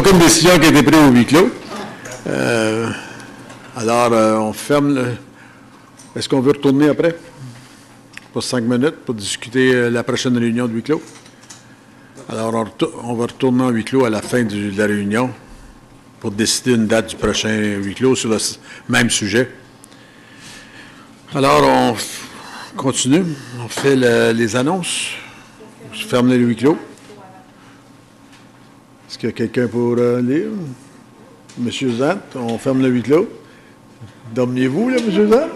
aucune décision qui a été prise au huis clos. Alors, on ferme le... Est-ce qu'on veut retourner après? Pour 5 minutes, pour discuter la prochaine réunion de huis clos. Alors, on va retourner en huis clos à la fin de la réunion pour décider une date du prochain huis clos sur le même sujet. Alors, on continue. On fait les annonces. Je ferme le huis clos. Est-ce qu'il y a quelqu'un pour lire? Monsieur Zant, on ferme le huis clos. Dormiez-vous, là, Monsieur Zant?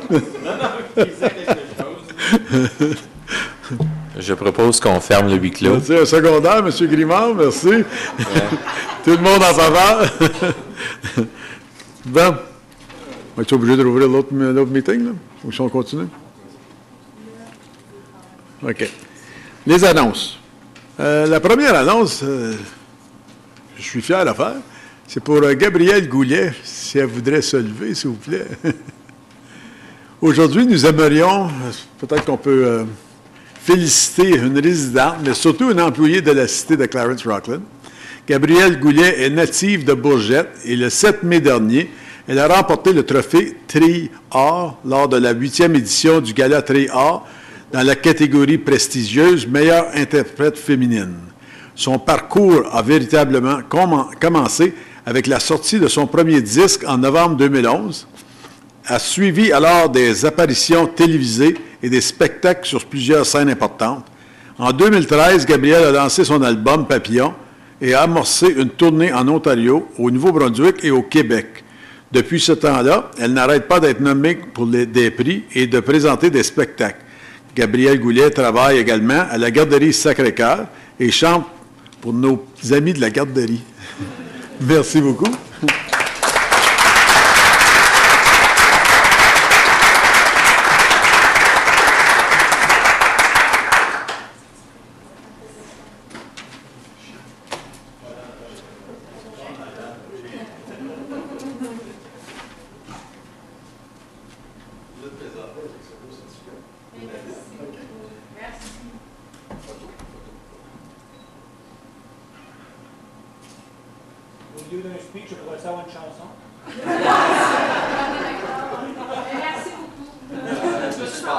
Je propose qu'on ferme le huis clos. Merci, un secondaire, M. Grimard, merci. Ouais. Tout le monde en faveur. Bon. On est obligé de rouvrir l'autre meeting, là? Ou si on continue? OK. Les annonces. La première annonce, je suis fier à faire, c'est pour Gabrielle Goulet, si elle voudrait se lever, s'il vous plaît. Aujourd'hui, nous aimerions, peut-être qu'on peut féliciter une résidente, mais surtout une employée de la cité de Clarence-Rockland. Gabrielle Goulet est native de Bourgette et le 7 mai dernier, elle a remporté le trophée Tri A lors de la 8e édition du Gala Tri A dans la catégorie prestigieuse meilleure interprète féminine. Son parcours a véritablement commencé avec la sortie de son premier disque en novembre 2011, a suivi alors des apparitions télévisées et des spectacles sur plusieurs scènes importantes. En 2013, Gabrielle a lancé son album Papillon et a amorcé une tournée en Ontario, au Nouveau-Brunswick et au Québec. Depuis ce temps-là, elle n'arrête pas d'être nommée pour des prix et de présenter des spectacles. Gabrielle Goulet travaille également à la garderie Sacré-Cœur et chante pour nos amis de la garderie. Merci beaucoup. Au lieu d'un speech, je pourrais savoir une chanson. Merci beaucoup.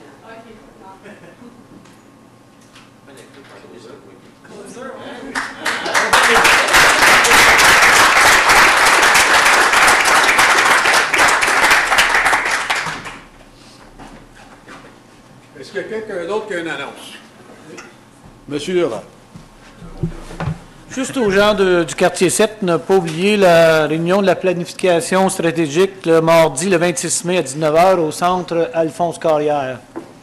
Est-ce qu'il y a quelqu'un d'autre qui a une annonce? Monsieur Durand. Juste aux gens du quartier 7, ne pas oublier la réunion de la planification stratégique le mardi, le 26 mai à 19h au centre Alphonse Carrière.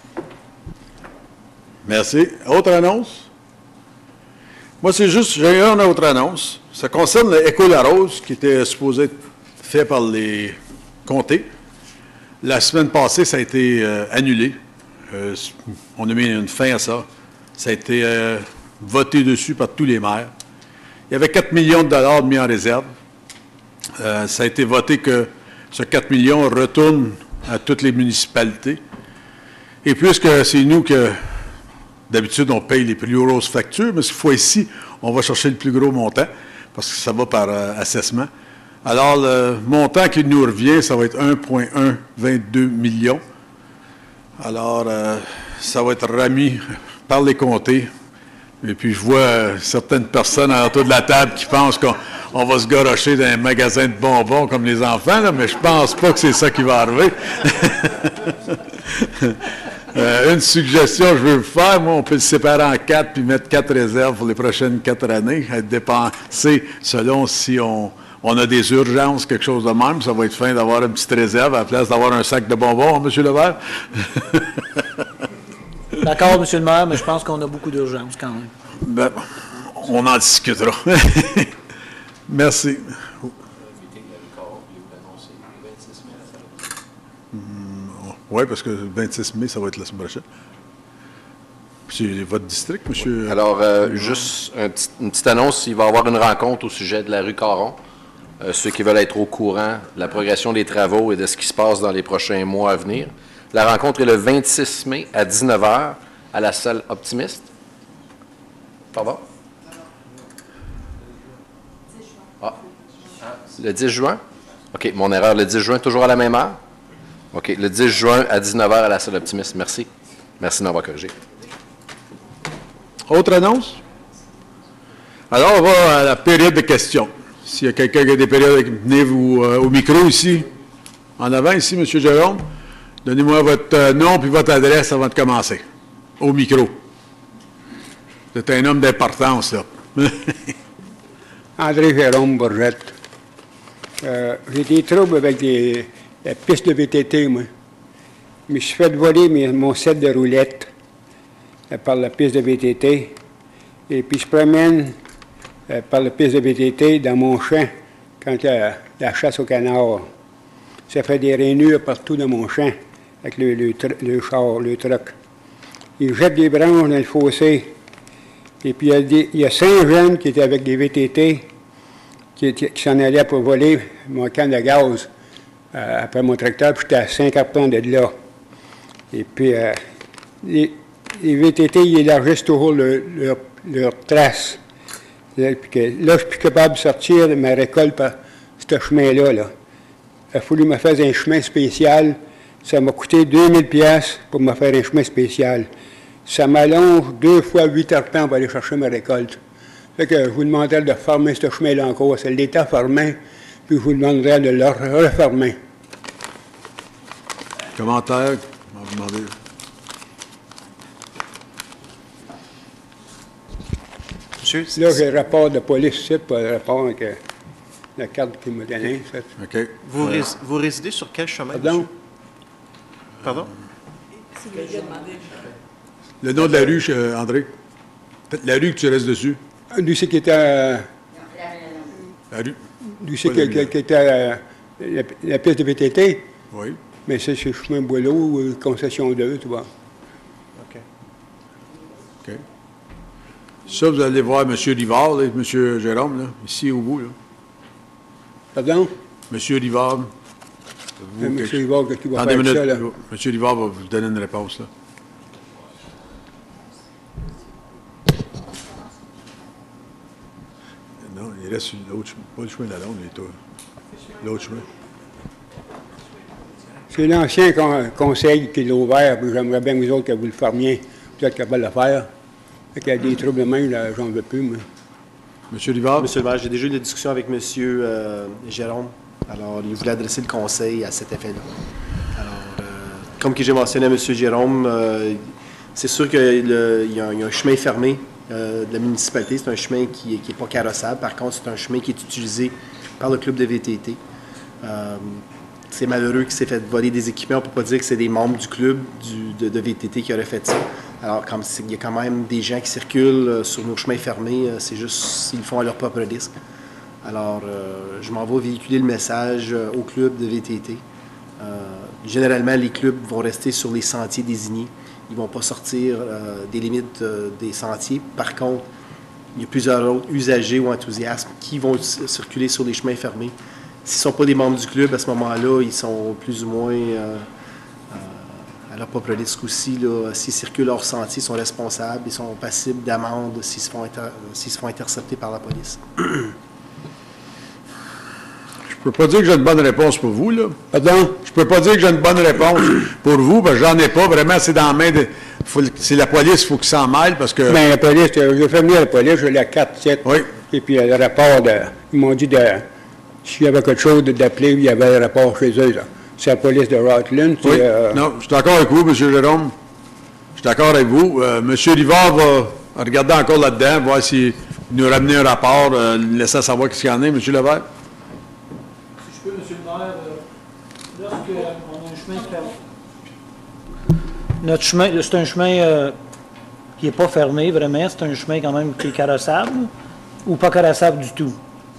Merci. Autre annonce? Moi, c'est juste, j'ai une autre annonce. Ça concerne l'école La Rose qui était supposé être fait par les comtés. La semaine passée, ça a été annulé. On a mis une fin à ça. Ça a été voté dessus par tous les maires. Il y avait 4 millions de dollars mis en réserve. Ça a été voté que ce 4 millions retourne à toutes les municipalités. Et puisque c'est nous que, d'habitude, on paye les plus grosses factures, mais cette fois-ci, on va chercher le plus gros montant, parce que ça va par assessment. Alors, le montant qui nous revient, ça va être 1,122 millions. Alors, ça va être remis par les comtés. Et puis, je vois certaines personnes autour de la table qui pensent qu'on va se garocher dans un magasin de bonbons comme les enfants, là, mais je pense pas que c'est ça qui va arriver. Une suggestion que je veux vous faire, moi, on peut le séparer en 4 puis mettre 4 réserves pour les prochaines 4 années, être dépensé selon si on a des urgences, quelque chose de même. Ça va être fin d'avoir une petite réserve à la place d'avoir un sac de bonbons, M. Levert. D'accord, M. le maire, mais je pense qu'on a beaucoup d'urgence quand même. Ben, on en discutera. Merci. Oui, parce que le 26 mai, ça va être la semaine prochaine. C'est votre district, monsieur? Alors, juste une petite annonce, il va y avoir une rencontre au sujet de la rue Caron. Ceux qui veulent être au courant de la progression des travaux et de ce qui se passe dans les prochains mois à venir. La rencontre est le 26 mai à 19h à la salle Optimiste. Pardon? Le 10 juin? OK, mon erreur. Le 10 juin, toujours à la même heure? OK, le 10 juin à 19h à la salle Optimiste. Merci. Merci de m'avoir corrigé. Autre annonce? Alors, on va à la période de questions. S'il y a quelqu'un qui a des périodes, venez-vous au micro ici. En avant, ici, M. Jérôme. Donnez-moi votre nom et votre adresse avant de commencer. Au micro. Vous êtes un homme d'importance, là. André Jérôme Bourgette. J'ai des troubles avec la piste de VTT, moi. Je me suis fait voler mon set de roulettes par la piste de VTT. Et puis je promène par la piste de VTT dans mon champ quand la chasse au canard. Ça fait des rainures partout dans mon champ avec le char, le truck. Ils jettent des branches dans le fossé. Et puis il y a 5 jeunes qui étaient avec des VTT qui s'en allaient pour voler mon canne de gaz après mon tracteur, puis j'étais à 5 cartons de là. Et puis les VTT, ils élargissent toujours leur trace. Là, je suis plus capable de sortir de ma récolte par ce chemin-là. Là. Il a fallu me faire un chemin spécial. Ça m'a coûté 2000 $ pour me faire un chemin spécial. Ça m'allonge 2 fois 8 heures de temps pour aller chercher ma récolte. Fait que je vous demanderais de fermer ce chemin-là encore. C'est l'État fermé, puis je vous demanderais de le refermer. Commentaire? On va vous demander. Monsieur, Là, j'ai le rapport de police ici, pas le rapport avec la carte qu'il m'a donnée. OK. vous résidez sur quel chemin, Pardon? monsieur? Pardon? Le nom de la rue, André? La rue que tu restes dessus? Lui, c'est qui était... La rue? Lui, c'est qui était la piste de VTT. Oui. Mais c'est chez chemin Boileau, concession 2, tu vois. OK. OK. Ça, vous allez voir M. Rivard, là, M. Jérôme, là, ici au bout. Là. Pardon? M. Rivard. M. Rivard, qui va Attendez une faire minute. ça, là? M. Rivard va vous donner une réponse. Là. Non, il reste sur l'autre chemin. Pas le chemin de la Londe, l'autre chemin. C'est l'ancien conseil qui l'a ouvert, puis j'aimerais bien vous autres que vous le fermiez. Vous êtes capable de le faire. Fait qu'il y a des troubles de même, là, j'en veux plus, moi. M. Rivard? Monsieur le maire, j'ai déjà eu une discussion avec monsieur Jérôme. Alors, il voulait adresser le conseil à cet effet-là. Alors, comme que j'ai mentionné à monsieur Jérôme, c'est sûr qu'il y a un chemin fermé de la municipalité. C'est un chemin qui n'est pas carrossable. Par contre, c'est un chemin qui est utilisé par le club de VTT. C'est malheureux qu'il s'est fait voler des équipements. On ne peut pas dire que c'est des membres du club de VTT qui auraient fait ça. Alors, il y a quand même des gens qui circulent sur nos chemins fermés. C'est juste qu'ils le font à leur propre risque. Alors, je m'en vais véhiculer le message au club de VTT. Généralement, les clubs vont rester sur les sentiers désignés. Ils ne vont pas sortir des limites des sentiers. Par contre, il y a plusieurs autres usagers ou enthousiastes qui vont circuler sur les chemins fermés. S'ils ne sont pas des membres du club, à ce moment-là, ils sont plus ou moins à leur propre risque aussi. S'ils circulent hors sentier, ils sont responsables, ils sont passibles d'amende s'ils se font intercepter par la police. Je peux pas dire que j'ai une bonne réponse pour vous, là. Pardon? Je peux pas dire que j'ai une bonne réponse pour vous, parce que j'en ai pas. Vraiment, c'est dans la main de... c'est la police, il faut qu'ils s'en mêlent, parce que... Bien, la police, j'ai fait venir la police, j'ai la 4-7. Oui. Et puis, le rapport, ils m'ont dit s'il y avait quelque chose d'appeler, il y avait le rapport chez eux, là. C'est la police de Rutland. Oui. Non, je suis d'accord avec vous, M. Jérôme. Je suis d'accord avec vous. M. Rivard va regarder encore là-dedans, voir s'il nous ramener un rapport, laisser savoir ce qu'il y en a. M. Levert? Si je peux, M. le maire, lorsqu'on a un chemin fermé, notre chemin, c'est un chemin qui n'est pas fermé, vraiment. C'est un chemin quand même qui est carrossable ou pas carrossable du tout?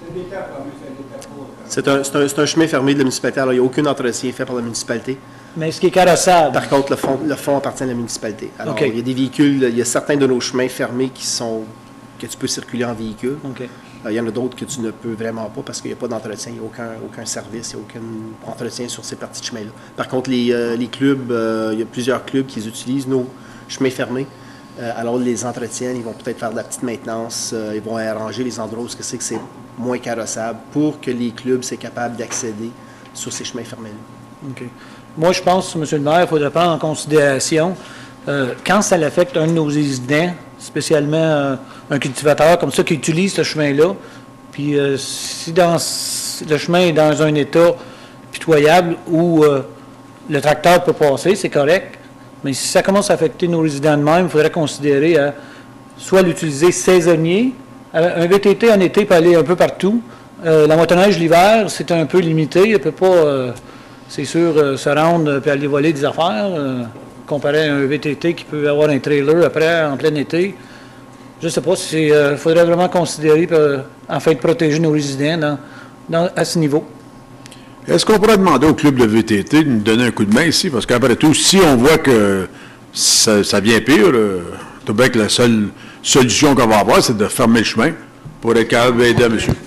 C'est un chemin fermé de la municipalité. Alors, il n'y a aucun entretien fait par la municipalité. Mais ce qui est carrossable? Par contre, le fond appartient à la municipalité. Alors, OK. il y a des véhicules, il y a certains de nos chemins fermés que tu peux circuler en véhicule. OK. Il y en a d'autres que tu ne peux vraiment pas parce qu'il n'y a pas d'entretien, il n'y a aucun service, il n'y a aucun entretien sur ces parties de chemin-là. Par contre, les clubs, il y a plusieurs clubs qui utilisent nos chemins fermés. Alors, ils les entretiennent, ils vont peut-être faire de la petite maintenance, ils vont arranger les endroits où c'est moins carrossable pour que les clubs soient capables d'accéder sur ces chemins fermés-là. OK. Moi, je pense, M. le maire, il faudrait prendre en considération, quand ça affecte un de nos résidents, spécialement un cultivateur comme ça qui utilise ce chemin-là, puis si le chemin est dans un état pitoyable où le tracteur peut passer, c'est correct, mais si ça commence à affecter nos résidents de même, il faudrait considérer soit l'utiliser saisonnier, un VTT en été peut aller un peu partout, la motoneige l'hiver, c'est un peu limité, il ne peut pas... c'est sûr, se rendre et aller voler des affaires, comparé à un VTT qui peut avoir un trailer après, en plein été. Je ne sais pas si il faudrait vraiment considérer, afin de protéger nos résidents à ce niveau. Est-ce qu'on pourrait demander au club de VTT de nous donner un coup de main ici? Parce qu'après tout, si on voit que ça vient pire, tout bien que la seule solution qu'on va avoir, c'est de fermer le chemin pour être capable d'aider à monsieur.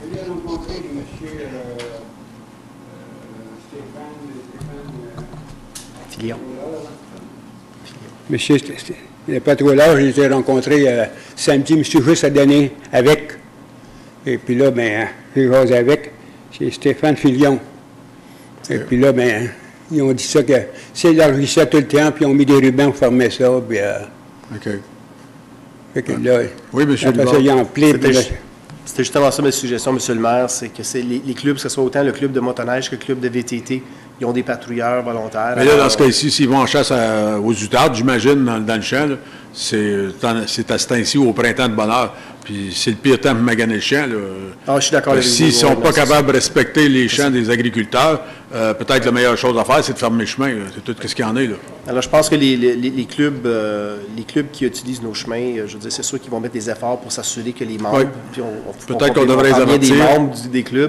Monsieur, il n'y a pas trop l'heure, je les ai rencontrés samedi, monsieur juste a donné avec. Et puis là, ben, j'ai jasé avec. C'est Stéphane Filion. Et puis là, ben, ils ont dit ça que c'est élargissait tout le temps, puis ils ont mis des rubans pour fermer ça. Puis, OK. Fait que là, oui, monsieur après ça, ils ont appelé. C'était justement ça ma suggestion, monsieur le maire, c'est que les clubs, que ce soit autant le club de motoneige que le club de VTT, ils ont des patrouilleurs volontaires. Mais là, dans ce cas-ci, s'ils vont en chasse aux outardes, j'imagine, dans le champ, là, c'est à ce temps-ci ou au printemps de bonne heure. Puis c'est le pire temps pour maganer le champ. Là. Ah, je suis d'accord avec vous. S'ils ne sont pas capables de respecter les champs des agriculteurs, peut-être la meilleure chose à faire, c'est de fermer le chemin. C'est tout ce qu'il y en a. Là. Alors, je pense que les clubs qui utilisent nos chemins, je veux dire, c'est sûr qu'ils vont mettre des efforts pour s'assurer que les membres... Oui. Puis peut-être qu'on devrait les avertir des avertir. membres des clubs.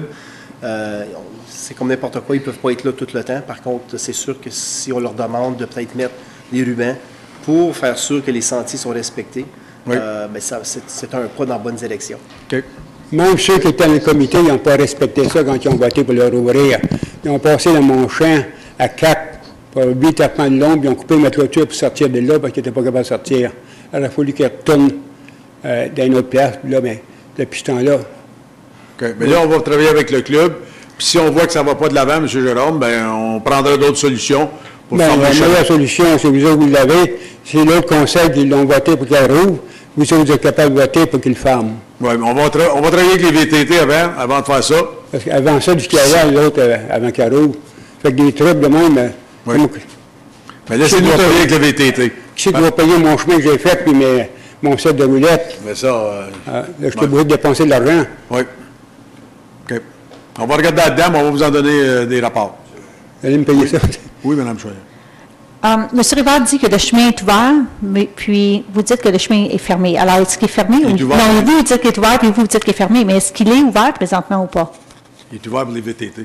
C'est comme n'importe quoi, ils ne peuvent pas être là tout le temps. Par contre, c'est sûr que si on leur demande de peut-être mettre des rubans pour faire sûr que les sentiers sont respectés, oui. Ben c'est un pas dans la bonne direction. OK. Même ceux qui étaient dans le comité, ils n'ont pas respecté ça quand ils ont voté pour leur ouvrir. Ils ont passé dans mon champ à 4, pour 8 arpents de long, puis ils ont coupé ma clôture pour sortir de là parce qu'ils n'étaient pas capables de sortir. Alors, il a fallu qu'ils retournent dans une autre place. Puis là, bien, depuis ce temps-là. OK. Mais là, on va travailler avec le club. Puis si on voit que ça ne va pas de l'avant, M. Jérôme, bien, on prendra d'autres solutions pour Bien, fermer la le chemin. meilleure solution, c'est vous autres, vous l'avez. C'est l'autre conseil qui l'ont voté pour qu'elle rouvre. Vous autres, vous êtes capables de voter pour qu'il le ferme. Oui, mais on va travailler avec les VTT avant de faire ça. Parce qu'avant ça, du carrière, l'autre, avant qu'elle rouvre. Fait que des trucs de même. Oui. Mais laissez-nous travailler avec le VTT. Qui c'est qui va payer mon chemin que j'ai fait, puis mon set de roulettes? Mais ça... Là, je suis obligé de dépenser de l'argent. oui. OK. On va regarder là-dedans, mais on va vous en donner des rapports. Vous allez me payer ça? Oui, Mme Choyer. Monsieur Rivard dit que le chemin est ouvert, mais puis vous dites que le chemin est fermé. Alors, est-ce qu'il est fermé? Il est ouvert. Non, vous dites qu'il est ouvert, puis vous dites qu'il est fermé, mais est-ce qu'il est ouvert présentement ou pas? Il est ouvert pour les VTT.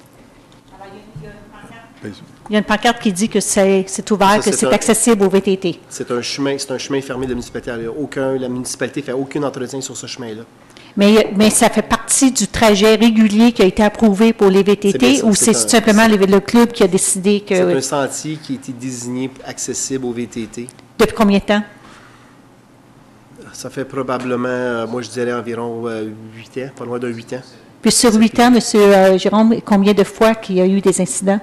Il y a une pancarte qui dit que c'est ouvert, Ça, que c'est c'est un- accessible au VTT. C'est un chemin fermé de la municipalité. La municipalité ne fait aucun entretien sur ce chemin-là. Mais ça fait partie du trajet régulier qui a été approuvé pour les C'est bien VTT ça, ou c'est c'est un- simplement le club qui a décidé C'est un que... sentier qui a été désigné accessible au VTT. Depuis combien de temps? Ça fait probablement, moi je dirais environ 8 ans, pas loin de 8 ans. Puis sur 8 ans, M. Jérôme, combien de fois qu'il y a eu des incidents?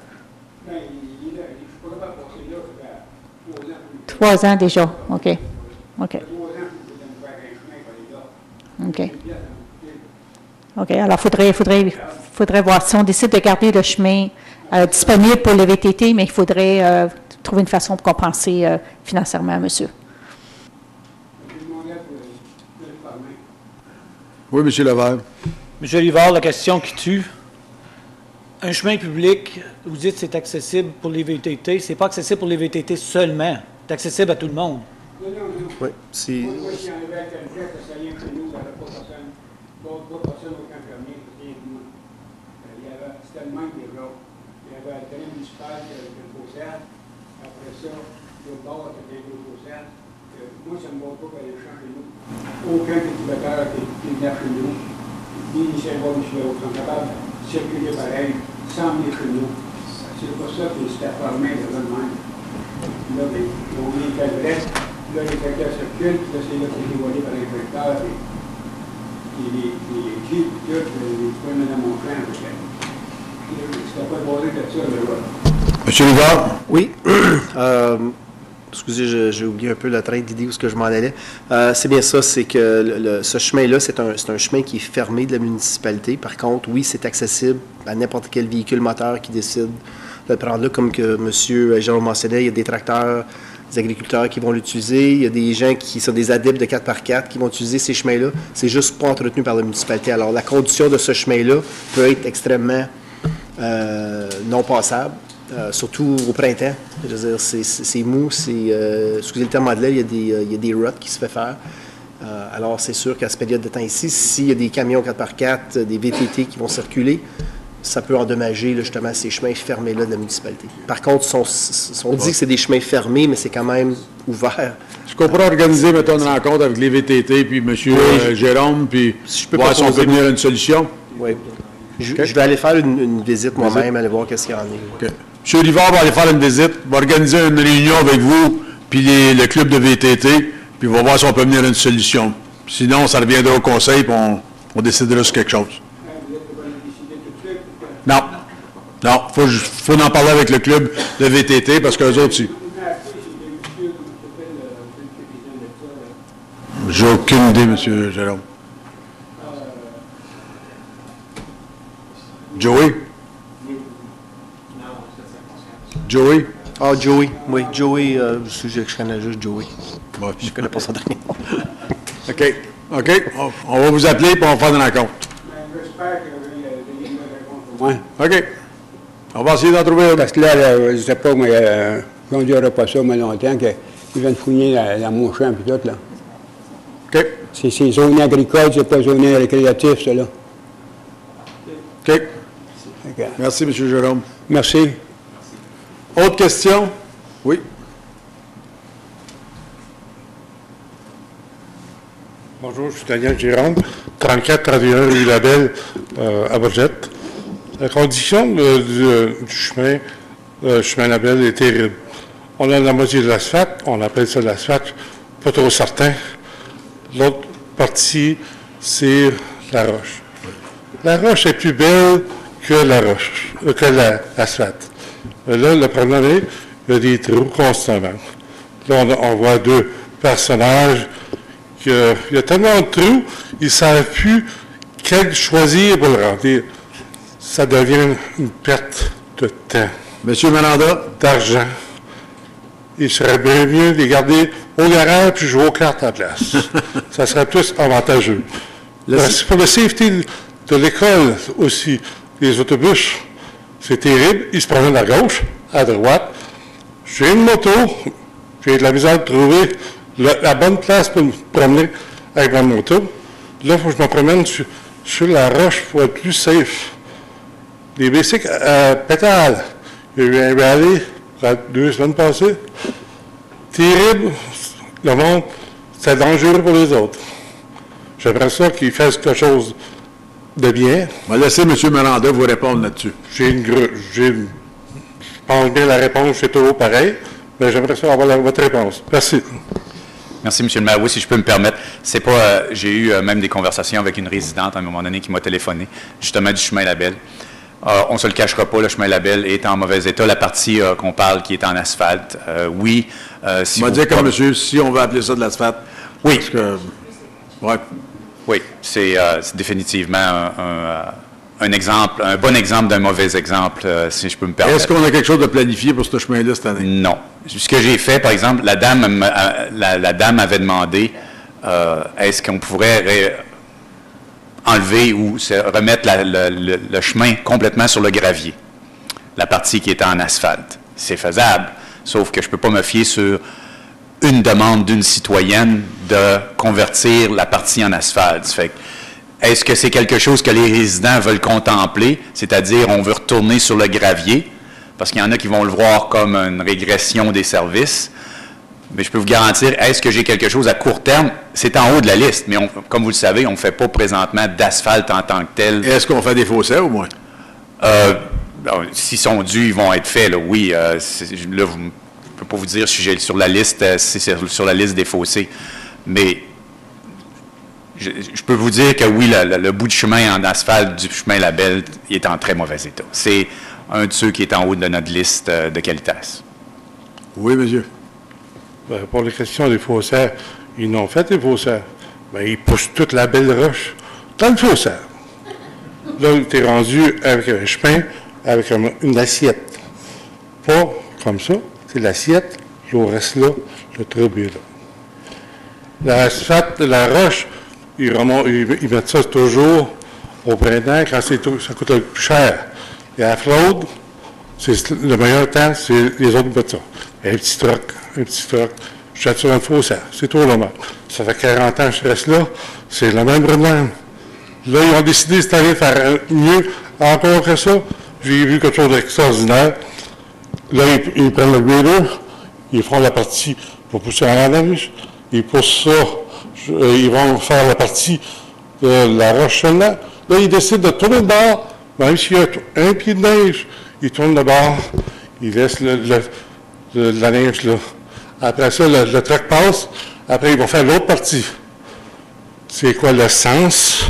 3 ans déjà. OK. OK. OK. OK. Alors, faudrait voir. Si on décide de garder le chemin disponible pour le VTT, mais il faudrait trouver une façon pour compenser financièrement, monsieur. Oui, M. Levert. M. Rivard, la question qui tue. Un chemin public, vous dites que c'est accessible pour les VTT. C'est pas accessible pour les VTT seulement. C'est accessible à tout le monde. Oui, c'est... Moi, si on avait un jet, ça rien que nous, il n'y avait pas personne. D'autres personnes, aucun permis, rien que nous. C'était le même qui est là. Il y avait un terrain municipal qui avait une fossette. Après ça, l'autre bord, c'était une autre fossette. Moi, ça ne me va pas aller changer nous. Aucun cultivateur qui venait chez nous, ni Saint-Paul, ni Chilot, sont capables de circuler pareil, sans venir chez nous. C'est pour ça que c'était fermé de même. Là, ben, on est calbrette. là, les tracteurs circulent, puis là, c'est là que c'est dévoilé par les tracteurs, et les jeeps, tout, les points dans mon champ. C'était pas dévoilé de ça, là. Monsieur Rivard? Oui. Excusez, j'ai oublié un peu le train d'idée où ce que je m'en allais. C'est bien ça, c'est que ce chemin-là, c'est un chemin qui est fermé de la municipalité. Par contre, oui, c'est accessible à n'importe quel véhicule moteur qui décide de le prendre là. Comme que M. Jérôme mentionnait, il y a des tracteurs, des agriculteurs qui vont l'utiliser. Il y a des gens qui sont des adeptes de 4x4 qui vont utiliser ces chemins-là. C'est juste pas entretenu par la municipalité. Alors, la condition de ce chemin-là peut être extrêmement non passable. Surtout au printemps. Je veux dire, c'est mou, excusez le terme anglais, il y a des ruts qui se fait faire. Alors, c'est sûr qu'à cette période de temps ici, s'il y a des camions 4x4, des VTT qui vont circuler, ça peut endommager là, justement ces chemins fermés-là de la municipalité. Par contre, on dit que c'est des chemins fermés, mais c'est quand même ouvert. Est-ce qu'on pourrait organiser, mettons, une rencontre avec les VTT, puis M. Jérôme, puis Si je peux voir si on peut proposer- venir à une solution? Oui. Je vais aller faire une visite moi-même, aller voir qu'est-ce qu'il y en a. OK. M. Rivard va aller faire une visite, va organiser une réunion avec vous, puis le club de VTT, puis on va voir si on peut venir à une solution. Sinon, ça reviendra au conseil, puis on décidera sur quelque chose. Non. Non, faut en parler avec le club de VTT, parce qu'eux autres, j'ai aucune idée, M. Jérôme. Joey? Joey? Ah, Joey. Oui, Joey, je connais juste Joey. Bon. Je connais pas son dernier nom. OK. OK. On va vous appeler, puis on va faire une rencontre. J'espère que vous avez une bonne réponse pour moi. OK. On va essayer d'en trouver une. Parce que là, je ne sais pas, mais on ne dirait pas ça, mais longtemps, qu'ils viennent fouiller dans mon champ et tout, là. OK. C'est zone agricole, c'est pas zone récréatif, ça, là. OK. OK. Merci, M. Jérôme. Merci. Autre question? Oui. Bonjour, je suis Daniel Jérôme, 34-31 rue Labelle à Bourgette. La condition du chemin Labelle est terrible. On a la moitié de l'asphalte, on appelle ça l'asphalte, pas trop certain. L'autre partie, c'est la roche. La roche est plus belle que la roche, que l'asphalte. Là, le problème est qu'il y a des trous constamment. Là, on voit deux personnages. Il y a tellement de trous, ils ne savent plus quel choisir pour le remplir. Ça devient une perte de temps, Monsieur Miranda? d'argent. Il serait bien mieux de les garder au garage puis jouer aux cartes à la place. Ça serait plus avantageux. Pour le safety de l'école aussi, les autobus, c'est terrible. Ils se promènent à gauche, à droite. J'ai une moto, j'ai de la misère de trouver la bonne place pour me promener avec ma moto. Là, il faut que je me promène sur la roche pour être plus safe. Les bicycles à pétales. Il y a eu un rallye 2 semaines passées. Terrible. Le monde, c'est dangereux pour les autres. J'aimerais ça qu'ils fassent quelque chose de bien. On va laisser M. Miranda vous répondre là-dessus. Je pense bien la réponse, c'est toujours pareil, mais j'aimerais ça avoir votre réponse. Merci. Merci, M. le maire. Oui, si je peux me permettre, c'est pas. J'ai eu même des conversations avec une résidente à un moment donné qui m'a téléphoné, justement du chemin Labelle. On ne se le cachera pas, le chemin Labelle est en mauvais état. La partie qu'on parle qui est en asphalte, oui. Si On va vous- dire comme monsieur, si on veut appeler ça de l'asphalte. Oui. Parce que, ouais. Oui, c'est définitivement un exemple, un bon exemple d'un mauvais exemple, si je peux me permettre. Est-ce qu'on a quelque chose de planifié pour ce chemin-là cette année? Non. Ce que j'ai fait, par exemple, la dame avait demandé est-ce qu'on pourrait enlever ou remettre le chemin complètement sur le gravier, la partie qui était en asphalte. C'est faisable, sauf que je ne peux pas me fier sur une demande d'une citoyenne de convertir la partie en asphalte. Fait que, est-ce que c'est quelque chose que les résidents veulent contempler, c'est-à-dire on veut retourner sur le gravier, parce qu'il y en a qui vont le voir comme une régression des services, mais je peux vous garantir, est-ce que j'ai quelque chose à court terme? C'est en haut de la liste, mais comme vous le savez, on ne fait pas présentement d'asphalte en tant que tel. Est-ce qu'on fait des fossés au moins? S'ils sont dus, ils vont être faits, là, oui. Là, ne peux pas vous dire si j'ai sur la liste, si c'est sur la liste des fossés, mais je peux vous dire que oui, le bout de chemin en asphalte du chemin Labelle, il est en très mauvais état. C'est un de ceux qui est en haut de notre liste de Qualitas. Oui, monsieur. Ben, pour les questions des faussaires, ils n'ont fait des faussaires. Ben, ils poussent toute la belle roche dans le faussaire. Là, tu es rendu avec un chemin, avec une assiette. Pas comme ça, c'est l'assiette, l'eau reste là, le trouble est là. L'asphalte, la roche, ils mettent ça toujours au printemps quand ça coûte le plus cher. Et à la fraude, le meilleur temps, c'est les autres mettent ça. Un petit troc. Je suis sur un faussaire. C'est tout normal. Ça fait 40 ans que je reste là. C'est le même problème. Là, ils ont décidé cette année de faire mieux encore que ça. J'ai vu quelque chose d'extraordinaire. Là, ils prennent le grader, ils font la partie pour pousser en neige. Ils poussent ça. Ils vont faire la partie de la roche seulement. Là, ils décident de tourner de bord. Même s'il y a un pied de neige, ils tournent de bord. Ils laissent la neige là. Après ça, le truck passe. Après, ils vont faire l'autre partie. C'est quoi le sens?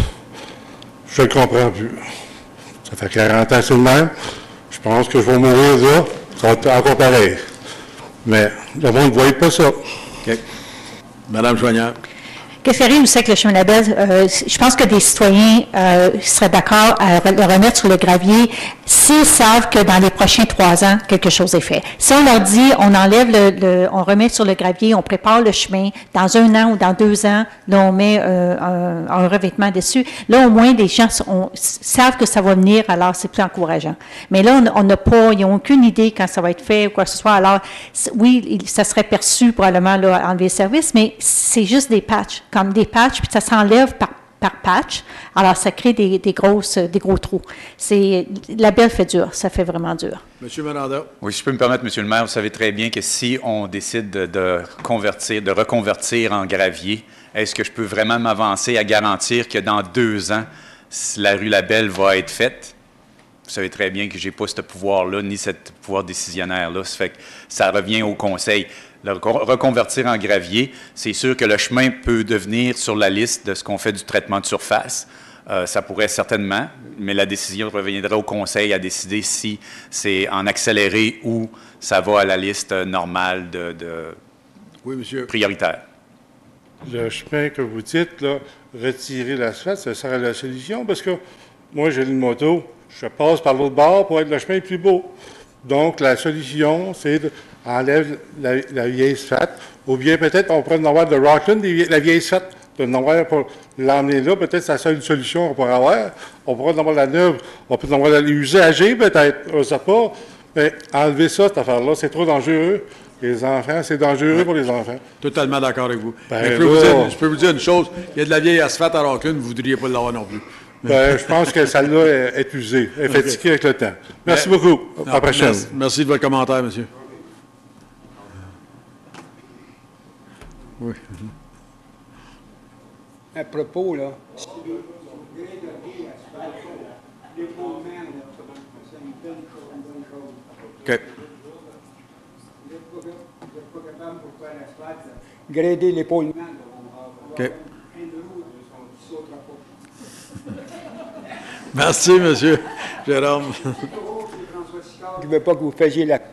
Je ne le comprends plus. Ça fait 40 ans sur le même. Je pense que je vais mourir là. Ça va être encore pareil. Mais le monde ne voit pas ça. OK. Madame Joignard. Qu'est-ce qui arrive aussi avec le chemin Labelle? Je pense que des citoyens seraient d'accord à le remettre sur le gravier s'ils savent que dans les prochains 3 ans, quelque chose est fait. Si on leur dit, on enlève on remet sur le gravier, on prépare le chemin, dans 1 an ou dans 2 ans, là, on met un revêtement dessus. Là, au moins, les gens savent que ça va venir, alors c'est plus encourageant. Mais là, on n'a pas, ils n'ont aucune idée quand ça va être fait ou quoi que ce soit. Alors, oui, ça serait perçu probablement, là, enlever le service, mais c'est juste des patchs. Comme des patchs, puis ça s'enlève par patch. Alors, ça crée des gros trous. La belle fait dur. Ça fait vraiment dur. Monsieur Miranda. Oui, si je peux me permettre, Monsieur le maire, vous savez très bien que si on décide de reconvertir en gravier, est-ce que je peux vraiment m'avancer à garantir que dans 2 ans, la rue Labelle va être faite? Vous savez très bien que je n'ai pas ce pouvoir-là, ni ce pouvoir décisionnaire-là. Ça fait que ça revient au conseil. Le reconvertir en gravier, c'est sûr que le chemin peut devenir sur la liste de ce qu'on fait du traitement de surface. Ça pourrait certainement, mais la décision reviendra au conseil à décider si c'est en accéléré ou ça va à la liste normale oui, monsieur. Prioritaire. Le chemin que vous dites, là, retirer l'asphalte, ça serait la solution parce que moi, j'ai une moto, je passe par l'autre bord pour être le chemin plus beau. Donc, la solution, c'est d'enlever la vieille asphalte, ou bien peut-être on pourrait en avoir de Rockland, la vieille asphalte, de l'envoyer pour l'emmener là, peut-être c'est la seule solution qu'on pourrait avoir. On pourrait en avoir la neuve, on peut en avoir l'usagée peut-être, on ne sait pas, mais enlever ça, cette affaire-là, c'est trop dangereux. Les enfants, c'est dangereux pour les enfants. Totalement d'accord avec vous. Ben, je peux vous dire une chose, il y a de la vieille asphalte à Rockland, vous ne voudriez pas l'avoir non plus. Ben, je pense que celle-là est usée, est fatiguée avec le temps. Merci beaucoup. À la prochaine. Merci de votre commentaire, monsieur. Oui. À propos, là, OK. Grader l'épaulement. OK. Merci, monsieur Jérôme. Je ne veux pas que vous fassiez la...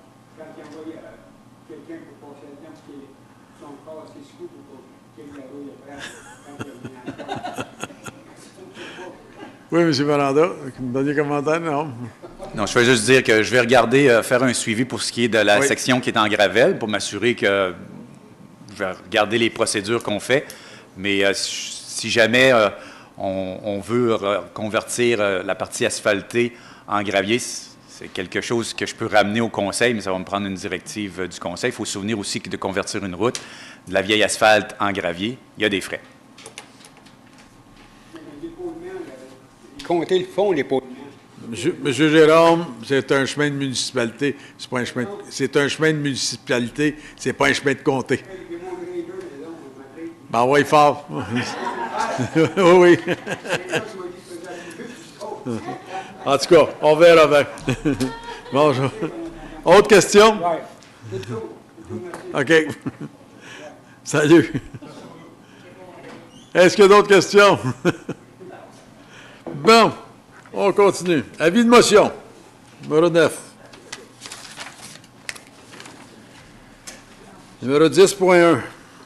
Oui, M. Miranda, dernier commentaire, non? Non, je vais juste dire que je vais regarder, faire un suivi pour ce qui est de la section qui est en gravelle, pour m'assurer que je vais regarder les procédures qu'on fait. Mais si jamais on veut convertir la partie asphaltée en gravier, c'est quelque chose que je peux ramener au conseil, mais ça va me prendre une directive du conseil. Il faut se souvenir aussi que de convertir une route, de la vieille asphalte en gravier, il y a des frais. Compter le fond, l'épaulement. Monsieur Jérôme, c'est un chemin de municipalité. C'est pas un chemin. C'est un chemin de municipalité. C'est pas un chemin de comté. Ben oui, fort. Oui. En tout cas, on verra bien. Bonjour. Autre question? OK. Salut. Est-ce qu'il y a d'autres questions? Bon, on continue. Avis de motion, numéro 9. Numéro 10.1.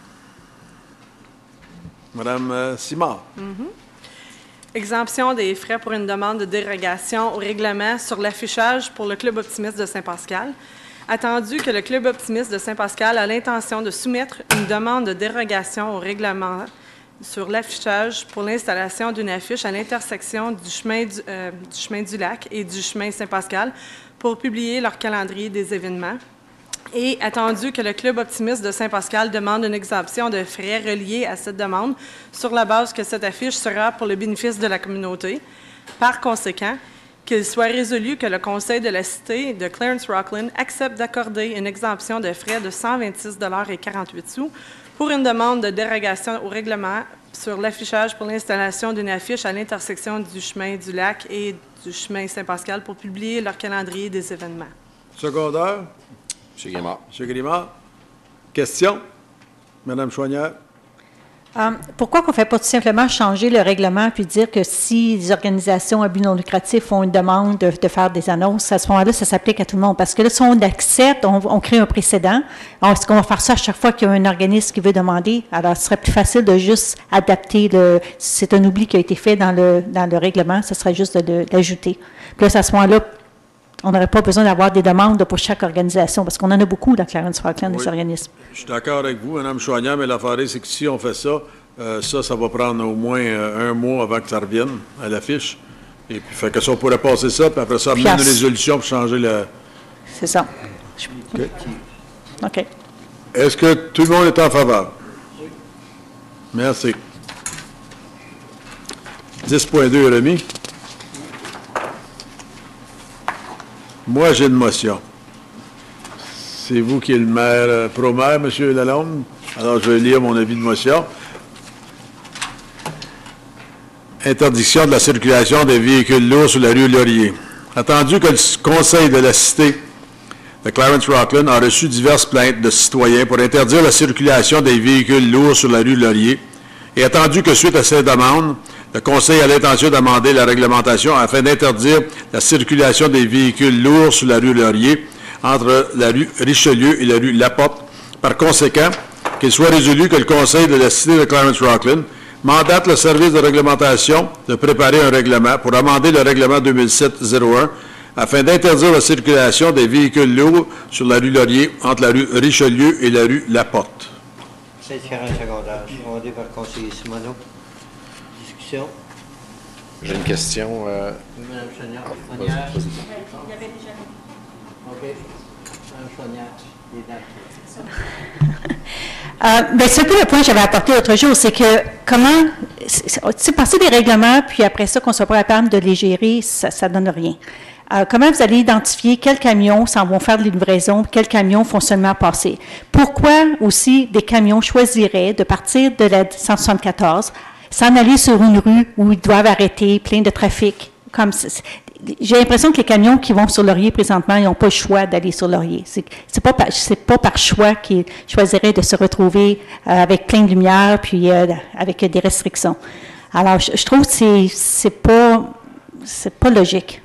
Madame Simard. Exemption des frais pour une demande de dérogation au règlement sur l'affichage pour le Club optimiste de Saint-Pascal. Attendu que le Club optimiste de Saint-Pascal a l'intention de soumettre une demande de dérogation au règlement sur l'affichage pour l'installation d'une affiche à l'intersection du chemin du Lac et du chemin Saint-Pascal pour publier leur calendrier des événements. Et attendu que le Club optimiste de Saint-Pascal demande une exemption de frais reliés à cette demande sur la base que cette affiche sera pour le bénéfice de la communauté. Par conséquent, qu'il soit résolu que le Conseil de la Cité de Clarence-Rockland accepte d'accorder une exemption de frais de 126,48 $ pour une demande de dérogation au règlement sur l'affichage pour l'installation d'une affiche à l'intersection du chemin du Lac et du chemin Saint-Pascal pour publier leur calendrier des événements. Secondaire. M. Grimard. M. Grimard. Question? Mme Chouanière. Pourquoi qu'on ne fait pas tout simplement changer le règlement puis dire que si les organisations à but non lucratif font une demande de faire des annonces, à ce moment-là, ça s'applique à tout le monde? Parce que là, si on accepte, on crée un précédent. Est-ce qu'on va faire ça à chaque fois qu'il y a un organisme qui veut demander? Alors, ce serait plus facile de juste adapter si c'est un oubli qui a été fait dans le règlement, ce serait juste de l'ajouter. Puis là, à ce moment-là, on n'aurait pas besoin d'avoir des demandes pour chaque organisation, parce qu'on en a beaucoup dans Clarence-Rockland, des organismes. Je suis d'accord avec vous, Mme Chouanière, mais l'affaire, c'est que si on fait ça, ça va prendre au moins un mois avant que ça revienne à l'affiche. Et puis, fait que ça, on pourrait passer ça, puis après ça, amener une résolution pour changer le... C'est ça. OK. OK. Est-ce que tout le monde est en faveur? Oui. Merci. 10.2 est remis. Moi, j'ai une motion. C'est vous qui êtes le maire, pro-maire, M. Lalonde. Alors, je vais lire mon avis de motion. Interdiction de la circulation des véhicules lourds sur la rue Laurier. Attendu que le Conseil de la Cité de Clarence-Rockland a reçu diverses plaintes de citoyens pour interdire la circulation des véhicules lourds sur la rue Laurier, et attendu que suite à ces demandes, le Conseil a l'intention d'amender la réglementation afin d'interdire la circulation des véhicules lourds sur la rue Laurier entre la rue Richelieu et la rue Laporte. Par conséquent, qu'il soit résolu que le Conseil de la Cité de Clarence-Rockland mandate le service de réglementation de préparer un règlement pour amender le règlement 2007-01 afin d'interdire la circulation des véhicules lourds sur la rue Laurier entre la rue Richelieu et la rue Laporte. C'est 40 secondaires. Demandé par le conseiller Simoneau. Discussion. J'ai une question. Mme Chouanière. Il y avait déjà. OK. Mme Chouanière. Bien, c'est un peu le point que j'avais apporté l'autre jour, c'est que comment, c'est passer des règlements, puis après ça, qu'on ne soit pas capable de les gérer, ça ne donne rien. Comment vous allez identifier quels camions s'en vont faire de livraison, quels camions font seulement passer? Pourquoi aussi des camions choisiraient de partir de la 174, s'en aller sur une rue où ils doivent arrêter, plein de trafic? J'ai l'impression que les camions qui vont sur Laurier présentement, ils n'ont pas le choix d'aller sur Laurier. C'est pas par choix qu'ils choisiraient de se retrouver avec plein de lumière puis avec des restrictions. Alors, je trouve que c'est pas logique.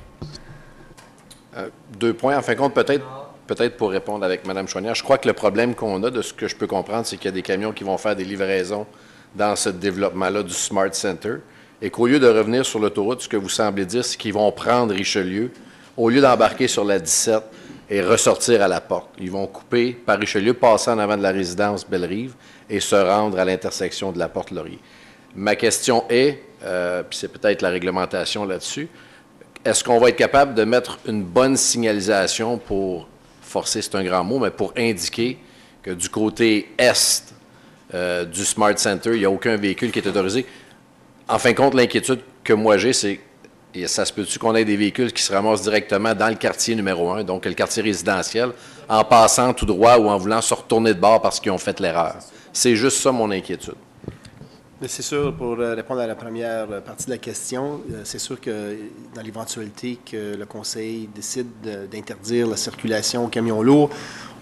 2 points. En fin de compte, peut-être pour répondre avec Mme Chouanière, je crois que le problème qu'on a, de ce que je peux comprendre, c'est qu'il y a des camions qui vont faire des livraisons dans ce développement-là du Smart Center, et qu'au lieu de revenir sur l'autoroute, ce que vous semblez dire, c'est qu'ils vont prendre Richelieu, au lieu d'embarquer sur la 17 et ressortir à la porte. Ils vont couper par Richelieu, passer en avant de la résidence Belle-Rive et se rendre à l'intersection de la porte Laurier. Ma question est, puis c'est peut-être la réglementation là-dessus, est-ce qu'on va être capable de mettre une bonne signalisation pour, forcer c'est un grand mot, mais pour indiquer que du côté est du Smart Center, il n'y a aucun véhicule qui est autorisé? En fin de compte, l'inquiétude que moi j'ai, c'est, et ça se peut-tu qu'on ait des véhicules qui se ramassent directement dans le quartier numéro 1, donc le quartier résidentiel, en passant tout droit ou en voulant se retourner de bord parce qu'ils ont fait l'erreur? C'est juste ça mon inquiétude. Mais c'est sûr, pour répondre à la première partie de la question, c'est sûr que dans l'éventualité que le Conseil décide d'interdire la circulation aux camions lourds,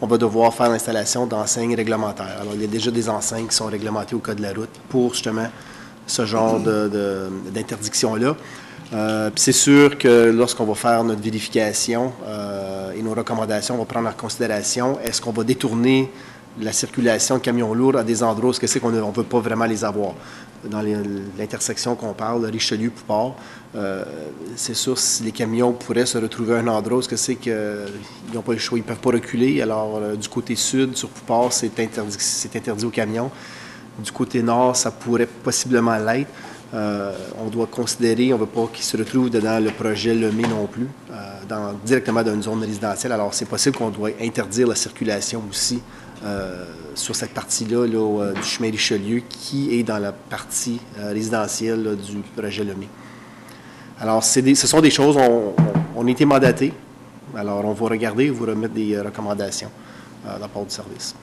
on va devoir faire l'installation d'enseignes réglementaires. Alors, il y a déjà des enseignes qui sont réglementées au code de la route pour justement ce genre d'interdiction-là. Puis c'est sûr que lorsqu'on va faire notre vérification et nos recommandations, on va prendre en considération est-ce qu'on va détourner la circulation de camions lourds à des endroits où c'est qu'on ne veut pas vraiment les avoir. Dans l'intersection qu'on parle, Richelieu-Poupart, c'est sûr si les camions pourraient se retrouver à un endroit où c'est qu'ils n'ont pas le choix, ils ne peuvent pas reculer. Alors, du côté sud, sur Poupart, c'est interdit aux camions. Du côté nord, ça pourrait possiblement l'être. On doit considérer, on ne veut pas qu'ils se retrouvent dans le projet Lemay non plus, directement dans une zone résidentielle. Alors, c'est possible qu'on doit interdire la circulation aussi sur cette partie-là du chemin Richelieu qui est dans la partie résidentielle là, du projet Lemay. Alors, ce sont des choses, on a été mandatés. Alors, on va regarder et vous remettre des recommandations de la part du service.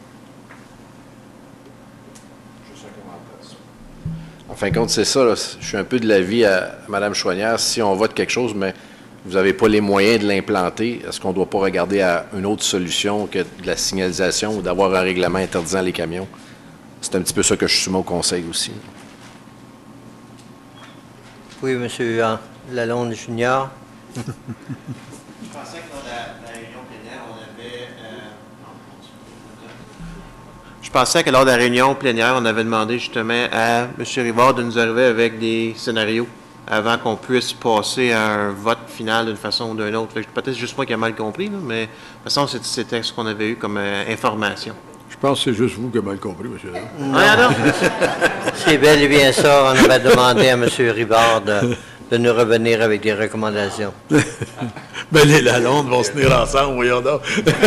En fin de compte, c'est ça. Là, je suis un peu de l'avis à Mme Chouanière. Si on vote quelque chose, mais vous n'avez pas les moyens de l'implanter, est-ce qu'on ne doit pas regarder à une autre solution que de la signalisation ou d'avoir un règlement interdisant les camions? C'est un petit peu ça que je soumets au conseil aussi. Oui, M. Lalonde Junior. Je pensais que dans la réunion plénière, on avait... Je pensais que lors de la réunion plénière, on avait demandé justement à M. Rivard de nous arriver avec des scénarios avant qu'on puisse passer à un vote final d'une façon ou d'une autre. Peut-être juste moi qui ai mal compris, là, mais de toute façon, c'était ce qu'on avait eu comme information. Je pense que c'est juste vous qui avez mal compris, M. Lalonde. C'est bel et bien ça. On avait demandé à M. Rivard de nous revenir avec des recommandations. Ben, les Lalondes vont se tenir ensemble, voyons donc.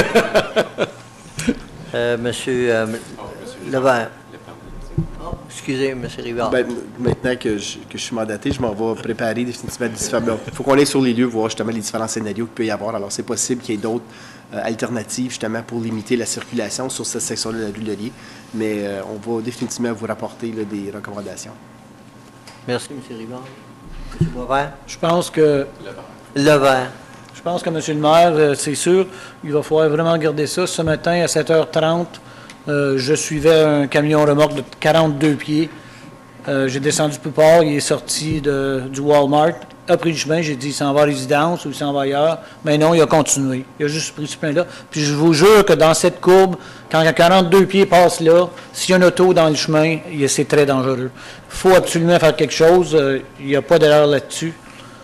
Monsieur Levert. Oh, excusez, M. Rivard. Ben, maintenant que je suis mandaté, je m'en vais préparer définitivement différents. Il faut qu'on aille sur les lieux, voir justement les différents scénarios qu'il peut y avoir. Alors, c'est possible qu'il y ait d'autres alternatives, justement, pour limiter la circulation sur cette section-là de la rue Laurier. Mais on va définitivement vous rapporter là, des recommandations. Merci, M. Rivard. M. Boisvert. Je pense que... Levert. Je pense que M. le maire, c'est sûr, il va falloir vraiment garder ça. Ce matin, à 7h30, je suivais un camion remorque de 42 pieds. J'ai descendu plus fort, il est sorti du Walmart, a pris le chemin, j'ai dit, il s'en va à résidence ou il s'en va ailleurs. Mais non, il a continué. Il a juste pris ce chemin-là. Puis je vous jure que dans cette courbe, quand il y a 42 pieds passe là, s'il y a un auto dans le chemin, c'est très dangereux. Il faut absolument faire quelque chose. Il n'y a pas d'erreur là-dessus.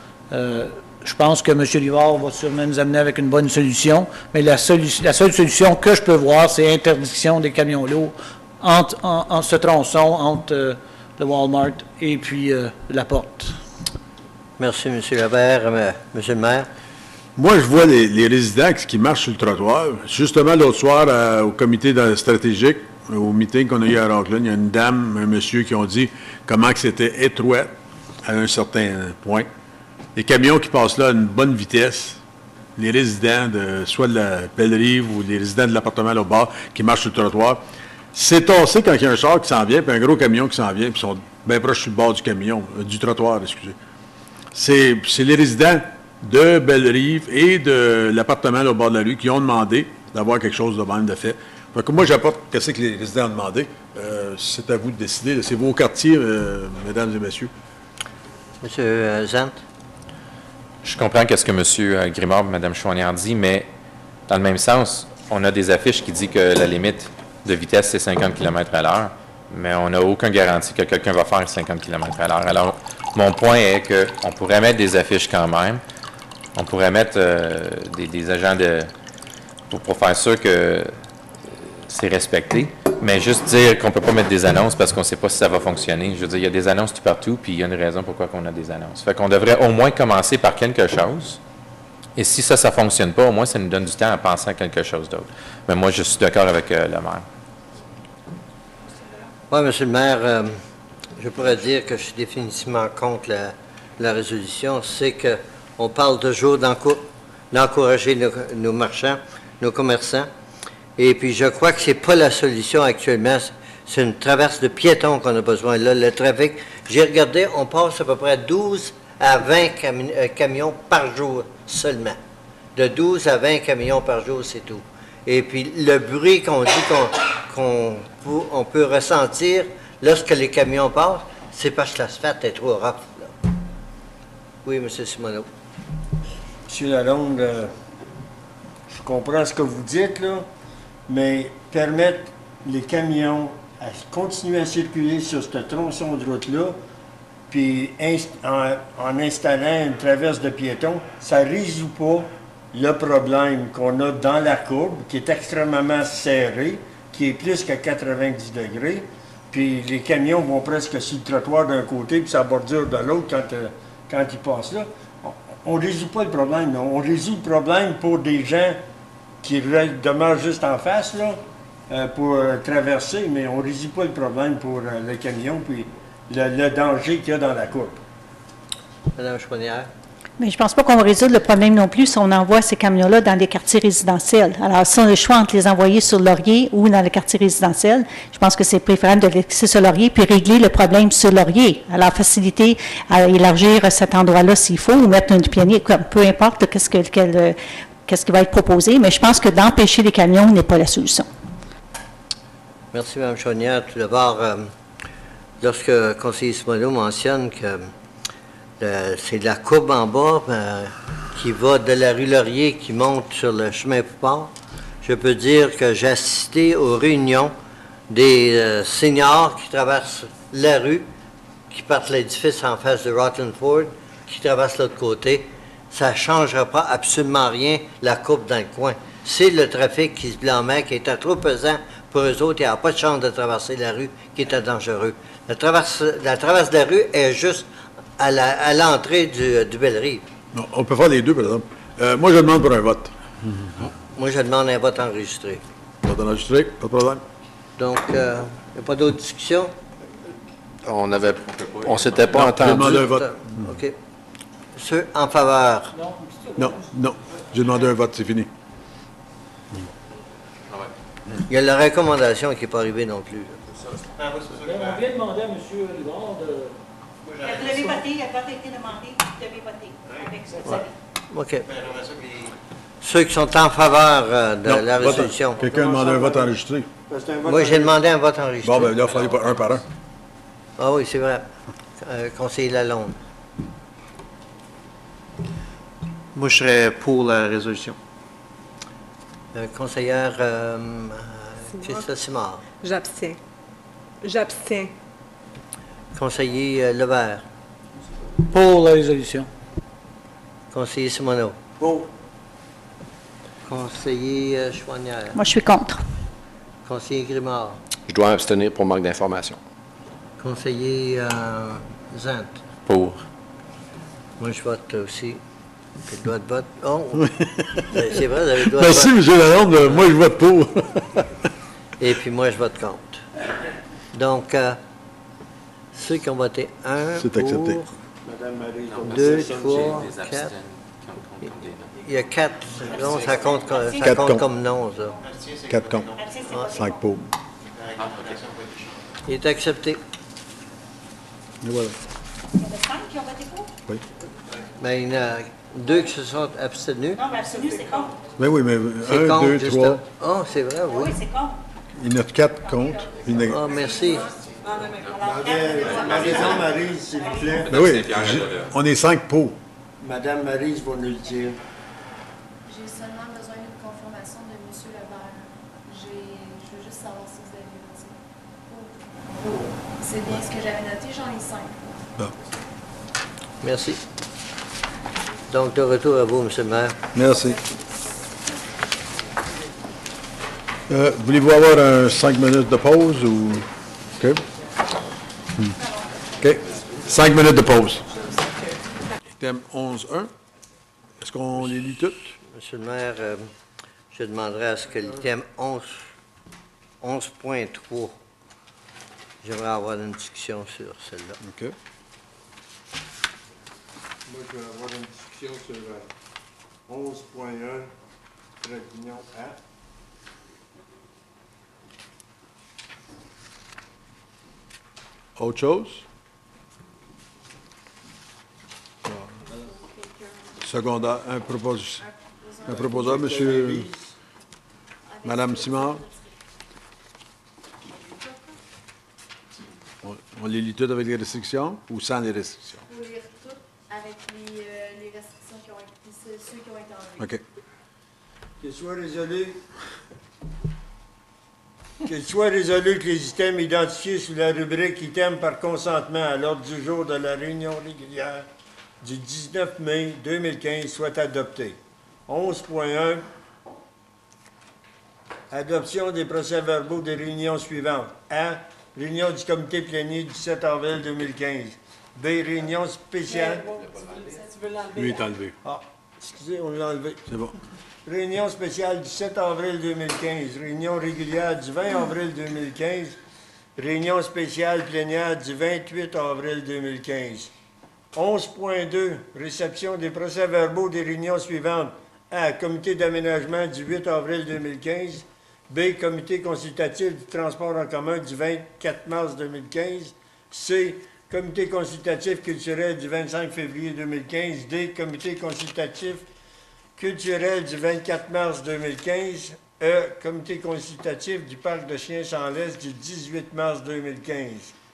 Je pense que M. Rivard va sûrement nous amener avec une bonne solution, mais la seule solution que je peux voir, c'est interdiction des camions lourds en ce tronçon entre le Walmart et puis la porte. Merci, M. Levert. M. le maire. Moi, je vois les résidents qui marchent sur le trottoir. Justement, l'autre soir, au comité stratégique, au meeting qu'on a eu à Rockland, il y a une dame, un monsieur qui ont dit comment que c'était étroit à un certain point. Les camions qui passent là à une bonne vitesse, les résidents soit de la Belle-Rive ou les résidents de l'appartement là au bas qui marchent sur le trottoir, c'est tassé quand il y a un char qui s'en vient, puis un gros camion qui s'en vient, puis ils sont bien proches sur le bord du camion, du trottoir, excusez. C'est les résidents de Belle-Rive et de l'appartement là au bord de la rue qui ont demandé d'avoir quelque chose de même de fait. Fait que moi, j'apporte ce que les résidents ont demandé. C'est à vous de décider. C'est vos quartiers, mesdames et messieurs. M. Zant. Je comprends ce que M. Grimard et Mme Chouanière dit, mais dans le même sens, on a des affiches qui disent que la limite de vitesse, c'est 50 km/h, mais on n'a aucune garantie que quelqu'un va faire 50 km/h. Alors, mon point est qu'on pourrait mettre des affiches quand même. On pourrait mettre des agents pour faire sûr que c'est respecté, mais juste dire qu'on ne peut pas mettre des annonces parce qu'on ne sait pas si ça va fonctionner. Je veux dire, il y a des annonces tout partout, puis il y a une raison pourquoi on a des annonces. Fait qu'on devrait au moins commencer par quelque chose, et si ça ne fonctionne pas, au moins ça nous donne du temps à penser à quelque chose d'autre. Mais moi, je suis d'accord avec le maire. Oui, M. le maire, je pourrais dire que je suis définitivement contre la résolution. C'est qu'on parle toujours d'encourager nos marchands, nos commerçants. Et puis, je crois que ce n'est pas la solution actuellement. C'est une traverse de piétons qu'on a besoin. Là, le trafic, j'ai regardé, on passe à peu près 12 à 20 camions par jour seulement. De 12 à 20 camions par jour, c'est tout. Et puis le bruit qu'on dit qu'on peut ressentir lorsque les camions passent, c'est parce que l'asphalte est trop rough. Là. Oui, M. Simoneau. M. Lalonde, je comprends ce que vous dites, là, mais permettre les camions à continuer à circuler sur cette tronçon de route-là, puis en installant une traverse de piétons, ça ne résout pas le problème qu'on a dans la courbe, qui est extrêmement serrée, qui est plus que 90 degrés, puis les camions vont presque sur le trottoir d'un côté, puis sa bordure de l'autre quand ils passent là. On ne résout pas le problème, non. On résout le problème pour des gens qui demeurent juste en face, là, pour traverser, mais on ne résout pas le problème pour le camion, puis le danger qu'il y a dans la courbe. Mme Chouanière. Mais je ne pense pas qu'on va résoudre le problème non plus si on envoie ces camions-là dans des quartiers résidentiels. Alors, si on a le choix entre les envoyer sur Laurier ou dans le quartier résidentiel, je pense que c'est préférable de les laisser sur Laurier puis régler le problème sur Laurier. Alors, faciliter à élargir cet endroit-là s'il faut ou mettre un pionnier, peu importe qu'est-ce qui va être proposé, mais je pense que d'empêcher les camions n'est pas la solution. Merci, Mme Chaudière. Tout d'abord, lorsque le conseiller Simoneau mentionne que c'est de la courbe en bas qui va de la rue Laurier qui monte sur le chemin Poupard, je peux dire que j'ai assisté aux réunions des seniors qui traversent la rue, qui partent l'édifice en face de Rutlandford, qui traversent l'autre côté. Ça ne changera pas absolument rien, la courbe dans le coin. C'est le trafic qui se blâmait, qui était trop pesant pour eux autres. Il n'y a pas de chance de traverser la rue, qui était dangereux. La traverse de la rue est juste à l'entrée du Belle-Rive. Non, on peut faire les deux, par exemple. Moi, je demande pour un vote. Moi, je demande un vote enregistré. Vote enregistré, pas de problème. Donc, il n'y a pas d'autres discussions? On s'était pas entendu. J'ai demandé un vote. OK. Ceux en faveur? Non. J'ai demandé un vote, c'est fini. Il y a la recommandation qui n'est pas arrivée non plus. On vient de demander à M. Rivard de... Vous l'avez voté, il a pas été demandé, vous l'avez voté avec ce que vous avez. OK. Ceux qui sont en faveur de la résolution. Quelqu'un a demandé un vote enregistré. Moi, j'ai demandé un vote enregistré. Bon, bien là, il fallait pas un par un. Ah oui, c'est vrai. Conseiller Lalonde. Moi, je serais pour la résolution. Conseillère Christa Simard. J'abstiens. Conseiller Levert. Pour la résolution. Conseiller Simoneau. Pour. Conseiller Chouanière. Moi, je suis contre. Conseiller Grimard. Je dois m'abstenir pour manque d'information. Conseiller Zant. Pour. Moi, je vote aussi. Le droit de vote. Oh! C'est vrai, vous avez le droit Merci, de vote. M. Lalonde. Moi, je vote pour. Et puis moi, je vote contre. Donc, ceux qui ont voté 1 C'est accepté. pour, 2, 3, 4. Il y a 4. Non, ça compte, comme non, ça. 4 contre. 5 pour. Il est accepté. Et voilà. Il y en a 5 qui ont voté pour? Oui. Mais il y en a 2 qui se sont abstenus. Non, mais absolu, c'est contre. Mais oui, mais C'est 1, contre, 2, juste 3. Oh, c'est vrai, oui. Oui, c'est contre. Il y en a 4 contre. Oh, merci. Madame Maryse, s'il vous plaît. Mais oui, on est 5 pour. Madame Maryse va nous le dire. J'ai seulement besoin d'une confirmation de M. Levert. Je veux juste savoir si vous avez voté. C'est bien ce que j'avais noté, j'en ai 5. Bon. Merci. Donc, de retour à vous, M. le maire. Merci. Voulez-vous avoir un 5 minutes de pause ou... OK. OK. 5 minutes de pause. Thème 11.1. Est-ce qu'on les lit toutes? Monsieur le maire, je demanderai à ce que l'item 11.3, j'aimerais avoir une discussion sur celle-là. OK. Moi, je vais avoir une discussion sur 11.1, réunion A. Autre chose? Secondaire, un proposeur, monsieur... Madame Simard? On les lit toutes avec les restrictions ou sans les restrictions? Il faut lire tout avec les restrictions qui ont été, ceux qui ont été enlevés. OK. Qu'il soit résolu que les items identifiés sous la rubrique items par consentement à l'ordre du jour de la réunion régulière du 19 mai 2015 soient adoptés. 11.1. Adoption des procès-verbaux des réunions suivantes. A. Réunion du comité plénier du 7 avril 2015. B. Réunion spéciale. Lui est enlevé. Ah, excusez, on l'a enlevé. C'est bon. Réunion spéciale du 7 avril 2015. Réunion régulière du 20 avril 2015. Réunion spéciale plénière du 28 avril 2015. 11.2. Réception des procès-verbaux des réunions suivantes. A. Comité d'aménagement du 8 avril 2015. B. Comité consultatif du transport en commun du 24 mars 2015. C. Comité consultatif culturel du 25 février 2015. D. Comité consultatif culturel du 24 mars 2015. E. Comité consultatif du parc de chiens sans laisse du 18 mars 2015.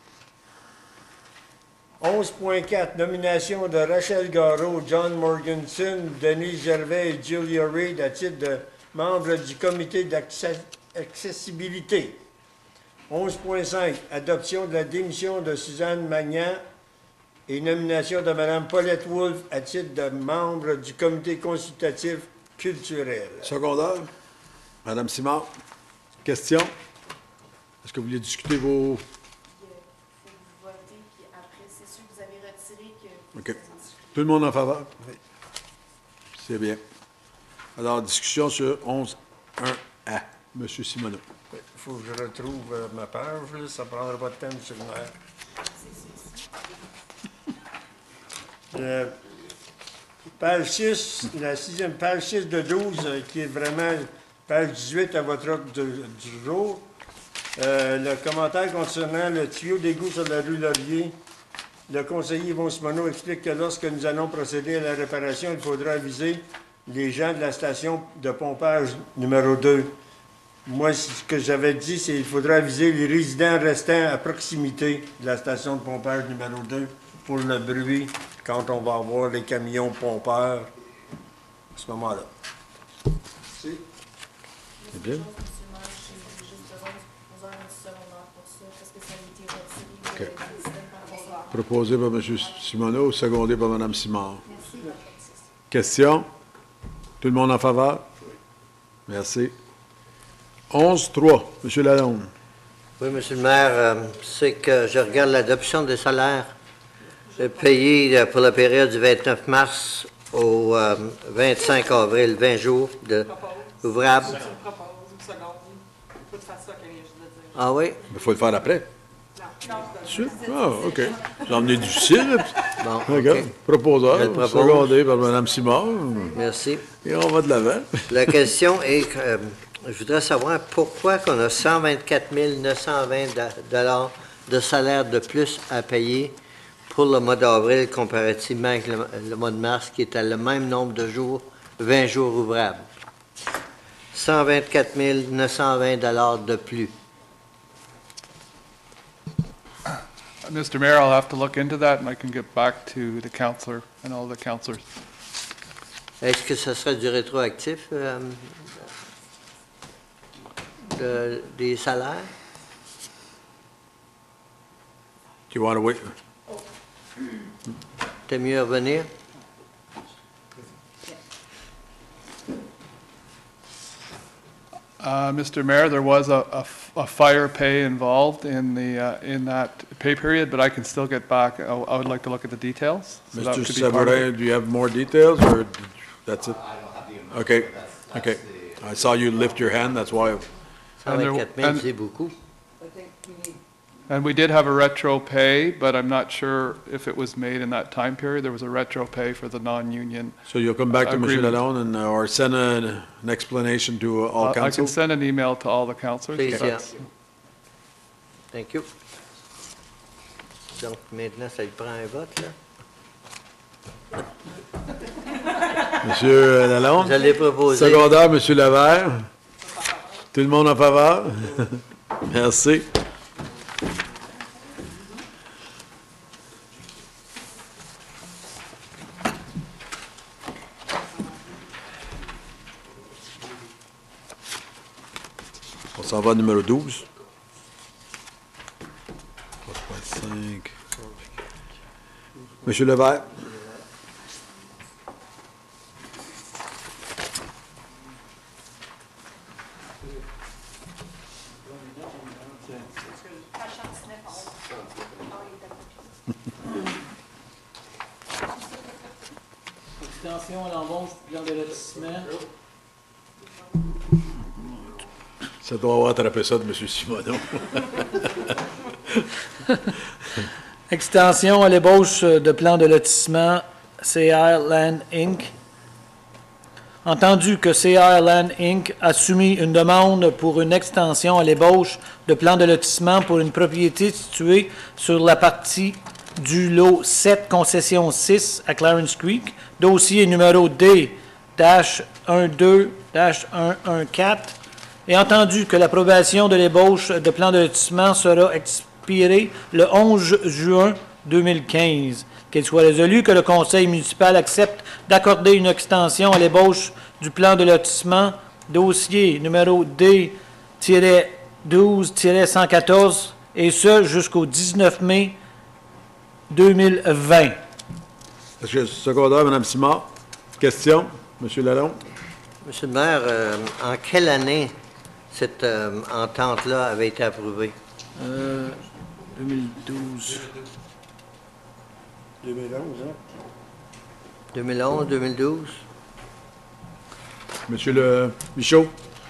11.4. Nomination de Rachel Garreau, John Morganson, Denise Gervais et Julia Reid à titre de membres du comité d'accessibilité. 11.5. Adoption de la démission de Suzanne Magnan et nomination de Mme Paulette Wolfe à titre de membre du comité consultatif culturel. Secondaire. Madame Simard, question? Est-ce que vous voulez discuter vos... Il faut voter, puis après, c'est sûr que vous avez retiré que... OK. Tout le monde en faveur? Oui. C'est bien. Alors, discussion sur 11.1a. Monsieur Simoneau. Il faut que je retrouve ma page, là. Ça ne prendra pas de temps, monsieur le maire. Page 6, la sixième page 6 de 12, qui est vraiment page 18 à votre ordre du jour. Le commentaire concernant le tuyau d'égout sur la rue Laurier. Le conseiller Yvon Simoneau explique que lorsque nous allons procéder à la réparation, il faudra aviser les gens de la station de pompage numéro 2. Moi, ce que j'avais dit, c'est qu'il faudra aviser les résidents restants à proximité de la station de pompage numéro 2 pour le bruit quand on va avoir les camions pompeurs à ce moment-là. C'est bien. J'ai juste besoin de 11 secondaire pour ça, parce que ça a été retiré. OK. Proposé par M. Simoneau, secondé par Mme Simard. Merci. Question? Tout le monde en faveur? Merci. 11.3. M. Lalonde. Oui, M. le maire, c'est que je regarde l'adoption des salaires payés pour la période du 29 mars au 25 avril, 20 jours d'ouvrables. Ah oui? Il faut le faire après. Sûr? Ah, OK. J'en ai difficile. Bon, Regarde. OK. Proposeur, Je le propose. secondé par Mme Simard. Merci. Et on va de l'avant. La question est que je voudrais savoir pourquoi qu'on a 124 920 $ de salaire de plus à payer pour le mois d'avril comparativement avec le mois de mars, qui est à le même nombre de jours, 20 jours ouvrables. 124 920 $ de plus. Mr. Mayor, I'll have to look into that, and I can get back to the councillor and all the councillors. Est-ce que ce serait du rétroactif des salaires? Do you want to wait? T'es mieux revenir? Mr. Mayor, there was a fire pay involved in that pay period, but I can still get back. I would like to look at the details. So that Mr. could be part of it. Sabourin, do you have more details, or that's it? I don't have the... Okay, okay. I saw you lift your hand, that's why... 124 000, c'est beaucoup. And we did have a retro pay, but I'm not sure if it was made in that time period. There was a retro pay for the non-union. So you'll come back to M. agreement. Lalonde and, or send an explanation to all I council? can send an email to all the councillors. Please, yeah. That's- Thank you. Donc, maintenant, ça lui prend un vote, là? Monsieur Lalonde? Je l'ai proposé. Secondaire, M. Lavert? Tout le monde en faveur? Merci. On s'en va au numéro 12. 3.5. Monsieur Levert. Extension à l'embauche du plan de lotissement. Ça doit avoir attrapé ça de M. Simoneau. Extension à l'ébauche de plan de lotissement CR Land Inc. Entendu que CR Land Inc. a soumis une demande pour une extension à l'ébauche de plan de lotissement pour une propriété située sur la partie du lot 7, concession 6 à Clarence Creek, dossier numéro D-12-114, et entendu que l'approbation de l'ébauche de plan de lotissement sera expirée le 11 juin 2015, qu'il soit résolu que le conseil municipal accepte d'accorder une extension à l'ébauche du plan de lotissement, dossier numéro D-12-114, et ce jusqu'au 19 mai 2020. Est-ce que secondaire, Mme Simard? Question? M. Lalonde? Monsieur le maire, en quelle année cette entente-là avait été approuvée? 2012. 2011, hein? 2011, 2012? Monsieur le Michaud?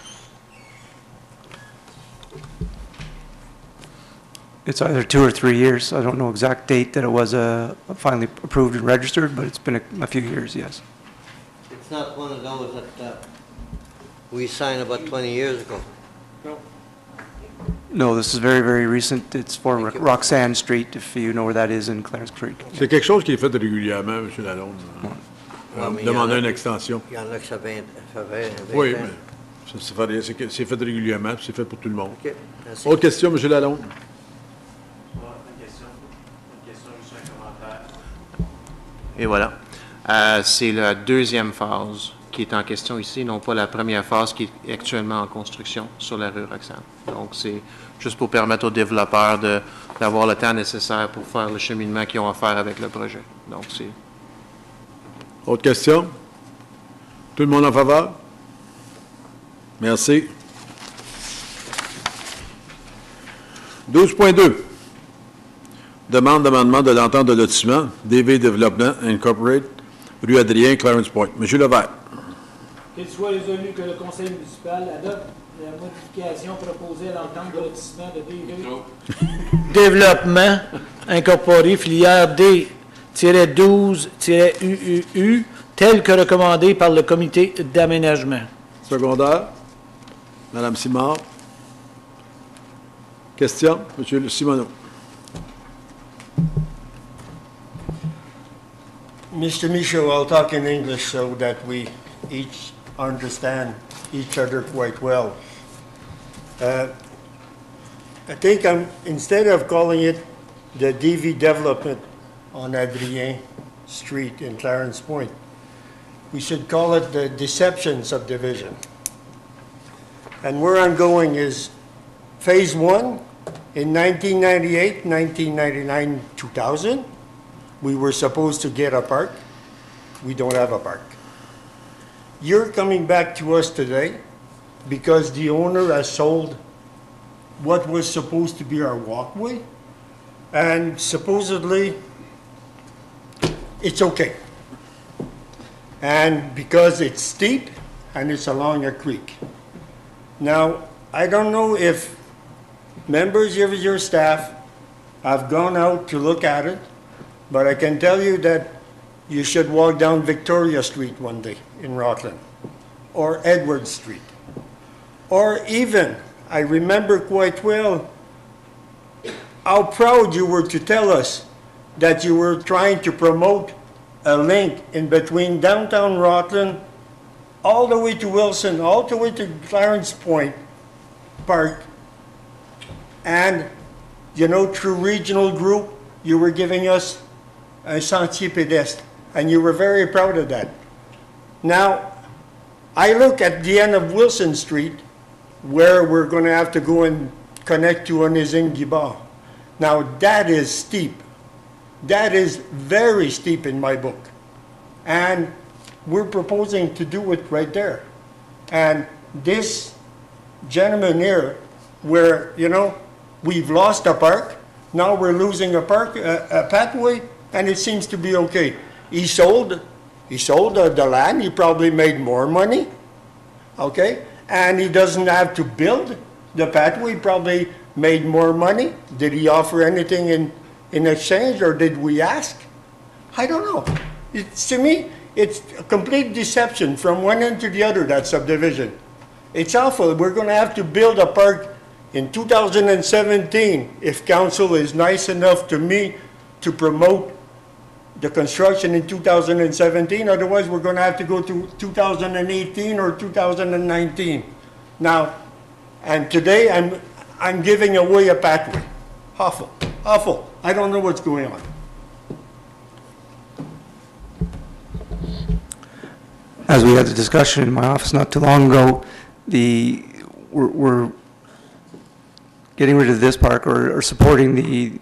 It's either 2 or 3 years. I don't know exact date that it was finally approved and registered, but it's been a few years, yes. It's not one of those that we signed about 20 years ago. No, this is very, very recent. It's for Roxanne Street, if you know where that is in Clarence Creek. C'est quelque chose qui est fait régulièrement, M. Lalonde. Demander une extension. Il y en a que ça fait 20 Oui, mais c'est fait régulièrement, puis c'est fait pour tout le monde. OK, merci. Autre question, M. Lalonde? Et voilà. C'est la deuxième phase qui est en question ici, non pas la première phase qui est actuellement en construction sur la rue Roxane. Donc, c'est juste pour permettre aux développeurs d'avoir le temps nécessaire pour faire le cheminement qu'ils ont à faire avec le projet. Donc, c'est... Autre question? Tout le monde en faveur? Merci. 12.2. Demande d'amendement de l'entente de lotissement, DV Development Incorporated, rue Adrien, Clarence Point. Monsieur Levert. Qu'il soit résolu que le conseil municipal adopte la modification proposée à l'entente de lotissement de DV Développement Incorporé, filière D-12-UUU, tel que recommandé par le comité d'aménagement. Secondaire. Madame Simard. Question? Monsieur Simoneau. Mr. Michaud, I'll talk in English so that we each understand each other quite well. I think instead of calling it the DV development on Adrien Street in Clarence Point, we should call it the Deception Subdivision. And where I'm going is Phase 1 in 1998, 1999, 2000. We were supposed to get a park. We don't have a park. You're coming back to us today because the owner has sold what was supposed to be our walkway, and supposedly it's okay. And because it's steep and it's along a creek. Now, I don't know if members of your staff have gone out to look at it, but I can tell you that you should walk down Victoria Street one day in Rockland, or Edward Street. Or even, I remember quite well how proud you were to tell us that you were trying to promote a link in between downtown Rockland all the way to Wilson, all the way to Clarence Point, park, and, you know, through regional group, you were giving us a sentier pédestre, and you were very proud of that. Now, I look at the end of Wilson Street, where we're going to have to go and connect to Onésime-Guibard. Now, that is steep. That is very steep in my book. And we're proposing to do it right there. And this gentleman here, where, you know, we've lost a park, now we're losing a park, a pathway, and it seems to be okay. He sold the land, he probably made more money, okay? And he doesn't have to build the pathway, he probably made more money. Did he offer anything in exchange, or did we ask? I don't know. To me, it's a complete deception from one end to the other, that subdivision. It's awful. We're going to have to build a park in 2017 if council is nice enough to me to promote the construction in 2017. Otherwise, we're going to have to go to 2018 or 2019. Now, and today I'm giving away a pathway. Awful, awful. I don't know what's going on. As we had the discussion in my office not too long ago, we're getting rid of this park or supporting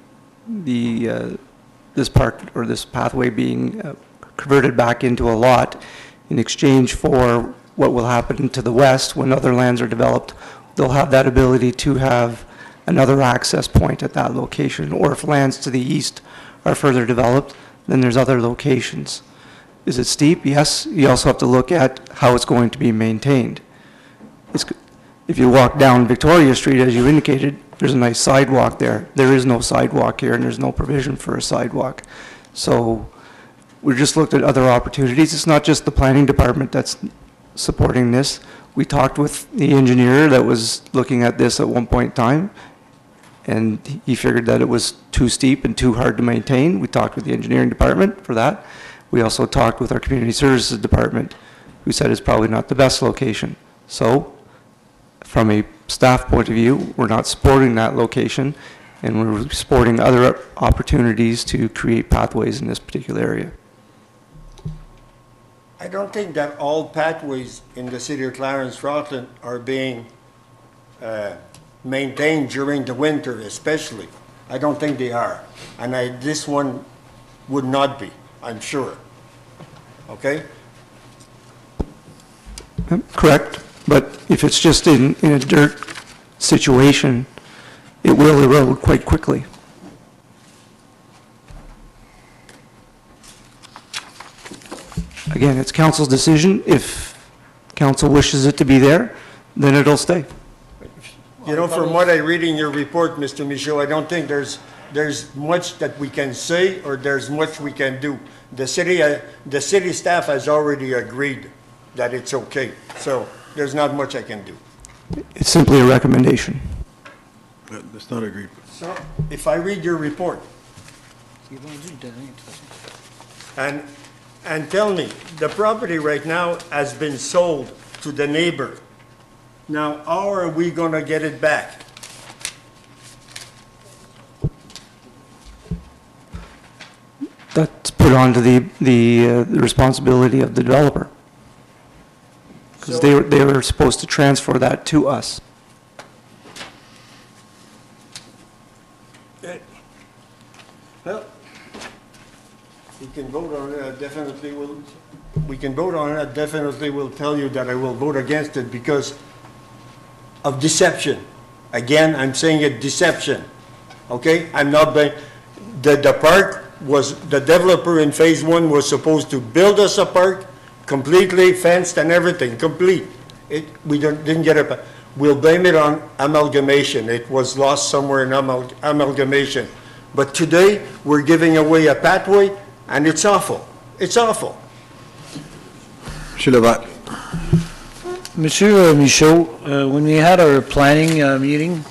this park or this pathway being converted back into a lot in exchange for what will happen to the west when other lands are developed. They'll have that ability to have another access point at that location, or if lands to the east are further developed, then there's other locations. Is it steep? Yes. You also have to look at how it's going to be maintained. If you walk down Victoria Street, as you indicated, there's a nice sidewalk there. There is no sidewalk here, and there's no provision for a sidewalk. So we just looked at other opportunities. It's not just the planning department that's supporting this. We talked with the engineer that was looking at this at one point in time, and he figured that it was too steep and too hard to maintain. We talked with the engineering department for that. We also talked with our community services department, who said it's probably not the best location. So from a staff point of view, we're not supporting that location, and we're supporting other opportunities to create pathways in this particular area. I don't think that all pathways in the city of Clarence-Rockland are being maintained during the winter especially. I don't think they are. And this one would not be, I'm sure. Okay? Correct, but if it's just in a dirt situation, it will erode quite quickly. Again, it's council's decision. If council wishes it to be there, then it'll stay. You know, from what I read in your report, Mr. Michaud, I don't think there's much that we can say or there's much we can do. The city staff has already agreed that it's okay. So there's not much I can do. It's simply a recommendation. That's not agreed. So if I read your report and tell me the property right now has been sold to the neighbor. Now, how are we going to get it back? That's put onto the responsibility of the developer. Because they were supposed to transfer that to us. Well, we can vote on it, definitely will. We can vote on it, definitely will tell you that I will vote against it because of deception. Again, I'm saying it, deception. Okay? I'm not being, the park was, the developer in phase 1 was supposed to build us a park, completely fenced and everything, complete. We didn't get it. We'll blame it on amalgamation. It was lost somewhere in amalgamation. But today, we're giving away a pathway, and it's awful. It's awful. Monsieur Levac. Monsieur Michaud, when we had our planning meeting,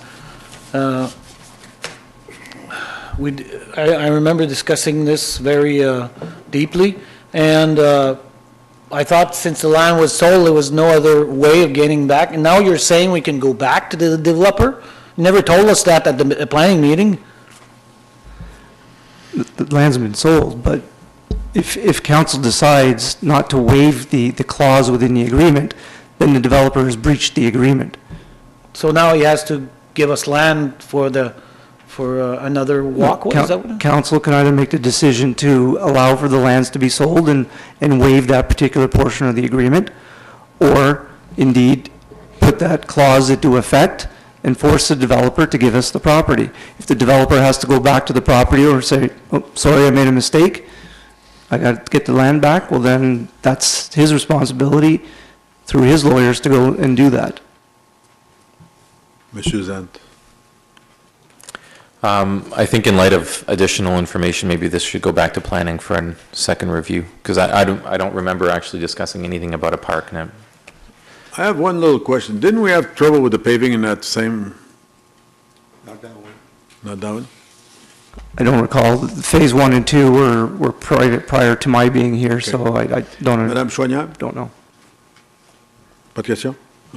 I remember discussing this very deeply, and I thought since the land was sold, there was no other way of getting back, and now you're saying we can go back to the developer? You never told us that at the planning meeting. The land's been sold, but if council decides not to waive the clause within the agreement, then the developer has breached the agreement. So now he has to give us land for another walkway, is that what? Council can either make the decision to allow for the lands to be sold and waive that particular portion of the agreement, or indeed put that clause into effect and force the developer to give us the property. If the developer has to go back to the property or say, oh, sorry, I made a mistake, I got to get the land back, well then that's his responsibility through his lawyers to go and do that. Monsieur Zant. I think in light of additional information, maybe this should go back to planning for a second review, because I don't remember actually discussing anything about a park now. I have one little question. Didn't we have trouble with the paving in that same? Not that one. Not that one? I don't recall. Phase 1 and 2 were prior to my being here, so I don't know. Madame Choignard? Don't know. Pas de question?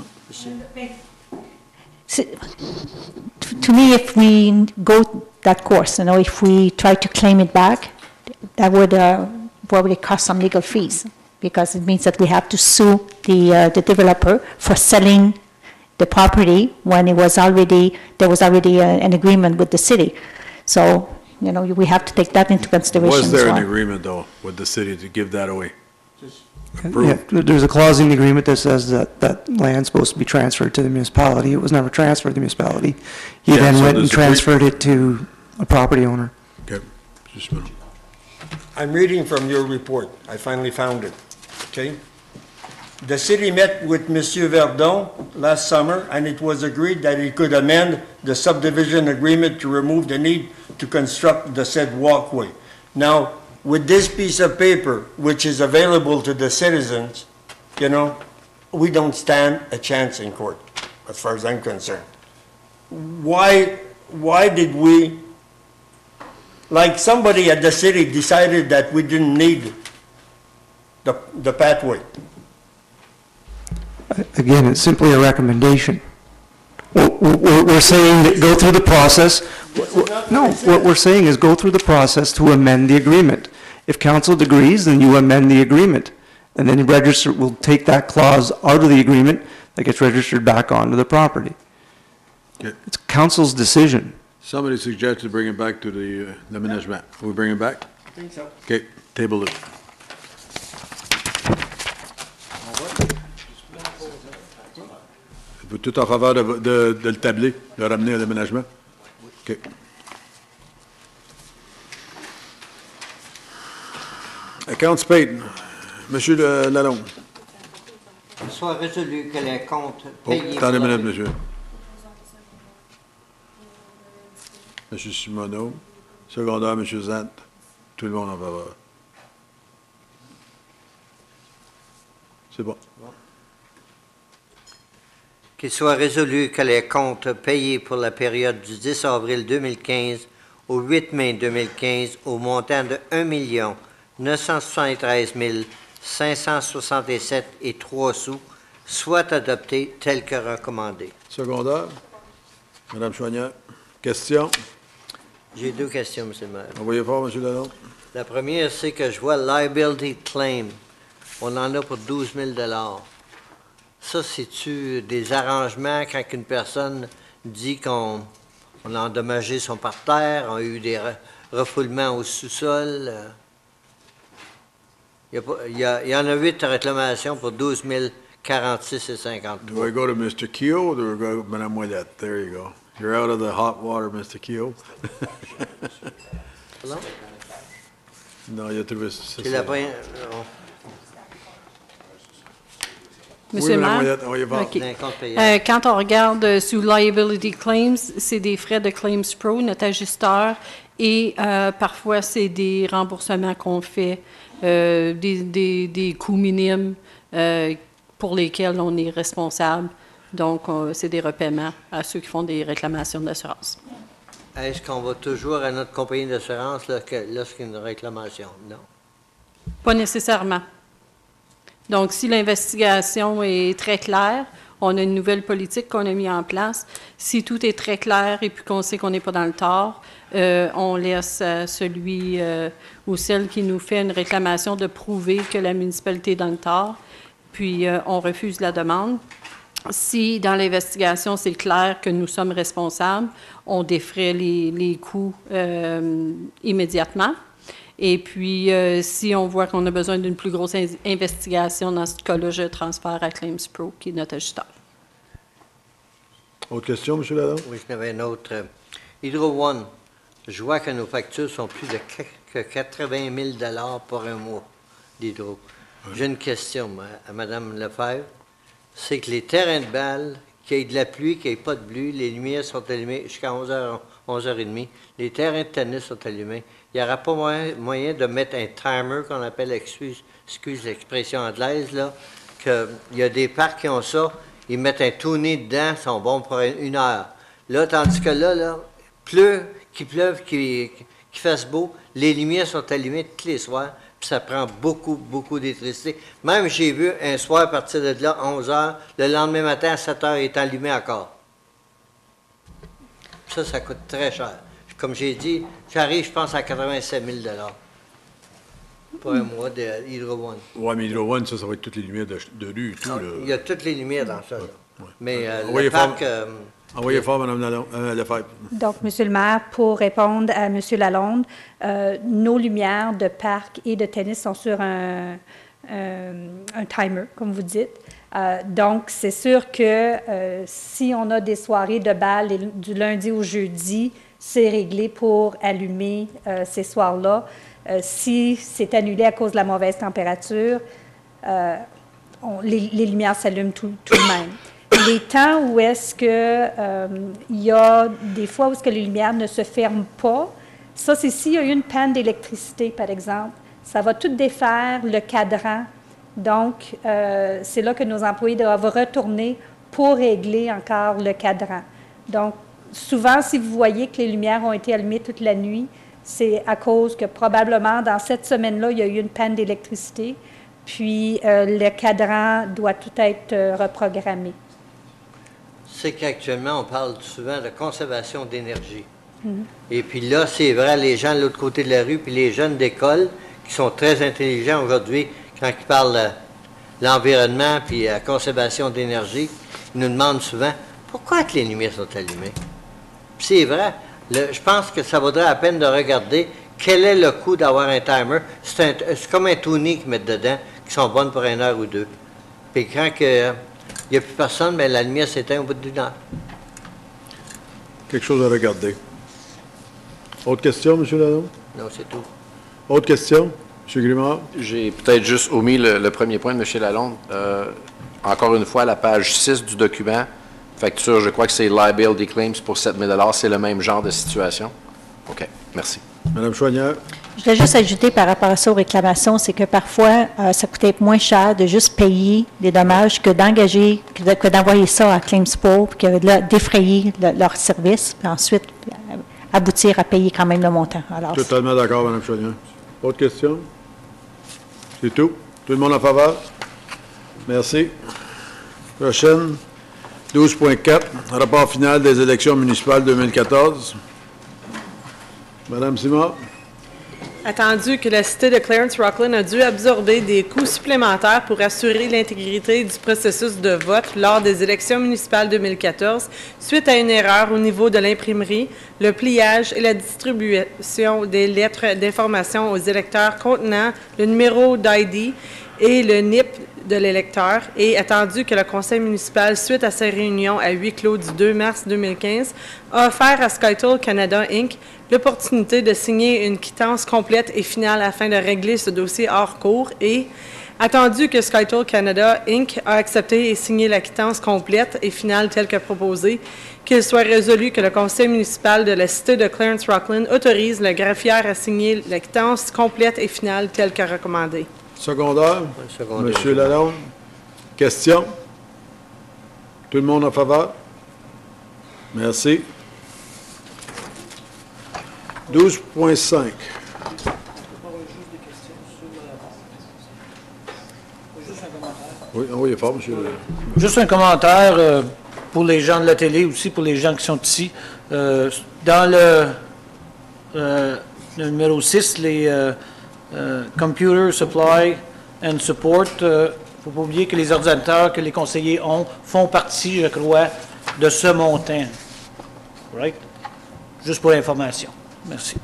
To me, if we go that course, if we try to claim it back, that would probably cost some legal fees, because it means that we have to sue the developer for selling the property when there was already an agreement with the city. So, we have to take that into consideration as well. Was there an agreement, though, with the city to give that away? Yeah, there's a clause in the agreement that says that land's supposed to be transferred to the municipality. It was never transferred to the municipality. He Yeah, then so went and there's a transferred it to a property owner. Okay, just a minute. I'm reading from your report. I finally found it, okay? The city met with Monsieur Verdon last summer, and it was agreed that he could amend the subdivision agreement to remove the need to construct the said walkway. Now, with this piece of paper, which is available to the citizens, we don't stand a chance in court, as far as I'm concerned. Why did we, like somebody at the city decided that we didn't need the pathway? Again, it's simply a recommendation. We're saying that go through the process. No, what we're saying is go through the process to amend the agreement. If council agrees, then you amend the agreement. And then we'll take that clause out of the agreement that gets registered back onto the property. Okay. It's council's decision. Somebody suggested bring it back to the management. Will we bring it back? I think so. Okay, table it. Tout en faveur de le tabler, de le ramener à l'aménagement? OK. Accounts paid. Monsieur Lalonde. Qu'il soit résolu que les comptes Oh, payés... attendez une minute, monsieur. Monsieur Simoneau. Secondaire, monsieur Zant. Tout le monde en faveur. C'est bon. Qu'il soit résolu que les comptes payés pour la période du 10 avril 2015 au 8 mai 2015 au montant de 1 973 567 et 3 sous soient adoptés tels que recommandés. Secondaire. Madame Choignard. Question? J'ai deux questions, M. le maire. Envoyez fort, M. Lalonde. La première, c'est que je vois liability claim. On en a pour 12 000 $. Ça, c'est-tu des arrangements quand une personne dit qu'on a endommagé son parterre, on a eu des refoulements au sous-sol? Il y en a 8 réclamations pour 12 046 et 53. Do I go to Mr. Keogh or do I go to Madame Moyette? There you go. You're out of the hot water, Mr. Keogh. Non, il a trouvé ça. C'est la première... Monsieur le maire, OK. Quand on regarde sous Liability Claims, c'est des frais de Claims Pro, notre ajusteur, et parfois c'est des remboursements qu'on fait, des coûts minimes pour lesquels on est responsable. Donc, c'est des repaiements à ceux qui font des réclamations d'assurance. Est-ce qu'on va toujours à notre compagnie d'assurance lorsqu'il y a une réclamation? Non. Pas nécessairement. Donc, si l'investigation est très claire, on a une nouvelle politique qu'on a mise en place. Si tout est très clair et puis qu'on sait qu'on n'est pas dans le tort, on laisse à celui ou celle qui nous fait une réclamation de prouver que la municipalité est dans le tort, puis on refuse la demande. Si, dans l'investigation, c'est clair que nous sommes responsables, on défraie les coûts immédiatement. Et puis, si on voit qu'on a besoin d'une plus grosse investigation, dans ce cas-là, je transfère à Claims Pro, qui est notre ajusteur. Autre question, M. Lalonde? Oui, j'en avais une autre. Hydro One, je vois que nos factures sont plus de 80 000 pour un mois d'hydro. Oui. J'ai une question à Mme Lefebvre. C'est que les terrains de balle, qu'il y ait de la pluie, qu'il n'y ait pas de pluie, les lumières sont allumées jusqu'à 11h30. Les terrains de tennis sont allumés. Il n'y aura pas moyen de mettre un timer qu'on appelle, excuse l'expression anglaise, là, qu'il y a des parcs qui ont ça, ils mettent un tourné dedans, ils sont bons pour 1 heure. Là, tandis que là, qu'il pleuve, qu'il fasse beau, les lumières sont allumées tous les soirs, puis ça prend beaucoup, beaucoup d'électricité. Même j'ai vu un soir à partir de là, 11 heures, le lendemain matin à 7 heures, il est allumé encore. Ça coûte très cher. Comme j'ai dit, j'arrive, je pense, à 87 000 pour un mois de Hydro One. Oui, mais Hydro One, ça va être toutes les lumières de rue et tout. Là. Il y a toutes les lumières dans ça. Ouais. Mais le parc... Envoyez fort, Mme Lefebvre. Donc, M. le maire, pour répondre à M. Lalonde, nos lumières de parc et de tennis sont sur un timer, comme vous dites. Donc, c'est sûr que si on a des soirées de bal du lundi au jeudi, c'est réglé pour allumer ces soirs-là. Si c'est annulé à cause de la mauvaise température, les lumières s'allument tout de même. Les temps où est-ce que il y a des fois où est-ce que les lumières ne se ferment pas, ça, c'est s'il y a eu une panne d'électricité, par exemple. Ça va tout défaire le cadran. Donc, c'est là que nos employés doivent retourner pour régler encore le cadran. Donc, souvent, si vous voyez que les lumières ont été allumées toute la nuit, c'est à cause que probablement, dans cette semaine-là, il y a eu une panne d'électricité, puis le cadran doit tout être reprogrammé. C'est qu'actuellement, on parle souvent de conservation d'énergie. Et puis là, c'est vrai, les gens de l'autre côté de la rue, puis les jeunes d'école, qui sont très intelligents aujourd'hui, quand ils parlent de l'environnement puis la conservation d'énergie, ils nous demandent souvent pourquoi les lumières sont allumées. Puis c'est vrai. Je pense que ça vaudrait la peine de regarder quel est le coût d'avoir un timer. C'est comme un tuning qu'ils mettent dedans, qui sont bonnes pour 1 heure ou 2. Puis quand il n'y a plus personne, bien, la lumière s'éteint au bout d'1 heure. Quelque chose à regarder. Autre question, M. Lalonde? Non, c'est tout. Autre question? M. Grimard? J'ai peut-être juste omis le premier point de M. Lalonde. Encore une fois, la page 6 du document, facture, je crois que c'est liability claims pour 7 000 $. C'est le même genre de situation? OK. Merci. Mme Chouanière? Je voulais juste ajouter par rapport à ça aux réclamations, c'est que parfois, ça coûtait moins cher de juste payer les dommages que d'engager, que d'envoyer ça à Claims Pro, puis que défrayer leur service, puis ensuite aboutir à payer quand même le montant. Alors, totalement d'accord, Mme Chouanière. Autre question? C'est tout? Tout le monde en faveur? Merci. Prochaine. 12.4, rapport final des élections municipales 2014. Madame Simard. Attendu que la cité de Clarence-Rocklin a dû absorber des coûts supplémentaires pour assurer l'intégrité du processus de vote lors des élections municipales 2014, suite à une erreur au niveau de l'imprimerie, le pliage et la distribution des lettres d'information aux électeurs contenant le numéro d'ID et le NIP de l'électeur, et attendu que le conseil municipal, suite à sa réunion à huis clos du 2 mars 2015, a offert à SkyToll Canada Inc. l'opportunité de signer une quittance complète et finale afin de régler ce dossier hors cours, et attendu que SkyToll Canada Inc. a accepté et signé la quittance complète et finale telle que proposée, qu'il soit résolu que le conseil municipal de la cité de Clarence-Rocklin autorise le greffière à signer la quittance complète et finale telle que recommandée. Secondaire. Monsieur Lalonde. Question? Tout le monde en faveur? Merci. 12.5. Oui, envoyez fort, monsieur. Juste un commentaire pour les gens de la télé, aussi pour les gens qui sont ici. Dans le numéro 6, les Computer Supply and Support, il ne faut pas oublier que les ordinateurs que les conseillers ont font partie, je crois, de ce montant. Right? Juste pour l'information. Merci.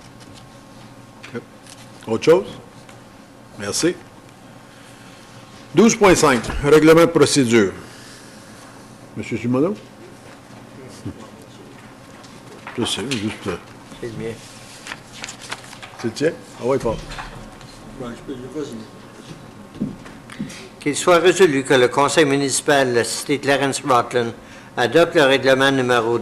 Autre chose? Merci. 12.5, règlement de procédure. Monsieur Simoneau? Je sais, juste... C'est le mien. C'est le tien? Ah oui, fort. Qu'il soit résolu que le conseil municipal de la cité Clarence-Rockland adopte le règlement numéro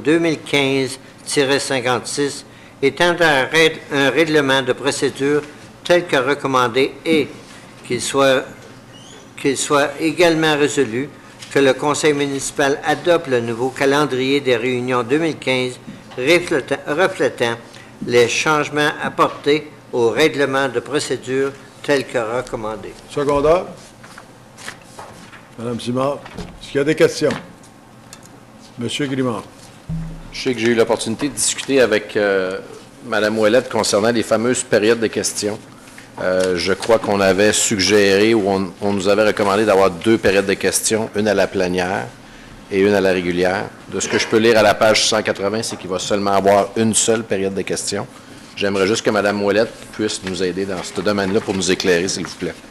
2015-56 étant un règlement de procédure tel que recommandé et qu'il soit également résolu que le conseil municipal adopte le nouveau calendrier des réunions 2015 reflétant les changements apportés au règlement de procédure tel que recommandé. Secondaire. Madame Simard, est-ce qu'il y a des questions? Monsieur Grimard. Je sais que j'ai eu l'opportunité de discuter avec Mme Ouellette concernant les fameuses périodes de questions. Je crois qu'on avait suggéré ou on nous avait recommandé d'avoir 2 périodes de questions, une à la plénière et une à la régulière. De ce que je peux lire à la page 180, c'est qu'il va seulement avoir une seule période de questions. J'aimerais juste que Mme Ouellette puisse nous aider dans ce domaine-là pour nous éclairer, s'il vous plaît.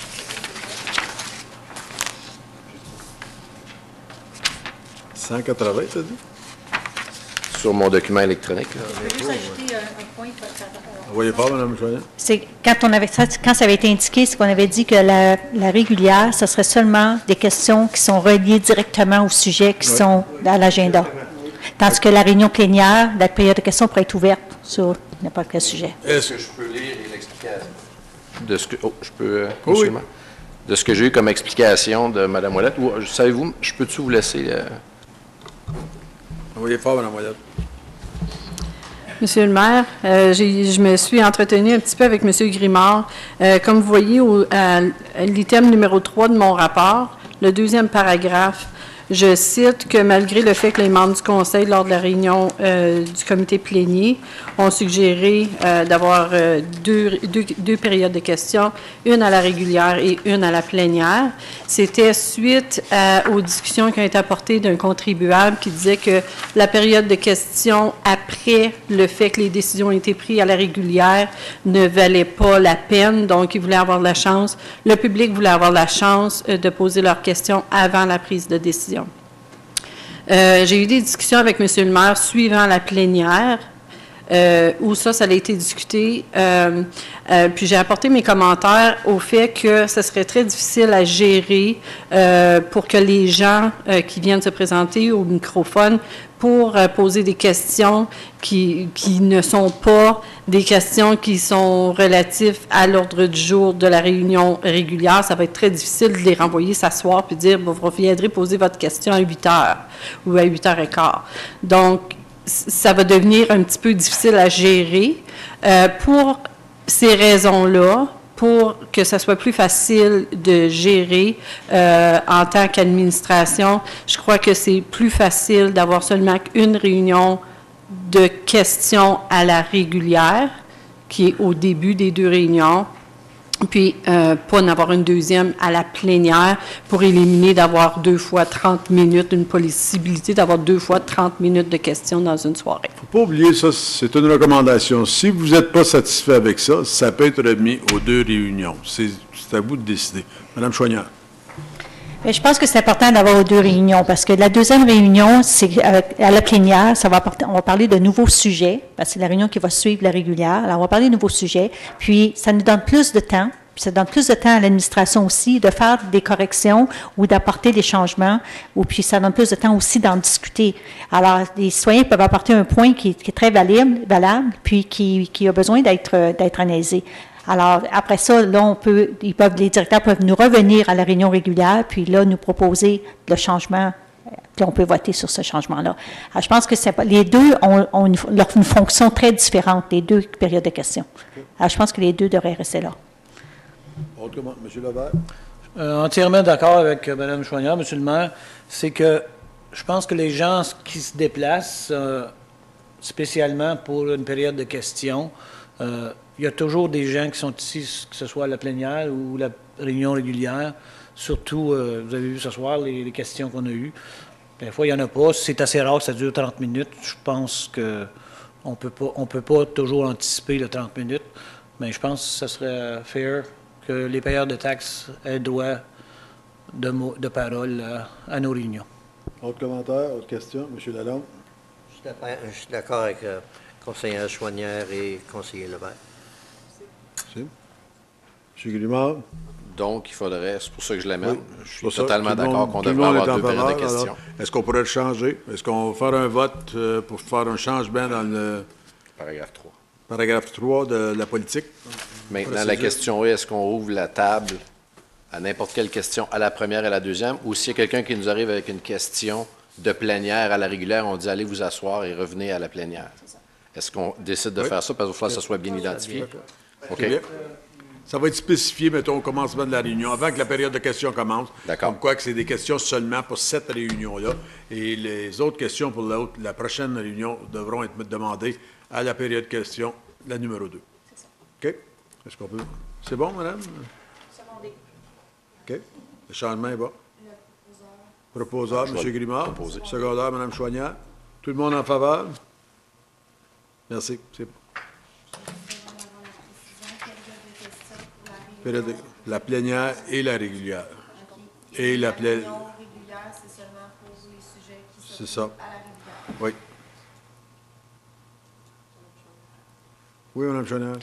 « 180, t'as dit? Sur mon document électronique. Je peux juste ajouter un point. Voyez pas, Mme Choyan? C'est quand ça avait été indiqué, c'est qu'on avait dit que la régulière, ce serait seulement des questions qui sont reliées directement au sujet qui sont à l'agenda. Tandis que la réunion plénière, la période de questions pourrait être ouverte sur n'importe quel sujet. Est-ce que je peux lire l'explication? De ce que, je peux, oui. De ce que j'ai eu comme explication de Mme Ouellette. Savez-vous, je peux-tu vous laisser... Envoyez fort, Mme Ouellette. Monsieur le maire, je me suis entretenue un petit peu avec Monsieur Grimard. Comme vous voyez, à l'item numéro 3 de mon rapport, le 2e paragraphe, je cite que malgré le fait que les membres du conseil, lors de la réunion du comité plénier, ont suggéré d'avoir deux périodes de questions, une à la régulière et une à la plénière, c'était suite aux discussions qui ont été apportées d'un contribuable qui disait que la période de questions après le fait que les décisions ont été prises à la régulière ne valait pas la peine, donc il voulait avoir la chance, le public voulait avoir la chance de poser leurs questions avant la prise de décision. J'ai eu des discussions avec M. le maire suivant la plénière, où ça a été discuté. Puis j'ai apporté mes commentaires au fait que ce serait très difficile à gérer pour que les gens qui viennent se présenter au microphone pour poser des questions qui ne sont pas des questions qui sont relatives à l'ordre du jour de la réunion régulière. Ça va être très difficile de les renvoyer s'asseoir puis dire, vous reviendrez poser votre question à 8 heures ou à 8h15. Donc, ça va devenir un petit peu difficile à gérer. Pour ces raisons-là, pour que ça soit plus facile de gérer en tant qu'administration, je crois que c'est plus facile d'avoir seulement une réunion de questions à la régulière, qui est au début des 2 réunions, puis pas en avoir une deuxième à la plénière pour éliminer d'avoir 2 fois 30 minutes, une possibilité d'avoir 2 fois 30 minutes de questions dans une soirée. Il ne faut pas oublier ça, c'est une recommandation. Si vous n'êtes pas satisfait avec ça, ça peut être remis aux 2 réunions. C'est à vous de décider. Mme Choignard. Mais je pense que c'est important d'avoir 2 réunions parce que la 2e réunion, c'est à la plénière, on va parler de nouveaux sujets, parce que c'est la réunion qui va suivre la régulière. Alors, on va parler de nouveaux sujets, puis ça nous donne plus de temps, puis ça donne plus de temps à l'administration aussi de faire des corrections ou d'apporter des changements, ou puis ça donne plus de temps aussi d'en discuter. Alors, les citoyens peuvent apporter un point qui est très valable, puis qui a besoin d'être analysé. Alors, après ça, là, les directeurs peuvent nous revenir à la réunion régulière, puis là, nous proposer le changement, puis on peut voter sur ce changement-là. Alors, je pense que les 2 ont une fonction très différente, les 2 périodes de questions. Alors, je pense que les 2 devraient rester là. Autrement, M. Levert? Entièrement d'accord avec Mme Chouanière, M. le maire. C'est que je pense que les gens qui se déplacent, spécialement pour une période de questions, il y a toujours des gens qui sont ici, que ce soit à la plénière ou la réunion régulière. Surtout, vous avez vu ce soir les questions qu'on a eues. Des fois, il n'y en a pas. C'est assez rare que ça dure 30 minutes. Je pense qu'on ne peut pas toujours anticiper le 30 minutes, mais je pense que ce serait fair que les payeurs de taxes aient droit de parole à nos réunions. Autre commentaire, autre question, M. Lalonde? Je suis d'accord avec conseillère Chouanière et conseiller Lebert. Merci. M. Grimard? Donc, il faudrait, c'est pour ça que je l'amène. Oui, je suis totalement d'accord qu'on devrait avoir 2 périodes de questions. Est-ce qu'on pourrait le changer? Est-ce qu'on va faire un vote pour faire un changement dans le paragraphe 3? Paragraphe 3 de la politique. Maintenant, la question est, est-ce qu'on ouvre la table à n'importe quelle question à la première et à la deuxième, ou s'il y a quelqu'un qui nous arrive avec une question de plénière à la régulière, on dit allez vous asseoir et revenez à la plénière. Est-ce qu'on décide de faire ça parce qu'il faut que ça soit bien identifié? OK. Ça va être spécifié, mettons, au commencement de la réunion, avant que la période de questions commence. D'accord. Comme quoi que c'est des questions seulement pour cette réunion-là. Et les autres questions pour la prochaine réunion devront être demandées à la période de questions, la numéro 2. C'est ça. OK? Est-ce qu'on peut... C'est bon, madame? Secondé. OK. Le changement est bon. Proposeur, M. Grimard. Secondaire, Mme Chouanière. Tout le monde en faveur? Merci. C'est bon. La plénière et la régulière. Et la plénière. régulière, c'est seulement pour les sujets qui C'est sont ça. à la régulière. Oui. Oui, Mme Chouanière.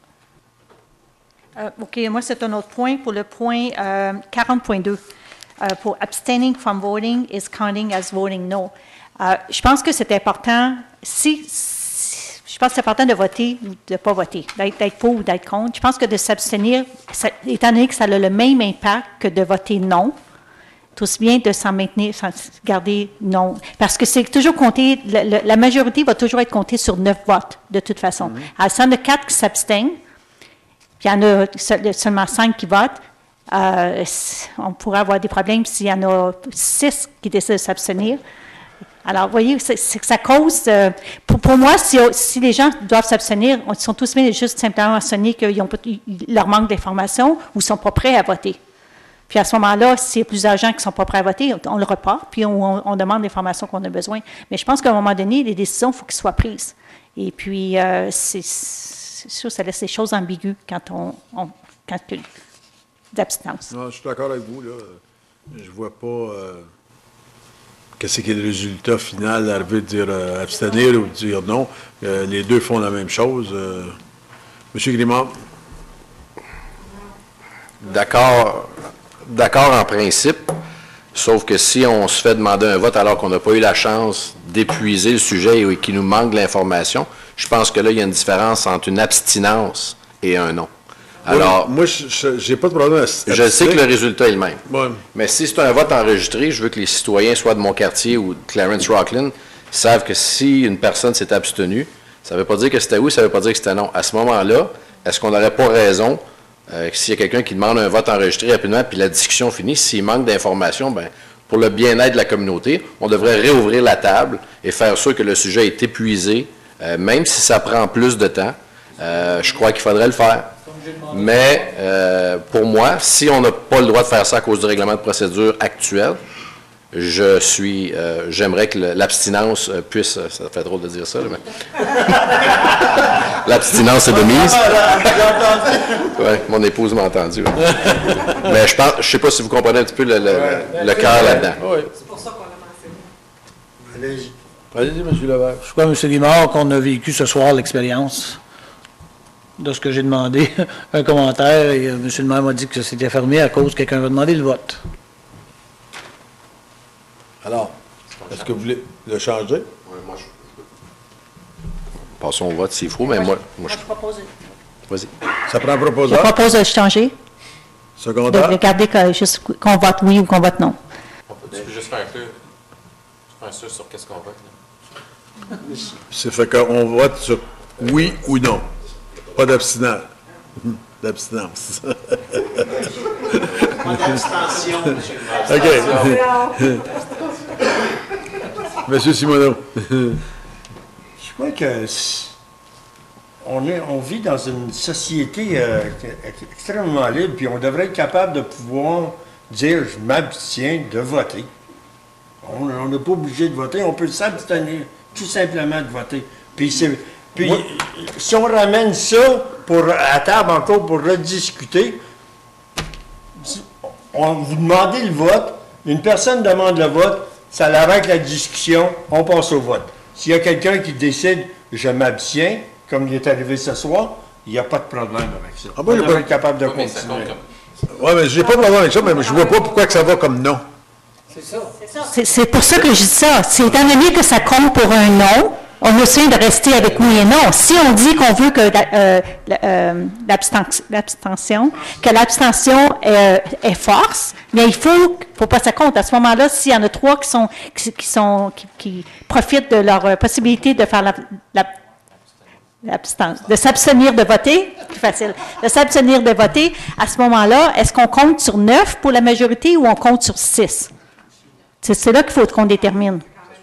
OK, moi, c'est un autre point. Pour le point 40.2, pour abstaining from voting is counting as voting no. Je pense que c'est important, je pense que c'est important de voter ou de ne pas voter, d'être pour ou d'être contre. Je pense que de s'abstenir, étant donné que ça a le même impact que de voter non, c'est aussi bien de s'en maintenir, s'en garder non. Parce que c'est toujours compté, la majorité va toujours être comptée sur 9 votes, de toute façon. Alors, s'il y en a 4 qui s'abstiennent, puis il y en a seulement 5 qui votent, on pourrait avoir des problèmes s'il y en a 6 qui décident de s'abstenir. Alors, vous voyez, c'est que ça cause... pour moi, si les gens doivent s'abstenir, ils sont tous bien juste simplement mentionner qu'il leur manque d'informations ou ne sont pas prêts à voter. Puis à ce moment-là, s'il y a plusieurs gens qui ne sont pas prêts à voter, on le repart, puis on demande l'information qu'on a besoin. Mais je pense qu'à un moment donné, les décisions, il faut qu'elles soient prises. Et puis, c'est sûr, ça laisse les choses ambiguës quand on calcule d'abstinence. Non, je suis d'accord avec vous, là. Je ne vois pas... Qu'est-ce qui est le résultat final, arriver de dire abstenir ou de dire non? Les deux font la même chose. Monsieur Grimard? D'accord en principe, sauf que si on se fait demander un vote alors qu'on n'a pas eu la chance d'épuiser le sujet et qu'il nous manque de l'information, je pense que là, il y a une différence entre une abstinence et un non. Alors, moi, je n'ai pas de problème à je sais que le résultat est le même. Ouais. Mais si c'est un vote enregistré, je veux que les citoyens, soit de mon quartier ou de Clarence Rockland, savent que si une personne s'est abstenue, ça ne veut pas dire que c'était oui, ça ne veut pas dire que c'était non. À ce moment-là, est-ce qu'on n'aurait pas raison, s'il y a quelqu'un qui demande un vote enregistré rapidement, puis la discussion finit, s'il manque d'informations, ben, pour le bien-être de la communauté, on devrait réouvrir la table et faire sûr que le sujet est épuisé, même si ça prend plus de temps. Je crois qu'il faudrait le faire. Mais pour moi, si on n'a pas le droit de faire ça à cause du règlement de procédure actuel, j'aimerais que l'abstinence puisse, ça fait drôle de dire ça, mais l'abstinence est de mise. Ouais, mon épouse m'a entendu. Ouais. Mais je sais pas si vous comprenez un petit peu le cœur là-dedans. Oui. C'est pour ça qu'on a mentionné. Allez-y, M. Levert. Je crois, M. Guimard, qu'on a vécu ce soir l'expérience de ce que j'ai demandé, un commentaire, et M. le maire m'a dit que c'était fermé à cause que quelqu'un va demander le vote. Alors, est-ce que vous voulez le changer? Oui, moi, passons au vote s'il faut, mais moi je propose. Vas-y. Ça prend un proposeur? Je propose de changer. Secondaire? De garder qu'on vote oui ou qu'on vote non. On peut juste faire sûr sur qu'est-ce qu'on vote. C'est fait qu'on vote sur oui ou non. Pas d'abstinence. D'abstinence. d'abstention, monsieur le OK. Monsieur Simoneau. Je crois que on vit dans une société extrêmement libre, puis on devrait être capable de pouvoir dire « je m'abstiens de voter ». On n'est pas obligé de voter, on peut s'abstenir tout simplement de voter. Puis si on ramène ça à table encore pour rediscuter, on vous demandez le vote, une personne demande le vote, ça arrête la discussion, on passe au vote. S'il y a quelqu'un qui décide « je m'abstiens », comme il est arrivé ce soir, il n'y a pas de problème avec ça. On devrait être capable de continuer. Oui, mais je n'ai pas de problème avec ça, mais je ne vois pas pourquoi que ça va comme non. C'est pour ça que je dis ça. C'est étant donné que ça compte pour un non, on essaie de rester avec oui et non. Si on dit qu'on veut que l'abstention est force, mais il faut pas que ça compte. À ce moment-là, s'il y en a 3 qui profitent de leur possibilité de faire de s'abstenir de voter, plus facile, de s'abstenir de voter, à ce moment-là, est-ce qu'on compte sur 9 pour la majorité ou on compte sur 6? C'est là qu'il faut qu'on détermine.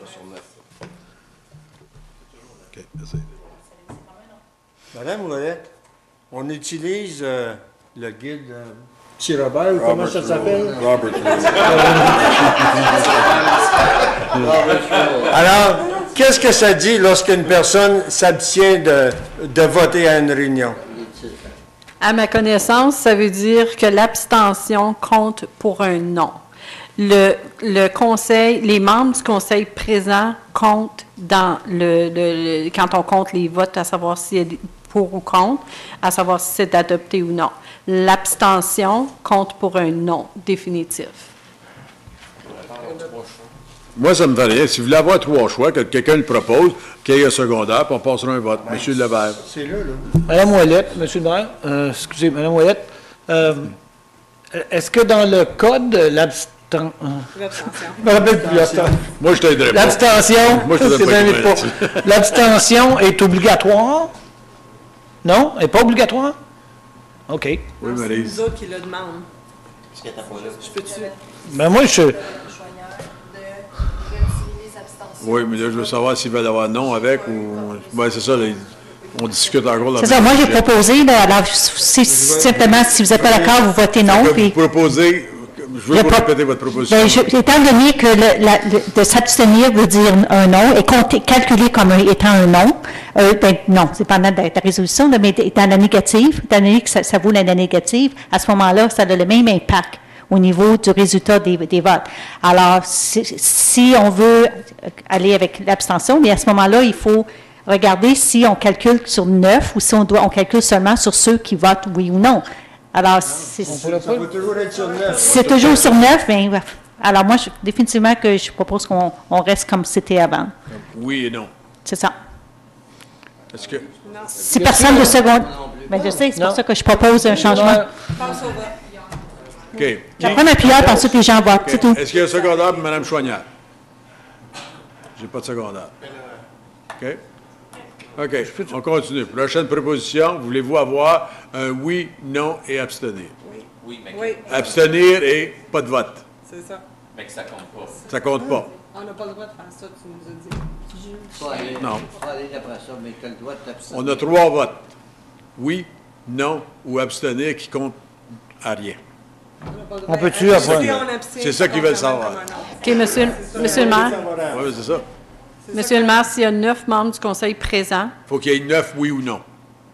Madame Ouellette, on utilise le guide Petit Robert, ou comment ça s'appelle? Robert. Alors, qu'est-ce que ça dit lorsqu'une personne s'abstient de voter à une réunion? À ma connaissance, ça veut dire que l'abstention compte pour un non. Le conseil, les membres du conseil présents comptent quand on compte les votes, à savoir si c'est pour ou contre, à savoir si c'est adopté ou non. L'abstention compte pour un non définitif. Moi, ça me fait rien. Si vous voulez avoir 3 choix, que quelqu'un le propose, qu'il y ait un secondaire, puis on passera un vote. Monsieur Levert. C'est là. Madame Ouellette, Monsieur le maire, excusez, Madame Ouellette, est-ce que dans le code, l'abstention... Moi, je t'aiderais pas. L'abstention, Moi, je t'aiderais pas. L'abstention est obligatoire? Non? Elle n'est pas obligatoire? OK. Oui, c'est nous autres qui le demandent. Je peux-tu... Ben moi, Oui, mais là, je veux savoir s'ils veulent avoir non avec ou... Ben, c'est ça, là, on discute encore. C'est ça, moi, j'ai proposé, alors, simplement, si vous n'êtes pas d'accord, vous votez non. Vous proposez... Je veux vous répéter votre proposition. Étant donné que de s'abstenir veut dire un non et calculé comme étant un non, non, c'est pendant ta résolution, mais étant la négative, étant donné que ça vaut la négative, à ce moment-là, ça a le même impact au niveau du résultat des votes. Alors, si on veut aller avec l'abstention, mais à ce moment-là, il faut regarder si on calcule sur 9 ou si on calcule seulement sur ceux qui votent oui ou non. Alors, c'est toujours être sur 9. C'est toujours sur 9, mais alors moi, définitivement que je propose qu'on reste comme c'était avant. Oui et non. C'est ça. Est-ce que... Si personne de seconde... Ben, je sais, c'est pour ça que je propose un changement. OK. Je prends ma cuillère, puis ensuite les gens votent, c'est tout. Est-ce qu'il y a un secondaire pour Mme Choignard? J'ai pas de secondaire. OK? OK, on continue. Prochaine proposition, voulez-vous avoir un oui, non et abstenir? Oui. Abstenir et pas de vote. C'est ça. Mais que ça compte pas. Ça compte pas. On n'a pas le droit de faire ça, tu nous as dit. Non. Faut aller d'après ça, mais tu as le droit de t'abstenir. On a 3 votes. Oui, non ou abstenir qui compte à rien. On peut-tu avoir... C'est ça qu'ils veulent savoir. OK, monsieur le maire. Oui, c'est ça. Monsieur le maire, s'il y a 9 membres du conseil présents, Il faut qu'il y ait 9 oui ou non.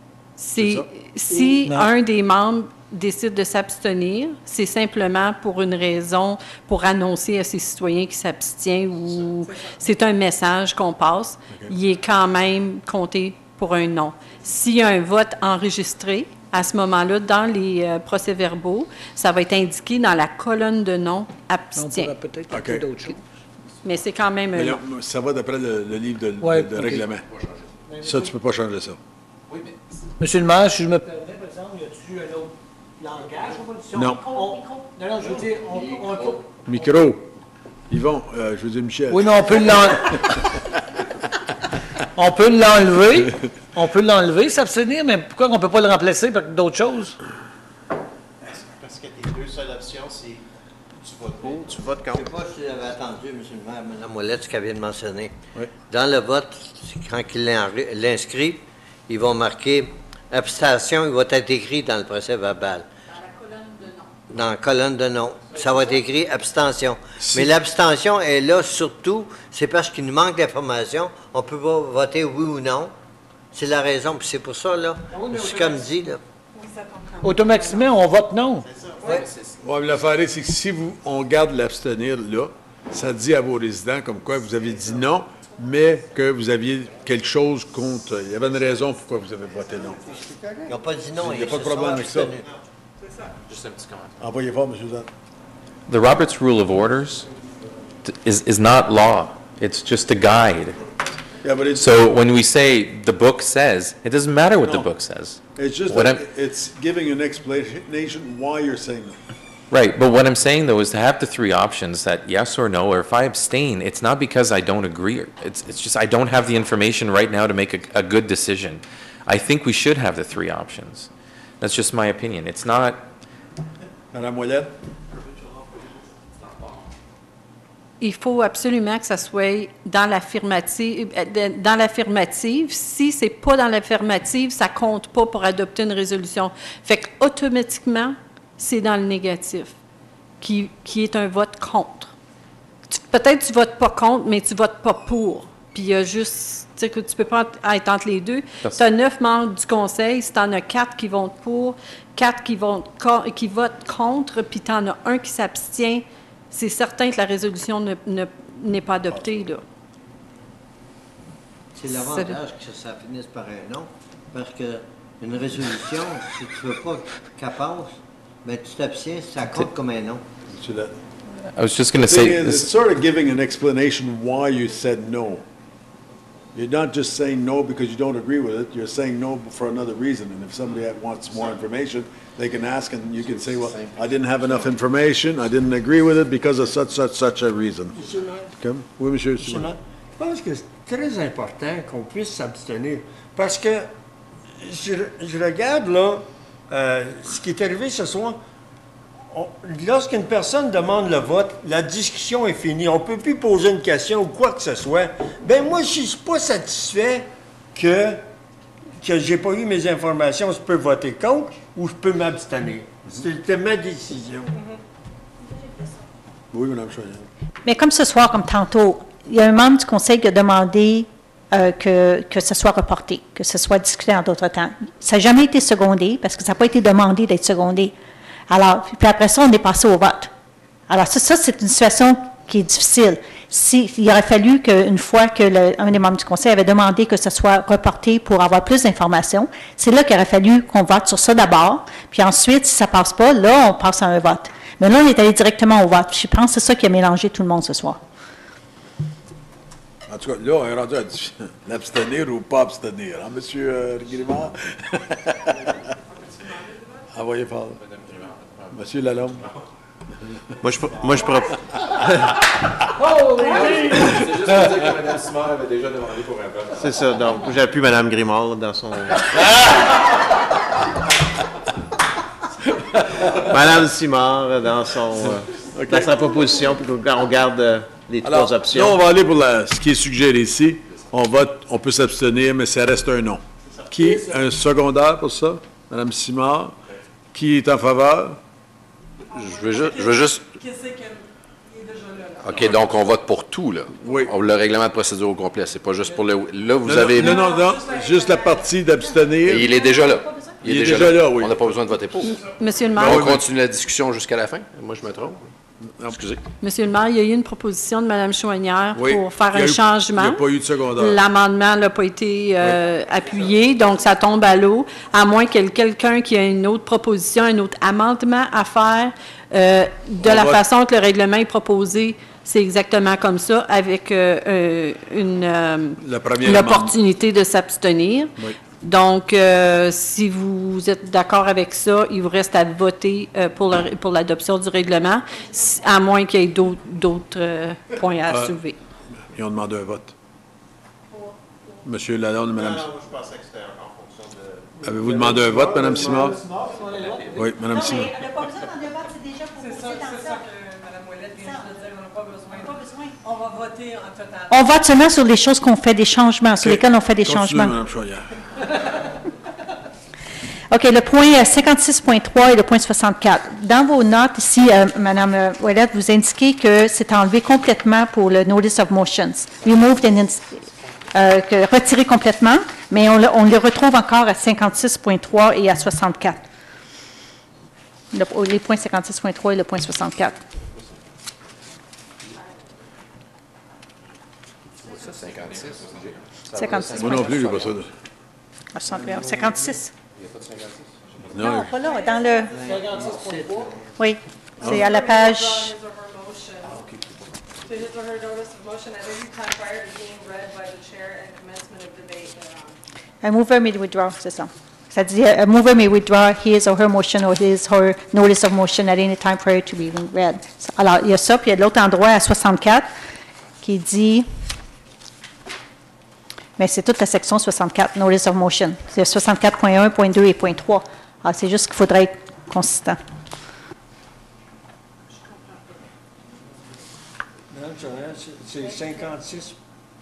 Si un des membres décide de s'abstenir, c'est simplement pour une raison, pour annoncer à ses citoyens qu'il s'abstient ou c'est un message qu'on passe, il est quand même compté pour un non. S'il y a un vote enregistré, à ce moment-là, dans les procès-verbaux, ça va être indiqué dans la colonne de non abstient. On pourrait peut-être d'autres choses. Mais c'est quand même un non. Ça va d'après le livre de règlement. Ça, tu ne peux pas changer ça. Monsieur le maire, si je me permets, par exemple, y a-t-il un autre langage ou pas? Non. Non, je veux dire, Micro. Yvon, je veux dire Michel. Oui, mais on peut l'enlever. On peut l'enlever. On peut l'enlever, s'abstenir, mais pourquoi on ne peut pas le remplacer par d'autres choses? Parce que tes 2 seules options, c'est votes pour, tu votes contre. Je ne sais pas si vous avez attendu, M. le maire, Mme Ouellette, ce qu'elle vient de mentionner. Oui. Dans le vote, quand il l'inscrit, ils vont marquer abstention, il va être écrit dans le procès verbal. Dans la colonne de non. Ça va être écrit abstention. Mais l'abstention est là surtout, c'est parce qu'il nous manque d'informations. On ne peut pas voter oui ou non. C'est la raison. Puis c'est pour ça, là, c'est comme dit, là. Automatiquement, on vote non. Oui, l'affaire, c'est que si on garde l'abstenir là, ça dit à vos résidents comme quoi vous avez dit non, mais que vous aviez quelque chose contre. Il y avait une raison pourquoi vous avez voté non. Ils n'ont pas dit non. Il n'y a pas de problème avec ça. Just un petit commentaire. Envoyez voir, M. Zan. The Roberts Rule of Orders is not law. It's just a guide. Yeah, but it's, So when we say the book says, it doesn't matter what the book says. it's just What that I'm- it's giving an explanation why you're saying no. Right, but what I'm saying though is to have the three options, that yes or no, or if I abstain, it's not because I don't agree. It's just I don't have the information right now to make a good decision. I think we should have the three options. That's just my opinion. It's not. Madame Ouellette? Il faut absolument que ça soit dans l'affirmative. Dans l'affirmative. Si c'est pas dans l'affirmative, ça compte pas pour adopter une résolution. Fait que automatiquement, c'est dans le négatif, qui est un vote contre. Peut-être tu votes pas contre, mais tu votes pas pour. Puis il y a juste, tu sais, que tu peux pas être entre les deux. Tu as 9 membres du conseil, si tu en as 4 qui votent pour, 4 qui votent contre, puis tu en as un qui s'abstient, c'est certain que la résolution n'est pas adoptée, là. C'est l'avantage que ça finisse par un non, parce qu'une résolution, si tu ne veux pas qu'elle passe, ben tu t'abstiens, ça compte comme un non. I was just going to The thing say is, it's sort of giving an explanation why you said no. You're not just saying no because you don't agree with it, you're saying no for another reason. And if somebody wants more information, they can ask and you can say, well, I didn't have enough information, I didn't agree with it because of such a reason. Monsieur le maire. Comme? Oui, monsieur. Monsieur le maire, je pense que c'est très important qu'on puisse s'abstenir. Parce que je regarde, là, ce qui est arrivé ce soir. Lorsqu'une personne demande le vote, la discussion est finie. On ne peut plus poser une question ou quoi que ce soit. Ben moi, je ne suis pas satisfait que je n'ai pas eu mes informations. Je peux voter contre ou je peux m'abstenir. C'était ma décision. Oui, Mme Choyenne. Mais comme ce soir, comme tantôt, il y a un membre du conseil qui a demandé que ce soit reporté, que ce soit discuté en d'autres temps. Ça n'a jamais été secondé parce que ça n'a pas été demandé d'être secondé. Alors, puis après ça, on est passé au vote. Alors, ça c'est une situation qui est difficile. Il aurait fallu qu'une fois que un des membres du conseil avait demandé que ce soit reporté pour avoir plus d'informations, c'est là qu'il aurait fallu qu'on vote sur ça d'abord, puis ensuite, si ça ne passe pas, là, on passe à un vote. Mais là, on est allé directement au vote. Je pense que c'est ça qui a mélangé tout le monde ce soir. En tout cas, là, on est rendu à l'abstenir ou pas abstenir. Hein, monsieur Grimard? Envoyez par Monsieur Lalonde. Moi, je pourrais... C'est juste pour dire que Mme Simard avait déjà demandé pour un vote. C'est ça, donc j'appuie Mme Grimard dans son... Mme Simard dans son... dans sa proposition, puis on garde les trois options. Là, on va aller pour ce qui est suggéré ici. On vote, on peut s'abstenir, mais ça reste un non. Qui est un secondaire pour ça? Mme Simard. Qui est en faveur? Je veux juste... OK, donc on vote pour tout, là. Oui. Le règlement de procédure au complet, c'est pas juste pour le... Là, vous avez... Non, juste la partie d'abstenir. Et il est déjà là. Il est déjà là, oui. On n'a pas besoin de voter pour. Monsieur le maire. On continue la discussion jusqu'à la fin? Moi, je me trompe. Excusez. Monsieur le maire, il y a eu une proposition de Mme Chouanière Oui. pour faire Il y a un eu- changement. il n'y a pas eu de secondaire. L'amendement n'a pas été appuyé, donc ça tombe à l'eau, à moins qu'il y ait quelqu'un qui a une autre proposition, un autre amendement à faire. De la façon que le règlement est proposé, c'est exactement comme ça, avec l'opportunité de s'abstenir. Oui. Donc, si vous êtes d'accord avec ça, il vous reste à voter pour l'adoption du règlement, à moins qu'il y ait d'autres points à soulever. Ils ont demandé un vote. Monsieur Lalonde, Mme... je pensais que c'était en fonction de... Avez-vous demandé un vote, Mme Simard? Oui, Mme Simard. C'est ça que Mme Ouellette Pas besoin. On va voter en total. On vote seulement sur les choses qu'on fait des changements, sur lesquelles on fait des changements. Mme Chouinard. OK, le point 56.3 et le point 64. Dans vos notes ici, Mme Ouellette, vous indiquez que c'est enlevé complètement pour le Notice of Motions. Removed and retiré complètement, mais on le retrouve encore à 56.3 et à 64. Les points 56.3 et le point 64. Ça, 56. 56. Moi non plus, je n'ai pas ça. 56. Il n'y a pas de 56? Non, pas là, dans le... Oui, c'est à la page... To his or her notice of motion at any time prior to being read by the chair and commencement of debate thereon. A mover may withdraw, c'est ça. Ça dit, a mover may withdraw his or her motion or his or her notice of motion at any time prior to being read. Alors, il y a ça, puis il y a de l'autre endroit à 64 qui dit, mais c'est toute la section 64, notice of motion. C'est 64.1, point 2 et point 3. Alors, c'est juste qu'il faudrait être consistant. C'est 56.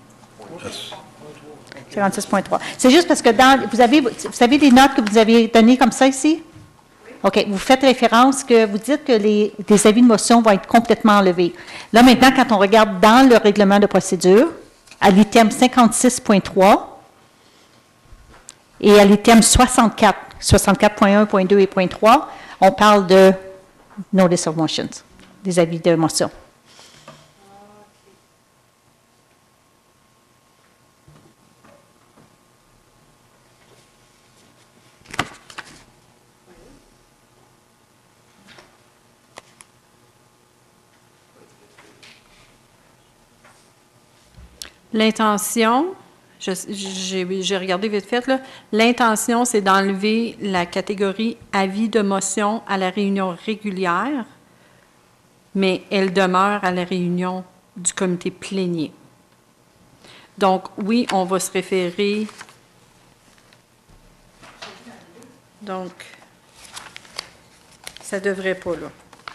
56.3. C'est juste parce que vous avez des notes que vous avez données comme ça ici? OK. Vous faites référence que vous dites que les avis de motion vont être complètement enlevés. Là, maintenant, quand on regarde dans le règlement de procédure, à l'item 56.3 et à l'item 64, 64.1, point 2 et point 3, on parle de notice of motions, des avis de motion. L'intention, j'ai regardé vite fait, là. L'intention, c'est d'enlever la catégorie avis de motion à la réunion régulière, mais elle demeure à la réunion du comité plénier. Donc, oui, on va se référer. Donc, ça ne devrait pas, là.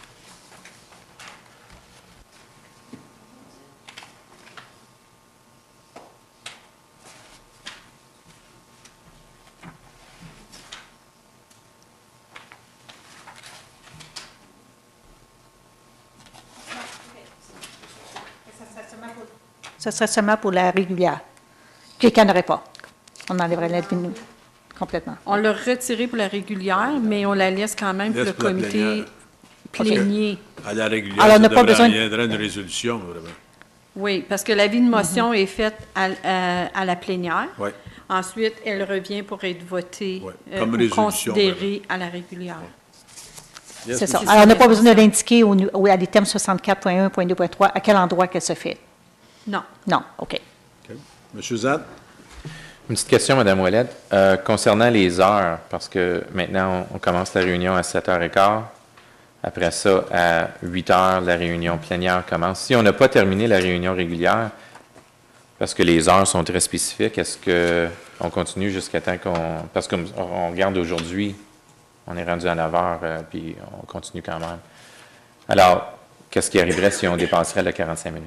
Ce serait seulement pour la régulière. Quelqu'un n'aurait pas. On enlèverait l'aide complètement. On l'a retiré pour la régulière, mais on la laisse quand même pour le comité plénier. À la régulière, alors, on n'a ça pas besoin viendrait une résolution, vraiment. Oui, parce que l'avis de motion est fait à la plénière. Oui. Ensuite, elle revient pour être votée Comme ou résolution, considérée à la régulière. Yes, c'est ça. Alors, on n'a pas besoin de l'indiquer à l'item 64.1, point 2, point 3, à quel endroit qu'elle se fait. Non. Non, OK. Monsieur Zad? Une petite question, Mme Ouellette. Concernant les heures, parce que maintenant, on commence la réunion à 7h15. Après ça, à 8h, la réunion plénière commence. Si on n'a pas terminé la réunion régulière, parce que les heures sont très spécifiques, est-ce qu'on continue jusqu'à temps qu'on... Parce qu'on regarde aujourd'hui, on est rendu à 9h, puis on continue quand même. Alors, qu'est-ce qui arriverait si on dépasserait les 45 minutes?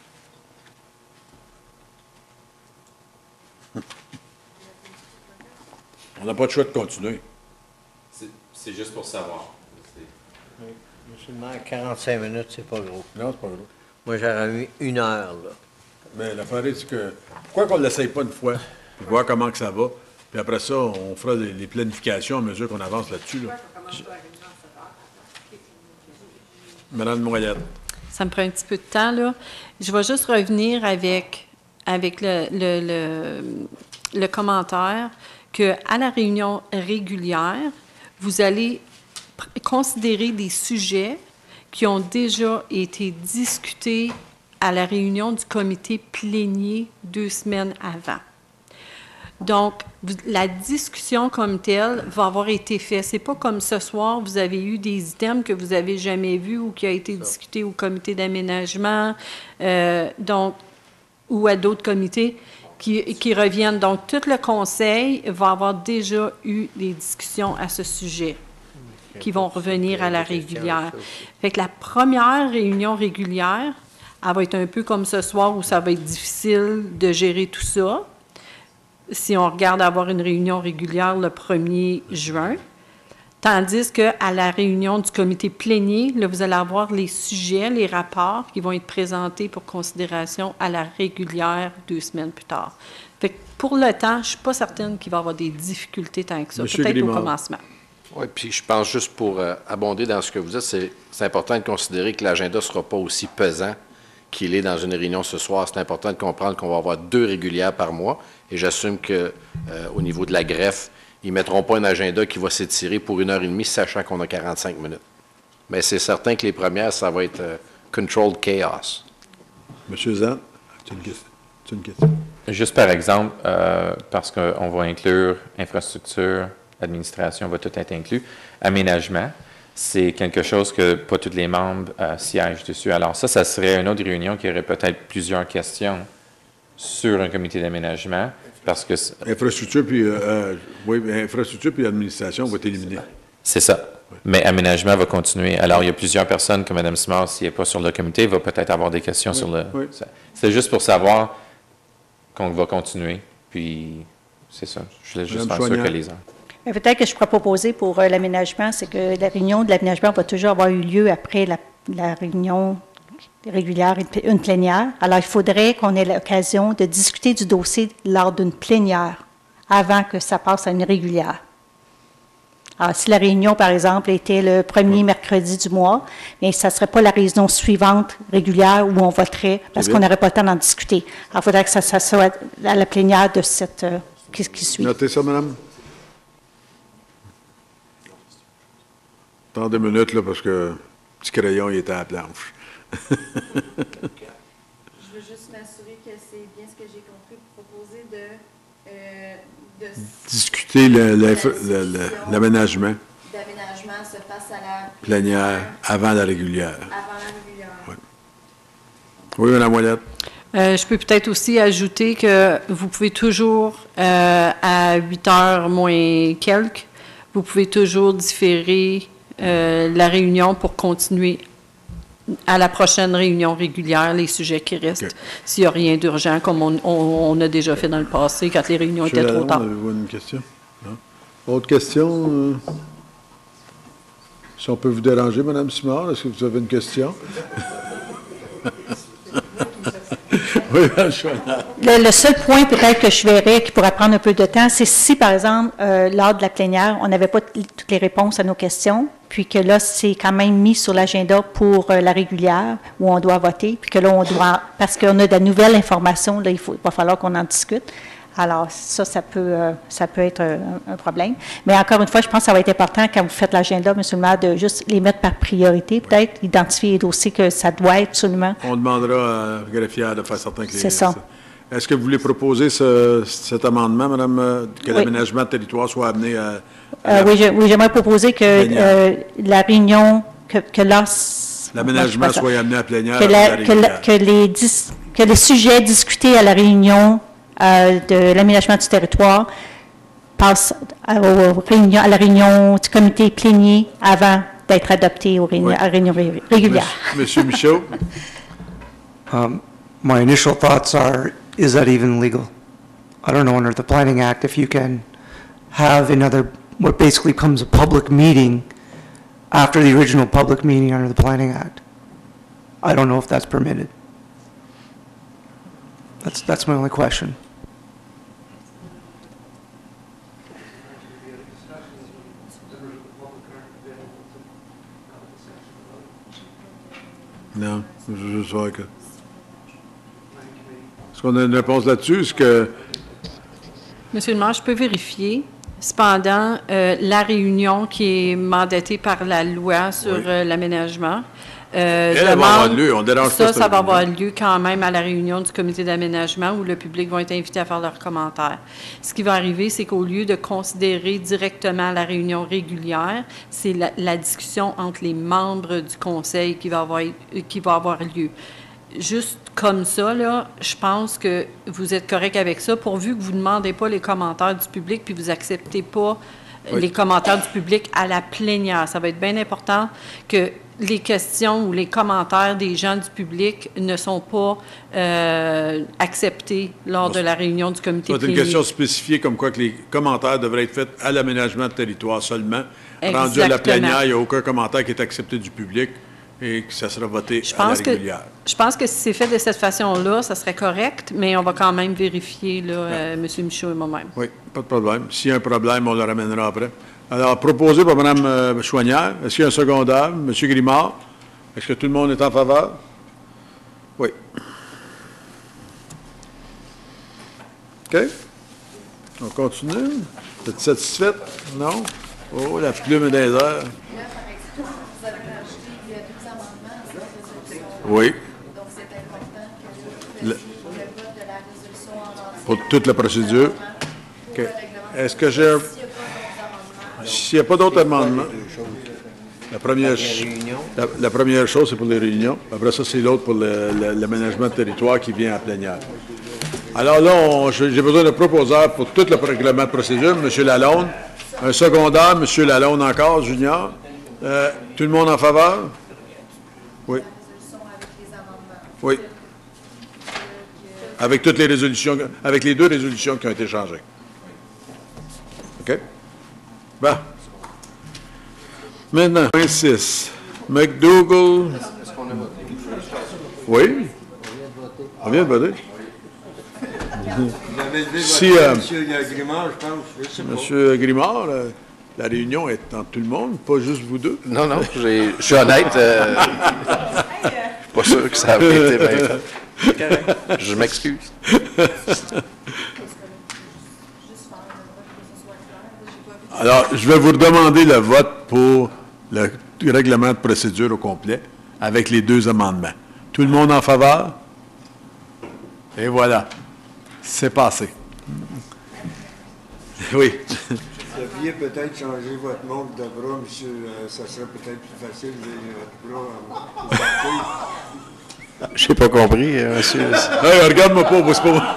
On n'a pas de choix de continuer. C'est juste pour savoir. Oui. Monsieur le maire, 45 minutes, c'est pas gros. Non, c'est pas gros. Moi, j'aurais mis 1 heure, là. Mais l'affaire est que, pourquoi qu'on ne l'essaye pas une fois, puis voir comment que ça va, puis après ça, on fera les planifications à mesure qu'on avance là-dessus. Là. Madame Moyette. Ça me prend un petit peu de temps, là. Je vais juste revenir avec le commentaire qu'à la réunion régulière, vous allez considérer des sujets qui ont déjà été discutés à la réunion du comité plénier 2 semaines avant. Donc, la discussion comme telle va avoir été faite. C'est pas comme ce soir, vous avez eu des items que vous n'avez jamais vus ou qui a été discuté au comité d'aménagement, ou à d'autres comités qui reviennent. Donc, tout le conseil va avoir déjà eu des discussions à ce sujet qui vont revenir à la régulière. Fait que la première réunion régulière, Elle va être un peu comme ce soir où ça va être difficile de gérer tout ça. Si on regarde avoir une réunion régulière le 1er juin, tandis qu'à la réunion du comité plénier, là, vous allez avoir les sujets, les rapports qui vont être présentés pour considération à la régulière 2 semaines plus tard. Fait que pour le temps, je ne suis pas certaine qu'il va y avoir des difficultés tant que ça, peut-être au commencement. Oui, puis je pense juste pour abonder dans ce que vous dites, c'est important de considérer que l'agenda ne sera pas aussi pesant qu'il est dans une réunion ce soir. C'est important de comprendre qu'on va avoir 2 régulières par mois et j'assume qu'au niveau de la greffe, ils ne mettront pas un agenda qui va s'étirer pour 1h30, sachant qu'on a 45 minutes. Mais c'est certain que les premières, ça va être controlled chaos. Monsieur Zan, tu as une question? Juste par exemple, parce qu'on va inclure infrastructure, administration, va tout être inclus. Aménagement, c'est quelque chose que pas tous les membres siègent dessus. Alors ça serait une autre réunion qui aurait peut-être plusieurs questions sur un comité d'aménagement. Parce que infrastructure puis administration vont être éliminés. C'est ça. Oui. Mais aménagement va continuer. Alors, il y a plusieurs personnes, comme Mme Simard, s'il n'est pas sur le comité, va peut-être avoir des questions sur le... Oui. C'est juste pour savoir qu'on va continuer. Puis, c'est ça. Je voulais juste faire ça que les gens. Peut-être que je pourrais proposer pour l'aménagement, c'est que la réunion de l'aménagement va toujours avoir eu lieu après la réunion régulière, une plénière. Alors, il faudrait qu'on ait l'occasion de discuter du dossier lors d'une plénière avant que ça passe à une régulière. Alors, si la réunion, par exemple, était le premier mercredi du mois, mais ça ne serait pas la réunion suivante régulière où on voterait parce qu'on n'aurait pas le temps d'en discuter. Alors, il faudrait que ça soit à la plénière de cette qui suit. Notez ça, madame. Attends 2 minutes, là, parce que le petit crayon, il était à la planche. Je veux juste m'assurer que c'est bien ce que j'ai compris pour proposer de discuter l'aménagement. D'aménagement se passe à la plénière avant la régulière. Avant la régulière. Oui. Oui, Mme Ouellette. Je peux peut-être aussi ajouter que vous pouvez toujours, à 8h moins quelques, vous pouvez toujours différer la réunion pour continuer à la prochaine réunion régulière, les sujets qui restent, s'il n'y a rien d'urgent, comme on a déjà fait dans le passé, quand les réunions étaient trop tard. Avez-vous une question? Non? Autre question? Si on peut vous déranger, Mme Simard, est-ce que vous avez une question? Oui, le seul point peut-être que je verrais qui pourrait prendre un peu de temps, c'est si, par exemple, lors de la plénière, on n'avait pas toutes les réponses à nos questions, puis que là, c'est quand même mis sur l'agenda pour la régulière, où on doit voter, puis que là, on doit, parce qu'on a de nouvelles informations, là, il va falloir qu'on en discute. Alors, ça peut être un problème. Mais encore une fois, je pense que ça va être important quand vous faites l'agenda, M. le maire, de juste les mettre par priorité, peut-être, identifier les dossiers que ça doit être absolument. On demandera à greffière de faire certain que les... C'est ça. Est-ce que vous voulez proposer cet amendement, Mme, que l'aménagement de territoire soit amené à oui, j'aimerais proposer que la réunion, que l'aménagement soit amené à plénière. Que les sujets discutés à la réunion de l'aménagement du territoire passent à la réunion du comité plénier avant d'être adoptés à la réunion régulière. Monsieur Michaud. My initial thoughts are, is that even legal? I don't know, under the Planning Act, if you can have another, what basically becomes a public meeting after the original public meeting under the Planning Act. I don't know if that's permitted. That's my only question. Non, je veux juste voir que... Est-ce qu'on a une réponse là-dessus? Est-ce que... Monsieur le maire, je peux vérifier. Cependant, la réunion qui est mandatée par la loi sur l'aménagement, elle va avoir lieu, on dérange pas. Ça va avoir lieu quand même à la réunion du comité d'aménagement où le public va être invité à faire leurs commentaires. Ce qui va arriver, c'est qu'au lieu de considérer directement la réunion régulière, c'est la discussion entre les membres du conseil qui va avoir lieu. Juste comme ça, là, je pense que vous êtes correct avec ça, pourvu que vous ne demandez pas les commentaires du public puis vous n'acceptez pas les commentaires du public à la plénière. Ça va être bien important que les questions ou les commentaires des gens du public ne sont pas acceptés lors de la réunion du comité plénier. C'est une question spécifiée comme quoi que les commentaires devraient être faits à l'aménagement de territoire seulement. Exactement. Rendu à la plénière, il n'y a aucun commentaire qui est accepté du public et que ça sera voté à la régulière. Je pense que si c'est fait de cette façon-là, ça serait correct, mais on va quand même vérifier, là, M. Michaud et moi-même. Oui, pas de problème. S'il y a un problème, on le ramènera après. Alors, proposé par Mme Chouanière, est-ce qu'il y a un secondaire? M. Grimard, est-ce que tout le monde est en faveur? Oui. OK. On continue. Vous êtes satisfaite? Non? Oh, la plume est dans les airs. Là, par exemple, vous avez rajouté, il y a 12 amendements à cette résolution. Oui. Donc, c'est important que vous fassiez le vote de la résolution en entier. Pour toute la procédure. OK. Est-ce que j'ai un... S'il n'y a pas d'autres amendements, la première chose, c'est pour les réunions. Après ça, c'est l'autre pour l'aménagement de territoire qui vient à plénière. Alors là, j'ai besoin de proposeurs pour tout le règlement de procédure. M. Lalonde, un secondaire, M. Lalonde encore, junior. Tout le monde en faveur? Oui. Oui. Avec toutes les résolutions, avec les 2 résolutions qui ont été changées. OK? Bon. Maintenant, point 6. McDougall. Oui? On vient de voter. Vous avez levé Si, votre M. Grimard, je pense. Je sais pas. Monsieur Grimard, la réunion est entre tout le monde, pas juste vous deux. Non, non, je suis honnête. Je suis pas sûr que ça avait été bien fait. Je m'excuse. Alors, je vais vous redemander le vote pour le règlement de procédure au complet avec les 2 amendements. Tout le monde en faveur? Et voilà. C'est passé. Oui. Vous deviez peut-être changer votre montre de bras, monsieur. Ça serait peut-être plus facile de votre bras. Je n'ai pas compris, monsieur. Hey, regarde-moi pas, c'est pas moi.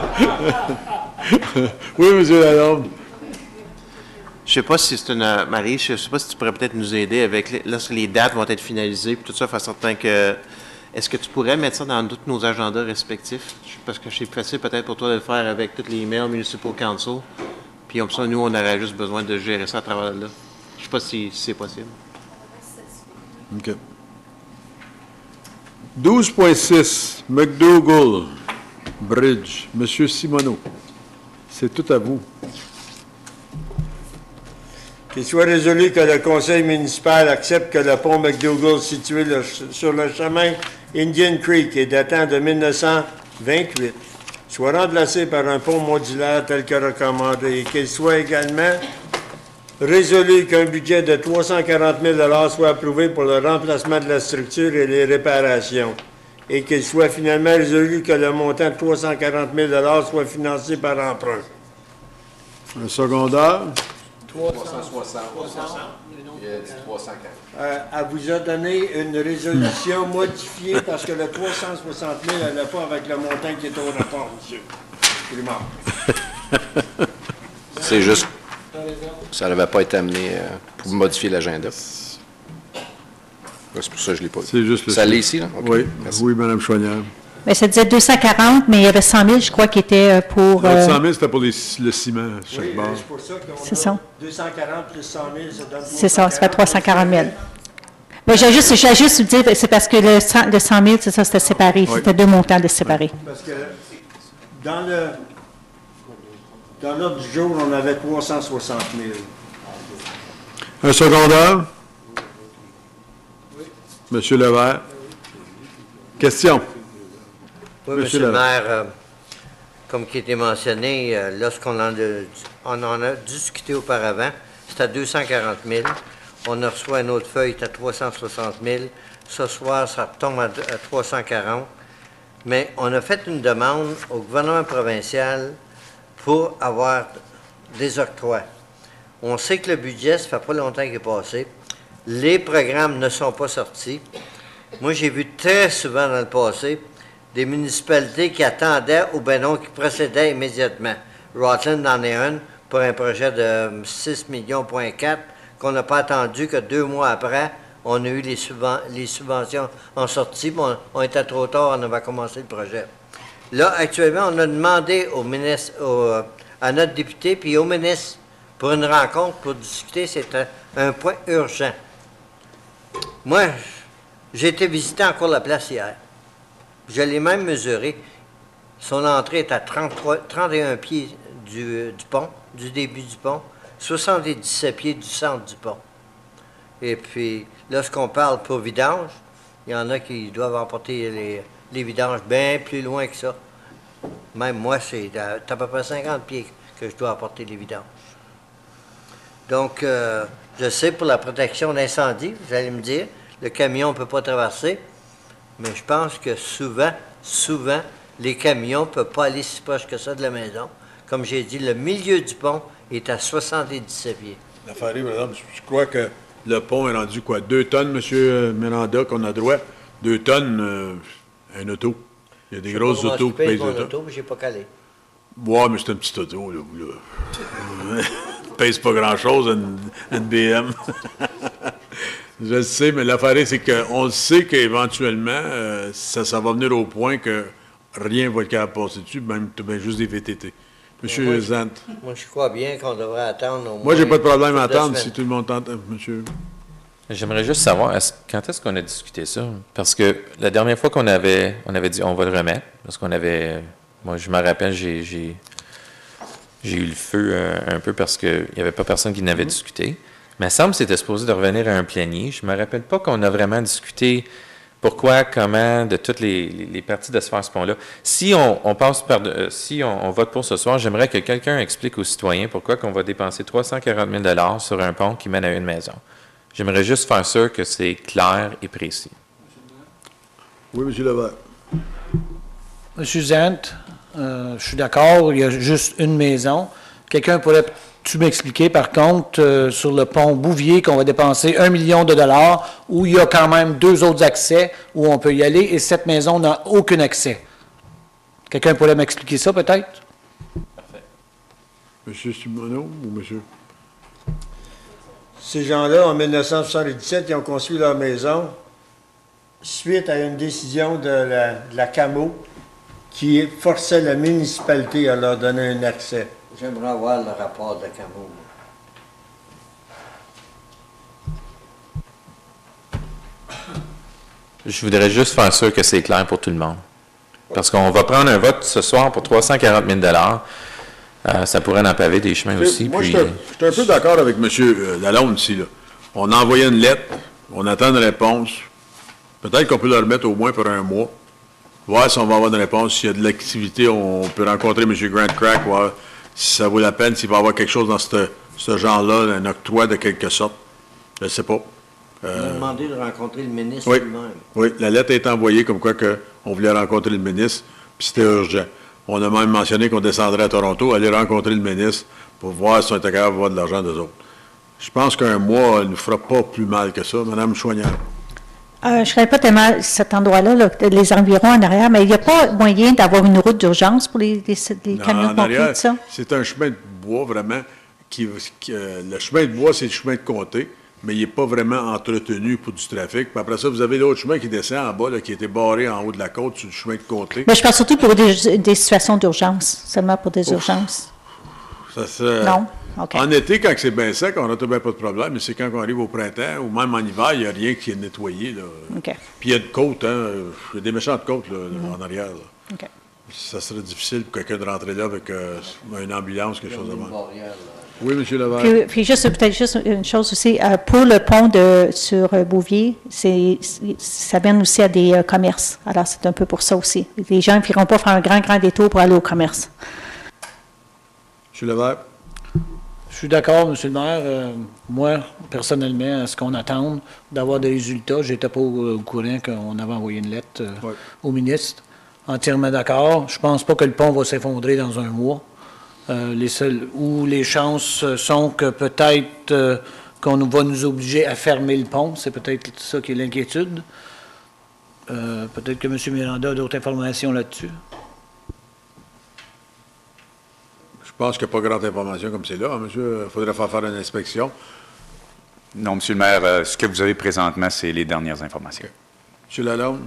Oui, monsieur Lalonde. Je ne sais pas si c'est une... Marie, je ne sais pas si tu pourrais peut-être nous aider avec... Lorsque les dates vont être finalisées, puis tout ça, faire certain que... Est-ce que tu pourrais mettre ça dans tous nos agendas respectifs? Parce que c'est facile peut-être pour toi de le faire avec tous les emails Municipal Council. Puis comme ça, nous, on aurait juste besoin de gérer ça à travers là. Je ne sais pas si c'est possible. OK. 12.6, McDougall, Bridge. Monsieur Simoneau, c'est tout à vous. Qu'il soit résolu que le conseil municipal accepte que le pont McDougall situé sur le chemin Indian Creek et datant de 1928 soit remplacé par un pont modulaire tel que recommandé et qu'il soit également résolu qu'un budget de 340 000 soit approuvé pour le remplacement de la structure et les réparations et qu'il soit finalement résolu que le montant de 340 000 soit financé par emprunt. Un secondaire? 360. Il a dit 340. Elle vous a donné une résolution modifiée parce que le 360 000 n'allait pas avec le montant qui est au rapport, monsieur Grimard. C'est juste ça n'avait pas été amené pour modifier l'agenda. C'est pour ça que je ne l'ai pas vu. C'est juste le ça l'est ici, là? Okay. Oui, merci. Oui, Mme Chouanière. Mais ça disait 240, mais il y avait 100 000, je crois, qui était pour... 100 000, c'était pour le ciment, chaque oui, barre. C'est pour ça qu'on c'est ça. 240 plus 100 000, ça donne... C'est ça, ça fait 340 000. Mais j'ai juste dit, c'est parce que le 100 000, c'est ça, c'était séparé. Oui. C'était 2 montants de séparés. Parce que dans l'ordre du jour, on avait 360 000. Un secondaire? Oui. Monsieur Levert. Question? Oui, Monsieur le maire, comme qui a été mentionné, lorsqu'on en a discuté auparavant, c'était à 240 000. On a reçu une autre feuille, c'était à 360 000. Ce soir, ça retombe à 340. Mais on a fait une demande au gouvernement provincial pour avoir des octrois. On sait que le budget, ça fait pas longtemps qu'il est passé. Les programmes ne sont pas sortis. Moi, j'ai vu très souvent dans le passé des municipalités qui attendaient ou bien non, qui procédaient immédiatement. Rutland en est une, pour un projet de 6,4 millions, qu'on n'a pas attendu que 2 mois après, on a eu les subventions en sortie, mais on était trop tard, on avait commencé le projet. Là, actuellement, on a demandé au ministre, à notre député, puis au ministre, pour une rencontre, pour discuter, c'est un point urgent. Moi, j'ai été visiter encore la place hier. Je l'ai même mesuré. Son entrée est à 31 pieds du pont, du début du pont, 77 pieds du centre du pont. Et puis, lorsqu'on parle pour vidange, il y en a qui doivent emporter les vidanges bien plus loin que ça. Même moi, c'est à peu près 50 pieds que je dois apporter les vidanges. Donc, je sais, pour la protection d'incendie, vous allez me dire, le camion ne peut pas traverser, mais je pense que souvent, les camions ne peuvent pas aller si proche que ça de la maison. Comme j'ai dit, le milieu du pont est à 77 pieds. L'affaire, madame, je crois que le pont est rendu quoi? 2 tonnes, M. Miranda, qu'on a droit? 2 tonnes, un auto. Il y a des grosses autos qui pèsent 2 tonnes. Auto, j'ai pas calé. Ouais, mais c'est un petit auto, là. Pèse pas grand-chose, une BM. Je le sais, mais l'affaire, c'est qu'on sait qu'éventuellement, ça va venir au point que rien va être capable de passer dessus, même juste des VTT. Monsieur Zant. Moi, je crois bien qu'on devrait attendre au moins. Moi, j'ai pas de problème à attendre si tout le monde tente, monsieur. J'aimerais juste savoir, quand est-ce qu'on a discuté ça? Parce que la dernière fois qu'on avait dit on va le remettre, parce qu'on avait, moi je me rappelle, j'ai eu le feu un peu parce qu'il n'y avait pas personne qui n'avait discuté. Mais il me semble que c'était supposé de revenir à un plénier. Je me rappelle pas qu'on a vraiment discuté pourquoi, comment, de toutes les parties de se faire ce pont-là. Si on passe si on vote pour ce soir, j'aimerais que quelqu'un explique aux citoyens pourquoi qu'on va dépenser 340 000 $ sur un pont qui mène à une maison. J'aimerais juste faire sûr que c'est clair et précis. Oui, M. Levert. M. Zant, je suis d'accord, il y a juste une maison. Quelqu'un pourrait-tu m'expliquer, par contre, sur le pont Bouvier, qu'on va dépenser 1 million de dollars, où il y a quand même 2 autres accès où on peut y aller, et cette maison n'a aucun accès. Quelqu'un pourrait m'expliquer ça, peut-être? Parfait. M. Simoneau ou M. Ces gens-là, en 1977, ils ont construit leur maison suite à une décision de la CAMO qui forçait la municipalité à leur donner un accès. J'aimerais voir le rapport de la CAMO. Je voudrais juste faire sûr que c'est clair pour tout le monde. Parce qu'on va prendre un vote ce soir pour 340 000 $. Ça pourrait en paver des chemins aussi. Moi, puis, je suis un peu d'accord avec M. Lalonde ici. Là. On a envoyé une lettre, on attend une réponse. Peut-être qu'on peut le remettre au moins pour un mois. Voir si on va avoir une réponse. S'il y a de l'activité, on peut rencontrer M. Grant Crack, voir si ça vaut la peine, s'il va y avoir quelque chose dans ce genre-là, un octroi de quelque sorte. Je ne sais pas. On a demandé de rencontrer le ministre lui-même. Oui, la lettre est envoyée comme quoi on voulait rencontrer le ministre, puis c'était urgent. On a même mentionné qu'on descendrait à Toronto, aller rencontrer le ministre pour voir si on était capable d'avoir de l'argent d'eux autres. Je pense qu'un mois ne nous fera pas plus mal que ça. Mme Chouanière. Je ne connais pas tellement cet endroit-là, les environs en arrière, mais il n'y a pas moyen d'avoir une route d'urgence pour les camions pompiers, tout ça? C'est un chemin de bois, vraiment. Le chemin de bois, c'est le chemin de comté, mais il n'est pas vraiment entretenu pour du trafic. Puis après ça, vous avez l'autre chemin qui descend en bas, là, qui a été barré en haut de la côte, sur le chemin de comté. Mais je parle surtout pour des situations d'urgence, seulement pour des urgences. Non? Okay. En été, quand c'est bien sec, on n'a bien pas de problème, mais c'est quand on arrive au printemps, ou même en hiver, il n'y a rien qui est nettoyé. Là. Okay. Puis il y a de côtes, hein, il y a des méchantes côtes là, en arrière. Là. Okay. Ça serait difficile pour quelqu'un de rentrer là avec une ambulance, quelque chose de même. Oui, M. Levert. Puis peut-être juste une chose aussi, pour le pont sur Bouvier, ça mène aussi à des commerces. Alors, c'est un peu pour ça aussi. Les gens ne pourront pas faire un grand détour pour aller au commerce. M. Levert. Je suis d'accord, M. le maire. Moi, personnellement, à ce qu'on attend d'avoir des résultats, je n'étais pas au courant qu'on avait envoyé une lettre au ministre. Entièrement d'accord. Je ne pense pas que le pont va s'effondrer dans un mois. Les chances sont que peut-être qu'on va nous obliger à fermer le pont. C'est peut-être ça qui est l'inquiétude. Peut-être que M. Miranda a d'autres informations là-dessus. Je pense qu'il n'y a pas grande information comme c'est là, hein, monsieur. Il faudrait faire une inspection. Non, Monsieur le maire, ce que vous avez présentement, c'est les dernières informations. Okay. Monsieur Lalonde?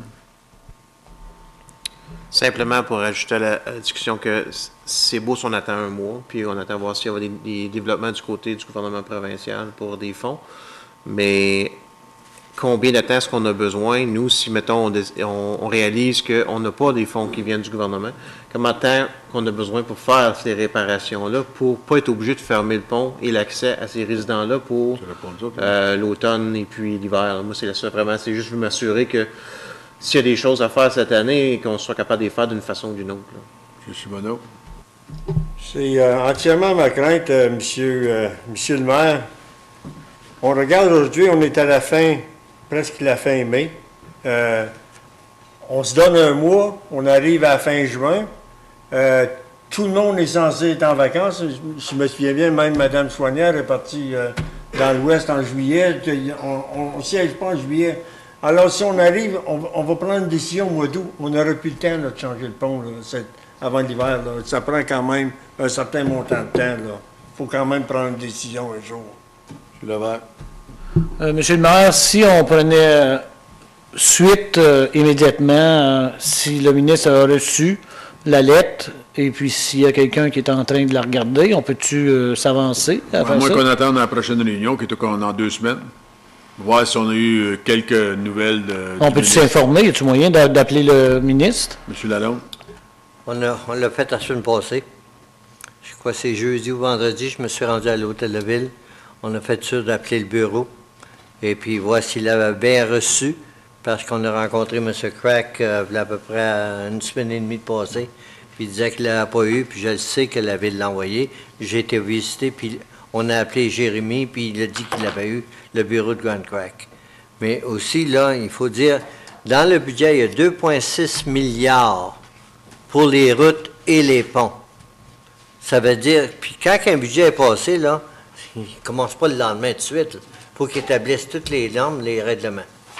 Simplement pour ajouter à la discussion que c'est beau si on attend un mois, puis on attend voir s'il y a des développements du côté du gouvernement provincial pour des fonds. Mais combien de temps est-ce qu'on a besoin? Nous, si, mettons, on réalise qu'on n'a pas des fonds qui viennent du gouvernement, comment de temps qu'on a besoin pour faire ces réparations-là, pour ne pas être obligé de fermer le pont et l'accès à ces résidents-là pour l'automne et puis l'hiver? Moi, c'est ça, vraiment, c'est juste m'assurer que s'il y a des choses à faire cette année, qu'on soit capable de les faire d'une façon ou d'une autre. M. Bonneau. C'est entièrement ma crainte, monsieur le maire. On regarde aujourd'hui, on est à la fin, presque la fin mai. On se donne un mois, on arrive à la fin juin. Tout le monde est censé être en vacances. Je me souviens bien, même Mme Soigneur est partie dans l'Ouest en juillet. On ne siège pas en juillet. Alors, si on arrive, on va prendre une décision au mois d'août. On n'aura plus le temps là, de changer le pont là, avant l'hiver. Ça prend quand même un certain montant de temps. Il faut quand même prendre une décision un jour. M. Levert. Monsieur le maire, si on prenait suite immédiatement, si le ministre a reçu la lettre, et puis s'il y a quelqu'un qui est en train de la regarder, on peut-tu s'avancer à faire moins ça? qu'on attende la prochaine réunion, qui est dans 2 semaines. Voir si on a eu quelques nouvelles on peut-tu s'informer? Y a-t-il moyen d'appeler le ministre? M. Lalonde. On l'a fait la semaine passée. Je crois que c'est jeudi ou vendredi. Je me suis rendu à l'hôtel de ville. On a fait sûr d'appeler le bureau. Et puis voir s'il avait bien reçu. Parce qu'on a rencontré M. Crack il y a à peu près une semaine et demie de passé. Puis il disait qu'il ne l'avait pas eu. Puis je le sais que la ville l'a envoyé. J'ai été visiter. Puis on a appelé Jérémy. Puis il a dit qu'il avait eu le bureau de Grand Crack. Mais aussi, là, il faut dire, dans le budget, il y a 2,6 milliards pour les routes et les ponts. Ça veut dire, puis quand un budget est passé, là, il ne commence pas le lendemain tout de suite. Il faut qu'il établisse toutes les normes, les règlements.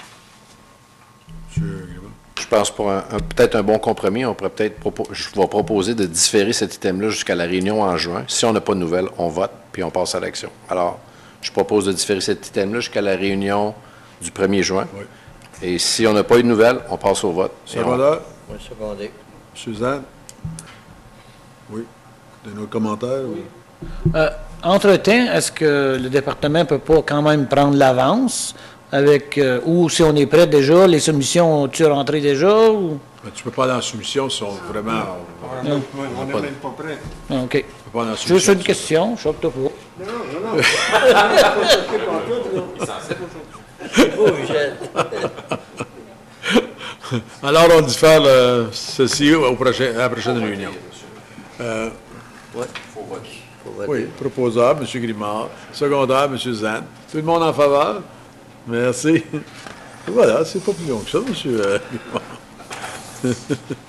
Je pense pour peut-être un bon compromis, on pourrait peut-être je vais proposer de différer cet item-là jusqu'à la réunion en juin. Si on n'a pas de nouvelles, on vote, puis on passe à l'action. Alors, je propose de différer cet item-là jusqu'à la réunion du 1er juin. Oui. Et si on n'a pas eu de nouvelles, on passe au vote. Secondeur. Oui, secondé. Suzanne. Oui. Un autre commentaire? Oui. Entre-temps, est-ce que le département ne peut pas quand même prendre l'avance avec, ou si on est prêt déjà, les soumissions ont-tu rentré déjà? Ou? Ben, tu ne peux pas aller en soumission si on vraiment... On n'est même pas prêt. OK. Juste une question, choque-toi pas. Non. Alors, on diffère ceci à la prochaine réunion. Oui, faut voter. Oui, proposable, M. Grimard. Secondaire, M. Zan. Tout le monde en faveur? Merci. Et voilà, c'est pas plus long que ça, M. Grimard.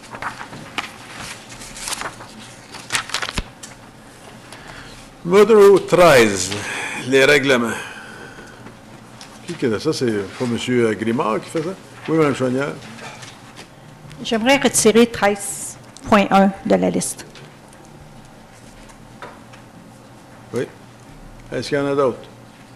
Module 13, les règlements. Qui a ça? C'est pas M. Grimard qui fait ça? Oui, Mme Chaudière. J'aimerais retirer 13.1 de la liste. Oui. Est-ce qu'il y en a d'autres?